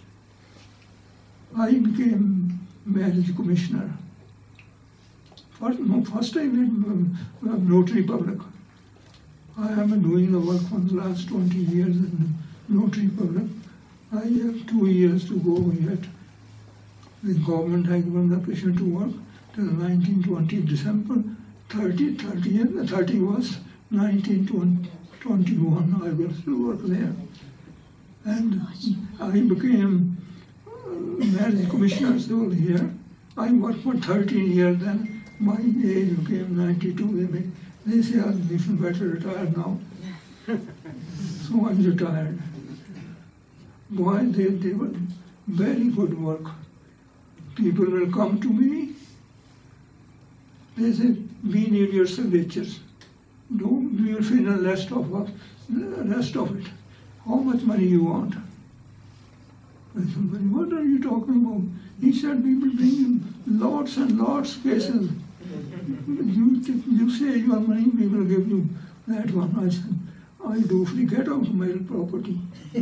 I became marriage commissioner. First, no, first I did um, notary public. I have been doing the work for the last twenty years in notary public. I have two years to go yet. The government has given the permission to work till nineteen twenty, December thirtieth, thirtieth, thirty-first, nineteen twenty-one, I will still work there. And I became uh, marriage commissioner civil here. I worked for thirteen years then. My age became ninety-two. They, may, they say you should better retire now. So I retired. Boy, they, they were very good work. People will come to me. They say, we need your signatures. Do we will fill the rest of us, the rest of it. How much money you want? I said, what are you talking about? He said, we will bring you lots and lots of cases. You, you say your money, we will give you that one. I said, I do free get out of my property.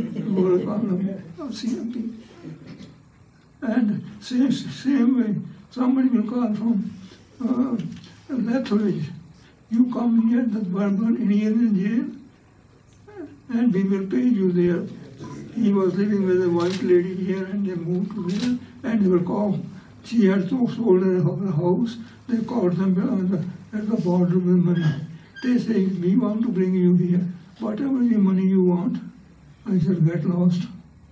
C M P. And same, same way, somebody will call from uh, Lethbridge. You come here, the barber in here in jail, and we will pay you there. He was living with a white lady here, and they moved to there, and they will call. She had so sold her house, they called them at the, at the border with money. They say, we want to bring you here. Whatever your money you want. I said, get lost.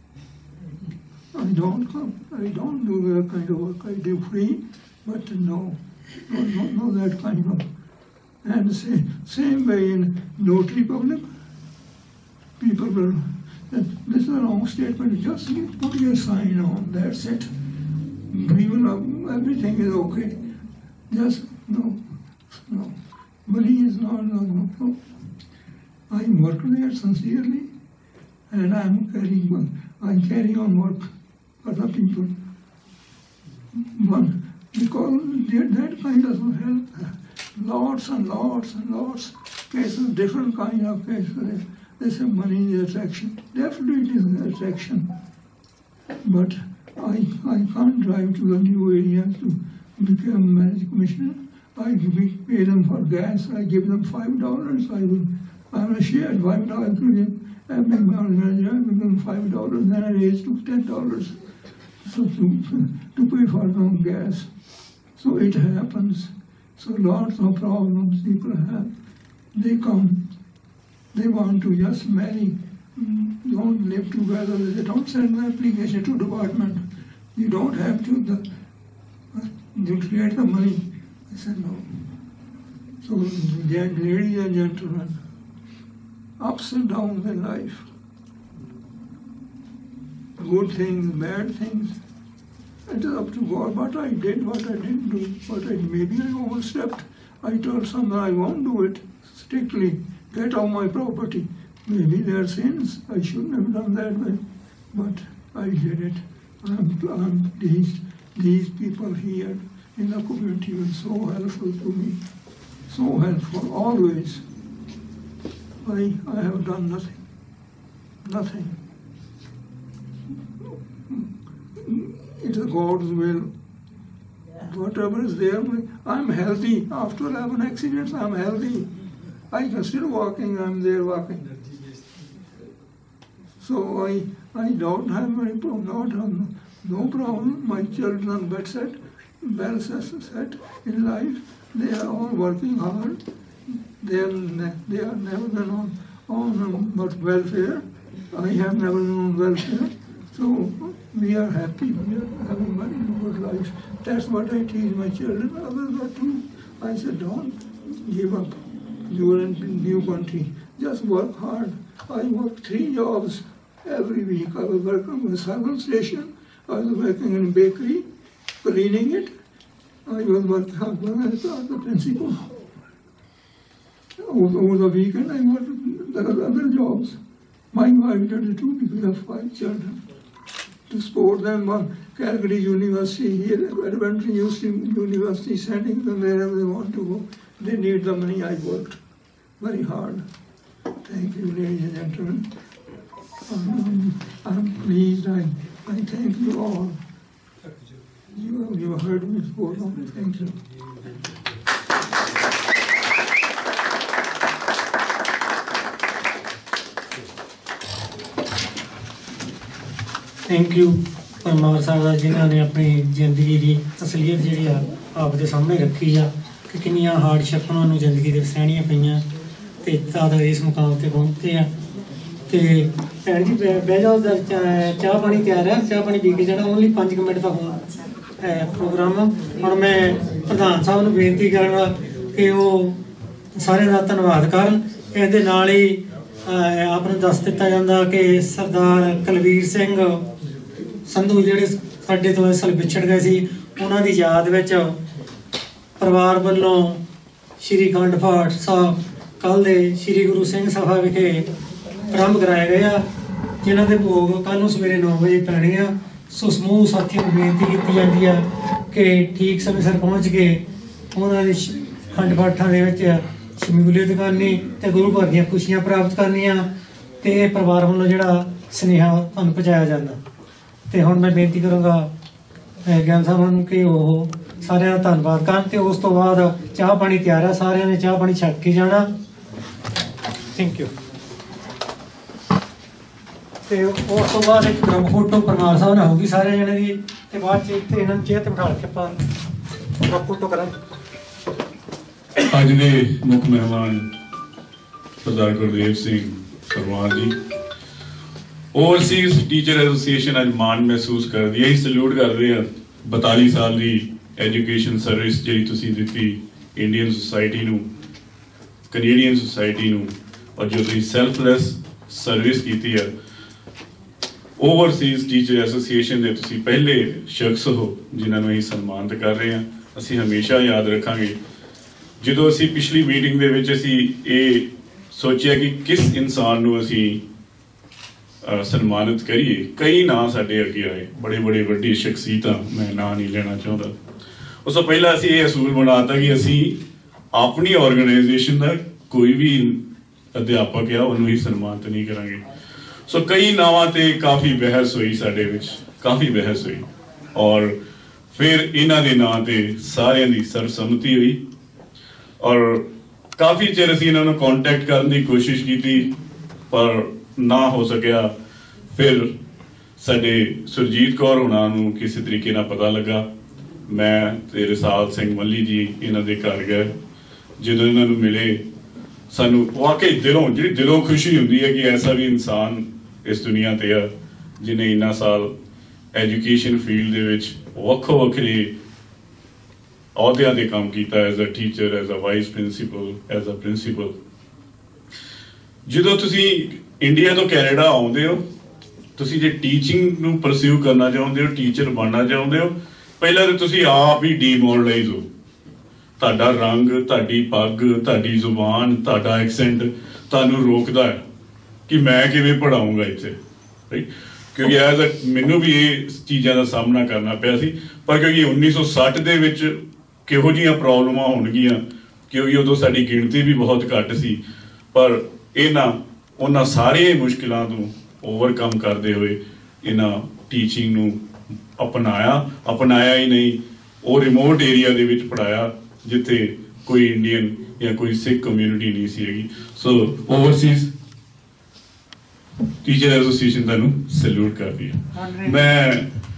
I don't come. I don't do that kind of work. I do free, but no, no, no, no that kind of. And the same, same way in notary public, people will, this is a wrong statement, just put your sign on, that's it. We will, everything is okay. Just, no, no. Money is not, no, no, no. I work there sincerely, and I'm carrying, I carry on work for the people. But because that kind of help, lots and lots and lots cases, different kind of cases. They say money is attraction. Definitely it is an attraction. But I I can't drive to a new area to become marriage commissioner. I give, pay them for gas. I give them five dollars. I will I will share five dollars to them. Every manager I give them five dollars. Then I raise to ten dollars. So to to pay for them gas. So it happens. So lots of problems people have. They come, they want to just marry, don't live together. They don't send the application to department. You don't have to, the, you get the money. I said no. So ladies and gentlemen, ups and downs in life, good things, bad things. It is up to God. What I did, what I didn't do, what I maybe I overstepped. I told someone I won't do it strictly. Get off my property. Maybe there are sins. I shouldn't have done that way, but I did it. I'm, I'm pleased. These people here in the community were so helpful to me, so helpful always. I I have done nothing, nothing. It is God's will. Whatever is there, I'm healthy. After eleven accidents, I'm healthy. I can still walking, I'm there walking. So I I don't have any problem, not have no problem. My children are bed set, well set in life. They are all working hard. They are, ne they are never been on, on but welfare. I have never been on welfare. So we are happy, we are having very good life. That's what I teach my children. Others are too. I said, don't give up. You are in a new country. Just work hard. I work three jobs every week. I was working in a serving station. I was working in a bakery, cleaning it. I was working as the principal. Over, over the weekend, I worked there are other jobs. My wife did it too because of five children. To support them on Calgary University, here, Adventure University, sending them wherever they want to go. They need the money. I worked very hard. Thank you, ladies and gentlemen. Um, I'm pleased. I, I thank you all. You, you heard me before. Thank you. Thank you Parmar Sahib ਜਿਨ੍ਹਾਂ ਨੇ ਆਪਣੀ ਜ਼ਿੰਦਗੀ ਦੀ ਅਸਲੀਅਤ ਜਿਹੜੀ ਆ ਆਪ ਦੇ ਸਾਹਮਣੇ ਰੱਖੀ ਆ ਕਿ ਕਿੰਨੀਆਂ ਹਾਰਡਸ਼ਿਪ ਉਹਨਾਂ ਨੂੰ ਜ਼ਿੰਦਗੀ ਦੇ ਸਹਿਣੀਆਂ ਪਈਆਂ ਤੇ ਦਾਦਾ ਇਸ ਮੁਕਾਮ ਤੇ ਪਹੁੰਚੇ ਆ। ਤੇ ਭੈਣ ਜੀ ਬਹਿ ਬਹਿ ਜਾਓ, ਦ- ਚਾ- ਚਾਹ ਪਾਣੀ ਤਿਆਰ ਹੈ, ਚਾਹ ਪਾਣੀ ਪੀ ਕੇ ਜਾਣਾ। ਓਨਲੀ ਪੰਜ ਕੁ ਮਿੰਟ ਦਾ ਹੁਣ ਹੈ ਪ੍ਰੋਗਰਾਮ। ਹੁਣ ਮੈਂ ਪ੍ਰਧਾਨ ਸਾਹਿਬ ਨੂੰ ਬੇਨਤੀ ਕਰਾਂਗਾ ਕਿ ਉਹ ਸਾਰਿਆਂ ਦਾ ਧੰਨਵਾਦ ਕਰਨ। ਇਹਦੇ ਨਾਲ ਹੀ ਅਹ, ਆਪ ਨੂੰ ਦੱਸ ਦਿੱਤਾ ਜਾਂਦਾ ਕਿ ਸਰਦਾਰ ਕੁਲਵੀਰ ਸਿੰਘ ਸੰਧੂ ਜਿਹੜੇ ਸਾਡੇ ਤੋਂ ਇਸ ਸਾਲ ਵਿਛੜ ਗਏ ਸੀ, ਉਹਨਾਂ ਦੀ ਯਾਦ ਵਿੱਚ ਪਰਿਵਾਰ ਵੱਲੋਂ ਸ਼੍ਰੀ ਅਖੰਡ ਪਾਠ ਸਾਹਿਬ ਕੱਲ੍ਹ ਦੇ ਸ਼੍ਰੀ ਗੁਰੂ ਸਿੰਘ ਸਭਾ ਵਿਖੇ ਆਰੰਭ ਕਰਾਏ ਗਏ ਆ, ਜਿਨ੍ਹਾਂ ਦੇ ਭੋਗ ਕੱਲ੍ਹ ਨੂੰ ਸਵੇਰੇ ਨੌ ਵਜੇ ਪੈਣੇ ਆ। ਸੋ ਸਮੂਹ ਸਾਥੀਆਂ ਨੂੰ ਬੇਨਤੀ ਕੀਤੀ ਜਾਂਦੀ ਆ ਕਿ ਠੀਕ ਸਮੇਂ ਸਿਰ ਪਹੁੰਚ ਕੇ ਉਹਨਾਂ ਦੇ ਸ਼- ਅਖੰਡ ਪਾਠਾਂ ਦੇ ਵਿੱਚ ਸ਼ਮੂਲੀਅਤ ਕਰਨੀ ਤੇ ਗੁਰੂ ਘਰ ਦੀਆਂ ਖੁਸ਼ੀਆਂ ਪ੍ਰਾਪਤ ਕਰਨੀਆਂ, ਤੇ ਇਹ ਪਰਿਵਾਰ ਵੱਲੋਂ ਜਿਹੜਾ ਸੁਨੇਹਾ ਤੁਹਾਨੂੰ ਪਹੁੰਚਾਇਆ ਜਾਂਦਾ। ਤੇ ਹੁਣ ਮੈਂ ਬੇਨਤੀ ਕਰਾਂਗਾ ਅਹ, ਗਿਆਨ ਸਾਹਿਬਾਂ ਨੂੰ ਕਿ ਉਹ ਸਾਰਿਆਂ ਦਾ ਧੰਨਵਾਦ ਕਰਨ, ਤੇ ਉਸ ਤੋਂ ਬਾਅਦ ਚਾਹ ਪਾਣੀ ਤਿਆਰ ਹੈ, ਸਾਰਿਆਂ ਨੇ ਚਾਹ ਪਾਣੀ ਛਕ ਕੇ ਜਾਣਾ। Thank you. ਤੇ ਉਸ ਤੋਂ ਬਾਅਦ ਇੱਕ ਗਰੁੱਪ ਫੋਟੋ ਪਰਮਾਰ ਸਾਹਿਬ ਨਾਲ ਹੋਊਗੀ ਸਾਰੇ ਜਣੇ ਦੀ, ਤੇ ਬਾਅਦ ਚ ਇੱਥੇ ਇਹਨਾਂ ਨੂੰ ਚੇਅਰ ਤੇ ਬਿਠਾ ਕੇ ਆਪਾਂ ਗਰੁੱਪ ਫੋਟੋ ਕਰਾਂਗੇ। ਅੱਜ ਦੇ ਮੁੱਖ ਮਹਿਮਾਨ ਸਰਦਾਰ ਗੁਰਦੇਵ ਸਿੰਘ ਪਰਮਾਰ ਜੀ, ਓਵਰਸੀਜ਼ ਟੀਚਰ ਐਸੋਸੀਏਸ਼ਨ ਅੱਜ ਮਾਣ ਮਹਿਸੂਸ ਕਰਦੀ ਹੈ। ਅਸੀਂ ਸਲੂਟ ਕਰਦੇ ਹਾਂ ਬਤਾਲੀ ਸਾਲ ਦੀ ਐਜੂਕੇਸ਼ਨ ਸਰਵਿਸ ਜਿਹੜੀ ਤੁਸੀਂ ਦਿੱਤੀ ਇੰਡੀਅਨ ਸੋਸਾਇਟੀ ਨੂੰ, ਕੈਨੇਡੀਅਨ ਸੋਸਾਇਟੀ ਨੂੰ, ਔਰ ਜੋ ਤੁਸੀਂ ਸੈਲਫਲੈਸ ਸਰਵਿਸ ਕੀਤੀ ਹੈ। ਓਵਰਸੀਜ਼ ਟੀਚਰ ਐਸੋਸੀਏਸ਼ਨ ਦੇ ਤੁਸੀਂ ਪਹਿਲੇ ਸ਼ਖਸ ਹੋ ਜਿਨ੍ਹਾਂ ਨੂੰ ਅਸੀਂ ਸਨਮਾਨਿਤ ਕਰ ਰਹੇ ਹਾਂ। ਅਸੀਂ ਹਮੇਸ਼ਾ ਯਾਦ ਰੱਖਾਂਗੇ। ਜਦੋਂ ਅਸੀਂ ਪਿਛਲੀ ਮੀਟਿੰਗ ਦੇ ਵਿੱਚ ਅਸੀਂ ਇਹ ਸੋਚਿਆ ਕਿ ਕਿਸ ਇਨਸਾਨ ਨੂੰ ਅਸੀਂ ਅਹ, ਸਨਮਾਨਿਤ ਕਰੀਏ, ਕਈ ਨਾਂ ਸਾਡੇ ਅੱਗੇ ਆਏ, ਬੜੇ ਬੜੇ ਵੱਡੀ ਸ਼ਖਸੀਅਤਾਂ, ਮੈਂ ਨਾਂ ਨਹੀਂ ਲੈਣਾ ਚਾਹੁੰਦਾ। ਉਸ ਤੋਂ ਪਹਿਲਾਂ ਅਸੀਂ ਇਹ ਅਸੂਲ ਬਣਾਤਾ ਕਿ ਅਸੀਂ ਆਪਣੀ ਆਰਗੇਨਾਈਜੇਸ਼ਨ ਦਾ ਕੋਈ ਵੀ ਅਧਿਆਪਕ ਆ ਉਹਨੂੰ ਹੀ ਸਨਮਾਨਿਤ ਨਹੀਂ ਕਰਾਂਗੇ। ਸੋ ਕਈ ਨਾਵਾਂ ਤੇ ਕਾਫੀ ਬਹਿਸ ਹੋਈ ਸਾਡੇ ਵਿੱਚ, ਕਾਫੀ ਬਹਿਸ ਹੋਈ, ਔਰ ਫਿਰ ਇਹਨਾਂ ਦੇ ਨਾਂ ਤੇ ਸਾਰਿਆਂ ਦੀ ਸਰਬਸੰਮਤੀ ਹੋਈ। ਔਰ ਕਾਫੀ ਚਿਰ ਅਸੀਂ ਇਹਨਾਂ ਨੂੰ ਕੰਟੈਕਟ ਕਰਨ ਦੀ ਕੋਸ਼ਿਸ਼ ਕੀਤੀ ਪਰ ਨਾ ਹੋ ਸਕਿਆ। ਫਿਰ ਸਾਡੇ ਸੁਰਜੀਤ ਕੌਰ ਹੁਣਾਂ ਨੂੰ ਕਿਸੇ ਤਰੀਕੇ ਨਾਲ ਪਤਾ ਲੱਗਾ। ਮੈਂ ਤੇ ਰਸਾਲ ਸਿੰਘ ਮੱਲੀ ਜੀ ਇਹਨਾਂ ਦੇ ਘਰ ਗਏ। ਜਦੋਂ ਇਹਨਾਂ ਨੂੰ ਮਿਲੇ ਸਾਨੂੰ ਵਾਕਈ ਦਿਲੋਂ ਜਿਹੜੀ ਦਿਲੋਂ ਖੁਸ਼ੀ ਹੁੰਦੀ ਹੈ ਕਿ ਐਸਾ ਵੀ ਇਨਸਾਨ ਇਸ ਦੁਨੀਆ ਤੇ ਆ ਜਿਹਨੇ ਇੰਨਾ ਸਾਲ ਐਜੂਕੇਸ਼ਨ ਫੀਲਡ ਦੇ ਵਿੱਚ ਵੱਖੋ ਵੱਖਰੇ ਅਹੁਦਿਆਂ ਤੇ ਕੰਮ ਕੀਤਾ, as a teacher, as a vice principal, as a principal. ਜਦੋਂ ਤੁਸੀਂ ਇੰਡੀਆ ਤੋਂ ਕੈਨੇਡਾ ਆਉਂਦੇ ਹੋ, ਤੁਸੀਂ ਜੇ ਟੀਚਿੰਗ ਨੂੰ ਪਰਸਿਊ ਕਰਨਾ ਚਾਹੁੰਦੇ ਹੋ, ਟੀਚਰ ਬਣਨਾ ਚਾਹੁੰਦੇ ਹੋ, ਪਹਿਲਾਂ ਤਾਂ ਤੁਸੀਂ ਆਪ ਹੀ ਡੀਮੋਰਲਾਈਜ਼ ਹੋ। ਤੁਹਾਡਾ ਰੰਗ, ਤੁਹਾਡੀ ਪੱਗ, ਤੁਹਾਡੀ ਜ਼ੁਬਾਨ, ਤੁਹਾਡਾ ਐਕਸੈਂਟ ਤੁਹਾਨੂੰ ਰੋਕਦਾ ਹੈ ਕਿ ਮੈਂ ਕਿਵੇਂ ਪੜ੍ਹਾਊਂਗਾ ਇੱਥੇ, ਰਾਈਟ? ਕਿਉਂਕਿ ਐਜ਼ ਅ ਮੈਨੂੰ ਵੀ ਇਹ ਚੀਜ਼ਾਂ ਦਾ ਸਾਹਮਣਾ ਕਰਨਾ ਪਿਆ ਸੀ। ਪਰ ਕਿਉਂਕਿ ਉੱਨੀ ਸੌ ਸੱਠ ਦੇ ਵਿੱਚ ਕਿਹੋ ਜਿਹੀਆਂ ਪ੍ਰੋਬਲਮਾਂ ਹੋਣਗੀਆਂ, ਕਿਉਂਕਿ ਉਦੋਂ ਸਾਡੀ ਗਿਣਤੀ ਵੀ ਬਹੁਤ ਘੱਟ ਸੀ, ਪਰ ਇਹਨਾਂ ਉਹਨਾਂ ਸਾਰੀਆਂ ਮੁਸ਼ਕਿਲਾਂ ਨੂੰ ਓਵਰਕਮ ਕਰਦੇ ਹੋਏ ਇਹਨਾਂ ਟੀਚਿੰਗ ਨੂੰ ਅਪਣਾਇਆ ਅਪਣਾਇਆ ਹੀ ਨਹੀਂ, ਉਹ ਰਿਮੋਟ ਏਰੀਆ ਦੇ ਵਿੱਚ ਪੜ੍ਹਾਇਆ ਜਿੱਥੇ ਕੋਈ ਇੰਡੀਅਨ ਜਾਂ ਕੋਈ ਸਿੱਖ ਕਮਿਊਨਿਟੀ ਨਹੀਂ ਸੀ ਹੈਗੀ। ਸੋ ਓਵਰਸੀਜ਼ ਟੀਚਰ ਐਸੋਸੀਏਸ਼ਨ ਤੁਹਾਨੂੰ ਸੈਲੂਟ ਕਰਦੀ ਹੈ। ਮੈਂ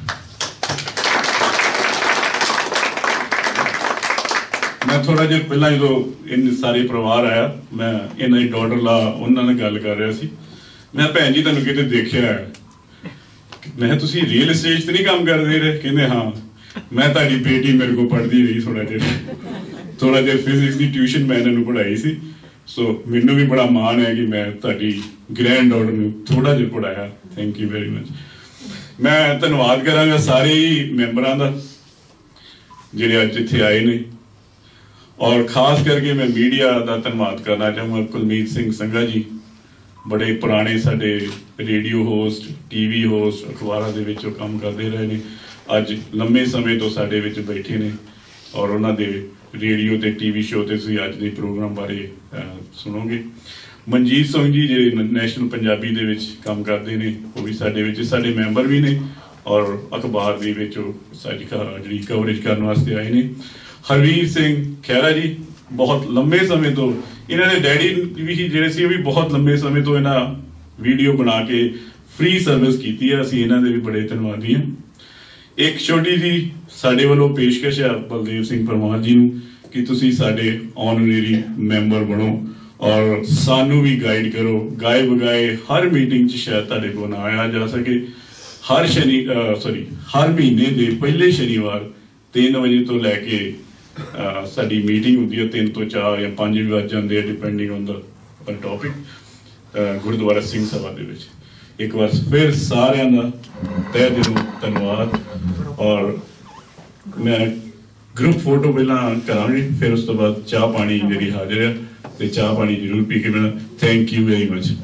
ਮੈਂ ਥੋੜਾ ਜਿਹਾ ਪਹਿਲਾਂ ਜਦੋਂ ਇਹ ਸਾਰੇ ਪਰਿਵਾਰ ਆਇਆ, ਮੈਂ ਇਹਨਾਂ ਦੀ ਡਾਟਰ ਲਾ ਉਹਨਾਂ ਨਾਲ ਗੱਲ ਕਰ ਰਿਹਾ ਸੀ। ਮੈਂ ਭੈਣ ਜੀ ਤੁਹਾਨੂੰ ਕਿਤੇ ਦੇਖਿਆ ਹੈ। ਮੈਂ ਕਿਹਾ ਤੁਸੀਂ ਰੀਅਲ estate 'ਤੇ ਨਹੀਂ ਕੰਮ ਕਰਦੇ ਰਹੇ? ਕਹਿੰਦੇ ਹਾਂ। ਮੈਂ ਤੁਹਾਡੀ ਬੇਟੀ ਮੇਰੇ ਕੋਲ ਪੜ੍ਹਦੀ ਰਹੀ ਥੋੜਾ ਜਿਹਾ ਥੋੜਾ ਜਿਹਾ ਫਿਜ਼ਿਕਸ ਦੀ ਟਿਊਸ਼ਨ ਮੈਂ ਇਹਨਾਂ ਨੂੰ ਪੜ੍ਹਾਈ ਸੀ। ਸੋ ਮੈਨੂੰ ਵੀ ਬੜਾ ਮਾਣ ਹੈ ਕਿ ਮੈਂ ਤੁਹਾਡੀ ਗ੍ਰੈਂਡ ਡਾਟਰ ਨੂੰ ਥੋੜਾ ਜਿਹਾ ਪੜ੍ਹਾਇਆ। Thank you very much. ਮੈਂ ਧੰਨਵਾਦ ਕਰਾਂਗਾ ਸਾਰੇ ਹੀ ਮੈਂਬਰਾਂ ਦਾ ਜਿਹੜੇ ਅੱਜ ਇੱਥੇ ਆਏ ਨੇ, ਔਰ ਖਾਸ ਕਰਕੇ ਮੈਂ ਮੀਡੀਆ ਦਾ ਧੰਨਵਾਦ ਕਰਨਾ ਚਾਹਾਂਗਾ। ਕੁਲਮੀਤ ਸਿੰਘ ਸੰਘਾ ਜੀ ਬੜੇ ਪੁਰਾਣੇ ਸਾਡੇ ਰੇਡੀਓ ਹੋਸਟ, ਟੀਵੀ ਹੋਸਟ, ਅਖਬਾਰਾਂ ਦੇ ਵਿੱਚ ਉਹ ਕੰਮ ਕਰਦੇ ਰਹੇ ਨੇ, ਅੱਜ ਲੰਮੇ ਸਮੇਂ ਤੋਂ ਸਾਡੇ ਵਿੱਚ ਬੈਠੇ ਨੇ, ਔਰ ਉਹਨਾਂ ਦੇ ਰੇਡੀਓ ਤੇ ਟੀਵੀ ਸ਼ੋਅ ਤੇ ਤੁਸੀਂ ਅੱਜ ਦੇ ਪ੍ਰੋਗਰਾਮ ਬਾਰੇ ਸੁਣੋਗੇ। ਮਨਜੀਤ ਸਿੰਘ ਜੀ ਜਿਹੜੇ ਨੈਸ਼ਨਲ ਪੰਜਾਬੀ ਦੇ ਵਿੱਚ ਕੰਮ ਕਰਦੇ ਨੇ, ਉਹ ਵੀ ਸਾਡੇ ਵਿੱਚ ਸਾਡੇ ਮੈਂਬਰ ਵੀ ਨੇ, ਔਰ ਅਖਬਾਰ ਦੇ ਵਿੱਚ ਉਹ ਸਾਡੀ ਜਿਹੜੀ ਕਵਰੇਜ ਕਰਨ ਵਾਸਤੇ ਆਏ ਨੇ। ਹਰਵੀਰ ਸਿੰਘ ਖਹਿਰਾ ਜੀ ਬਹੁਤ ਲੰਮੇ ਸਮੇਂ ਤੋਂ, ਇਹਨਾਂ ਦੇ ਡੈਡੀ ਵੀ ਜਿਹੜੇ ਸੀ ਉਹ ਵੀ ਬਹੁਤ ਲੰਮੇ ਸਮੇਂ ਤੋਂ ਇਹਨਾਂ ਵੀਡੀਓ ਬਣਾ ਕੇ ਫ੍ਰੀ ਸਰਵਿਸ ਕੀਤੀ ਹੈ। ਅਸੀਂ ਇਹਨਾਂ ਦੇ ਵੀ ਬੜੇ ਧੰਨਵਾਦੀ ਹਾਂ। ਇੱਕ ਛੋਟੀ ਜੀ ਸਾਡੇ ਵੱਲੋਂ ਪੇਸ਼ਕਸ਼ ਹੈ ਬਲਦੇਵ ਸਿੰਘ ਪਰਮਾਰ ਜੀ ਨੂੰ ਕਿ ਤੁਸੀਂ ਸਾਡੇ ਆਨਰੇਰੀ ਮੈਂਬਰ ਬਣੋ, ਔਰ ਸਾਨੂੰ ਵੀ ਗਾਈਡ ਕਰੋ। ਗਾਏ ਬਗਾਏ ਹਰ ਮੀਟਿੰਗ 'ਚ ਸ਼ਾਇਦ ਤੁਹਾਡੇ ਕੋਲ ਨਾ ਆਇਆ ਜਾ ਸਕੇ। ਹਰ ਸ਼ਨੀ ਸੌਰੀ ਹਰ ਮਹੀਨੇ ਦੇ ਪਹਿਲੇ ਸ਼ਨੀਵਾਰ ਤਿੰਨ ਵਜੇ ਤੋਂ ਲੈ ਕੇ ਅਹ, ਸਾਡੀ ਮੀਟਿੰਗ ਹੁੰਦੀ ਹੈ ਤਿੰਨ ਤੋਂ ਚਾਰ ਜਾਂ ਪੰਜ ਵੀ ਵੱਜ ਜਾਂਦੇ ਆ depending on the topic gurdwara Singh Sabha ਦੇ ਵਿੱਚ। ਇੱਕ ਵਾਰ ਫਿਰ ਸਾਰਿਆਂ ਦਾ ਤਹਿ ਦਿਲੋਂ ਧੰਨਵਾਦ। ਔਰ ਮੈਂ ਗਰੁੱਪ ਫੋਟੋ ਪਹਿਲਾਂ ਕਰਾਂਗੇ, ਫਿਰ ਉਸ ਤੋਂ ਬਾਅਦ ਚਾਹ ਪਾਣੀ ਜਿਹੜੀ ਹਾਜ਼ਰ ਹੈ ਤੇ ਚਾਹ ਪਾਣੀ ਜ਼ਰੂਰ ਪੀ ਕੇ ਮਿਲਣਾ। Thank you very much.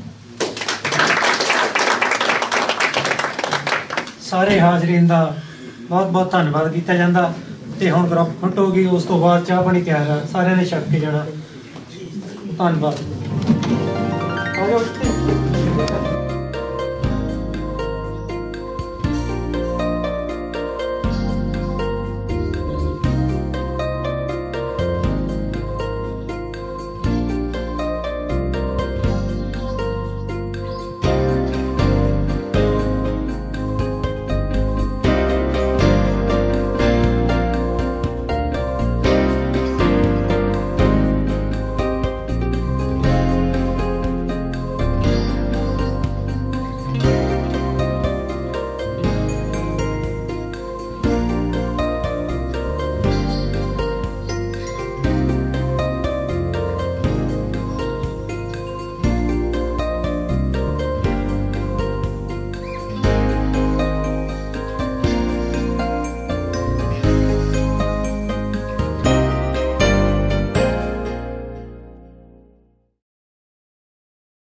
ਸਾਰੇ ਹਾਜ਼ਰੀਨ ਦਾ ਬਹੁਤ ਬਹੁਤ ਧੰਨਵਾਦ ਕੀਤਾ ਜਾਂਦਾ। ਤੇ ਹੁਣ ਗਰੁੱਪ ਫੋਟੋ ਹੋ ਗਈ, ਉਸ ਤੋਂ ਬਾਅਦ ਚਾਹ ਪਾਣੀ ਤਿਆਰ ਆ, ਸਾਰਿਆਂ ਨੇ ਛਕ ਕੇ ਜਾਣਾ। ਧੰਨਵਾਦ। ਆ ਜਾਓ।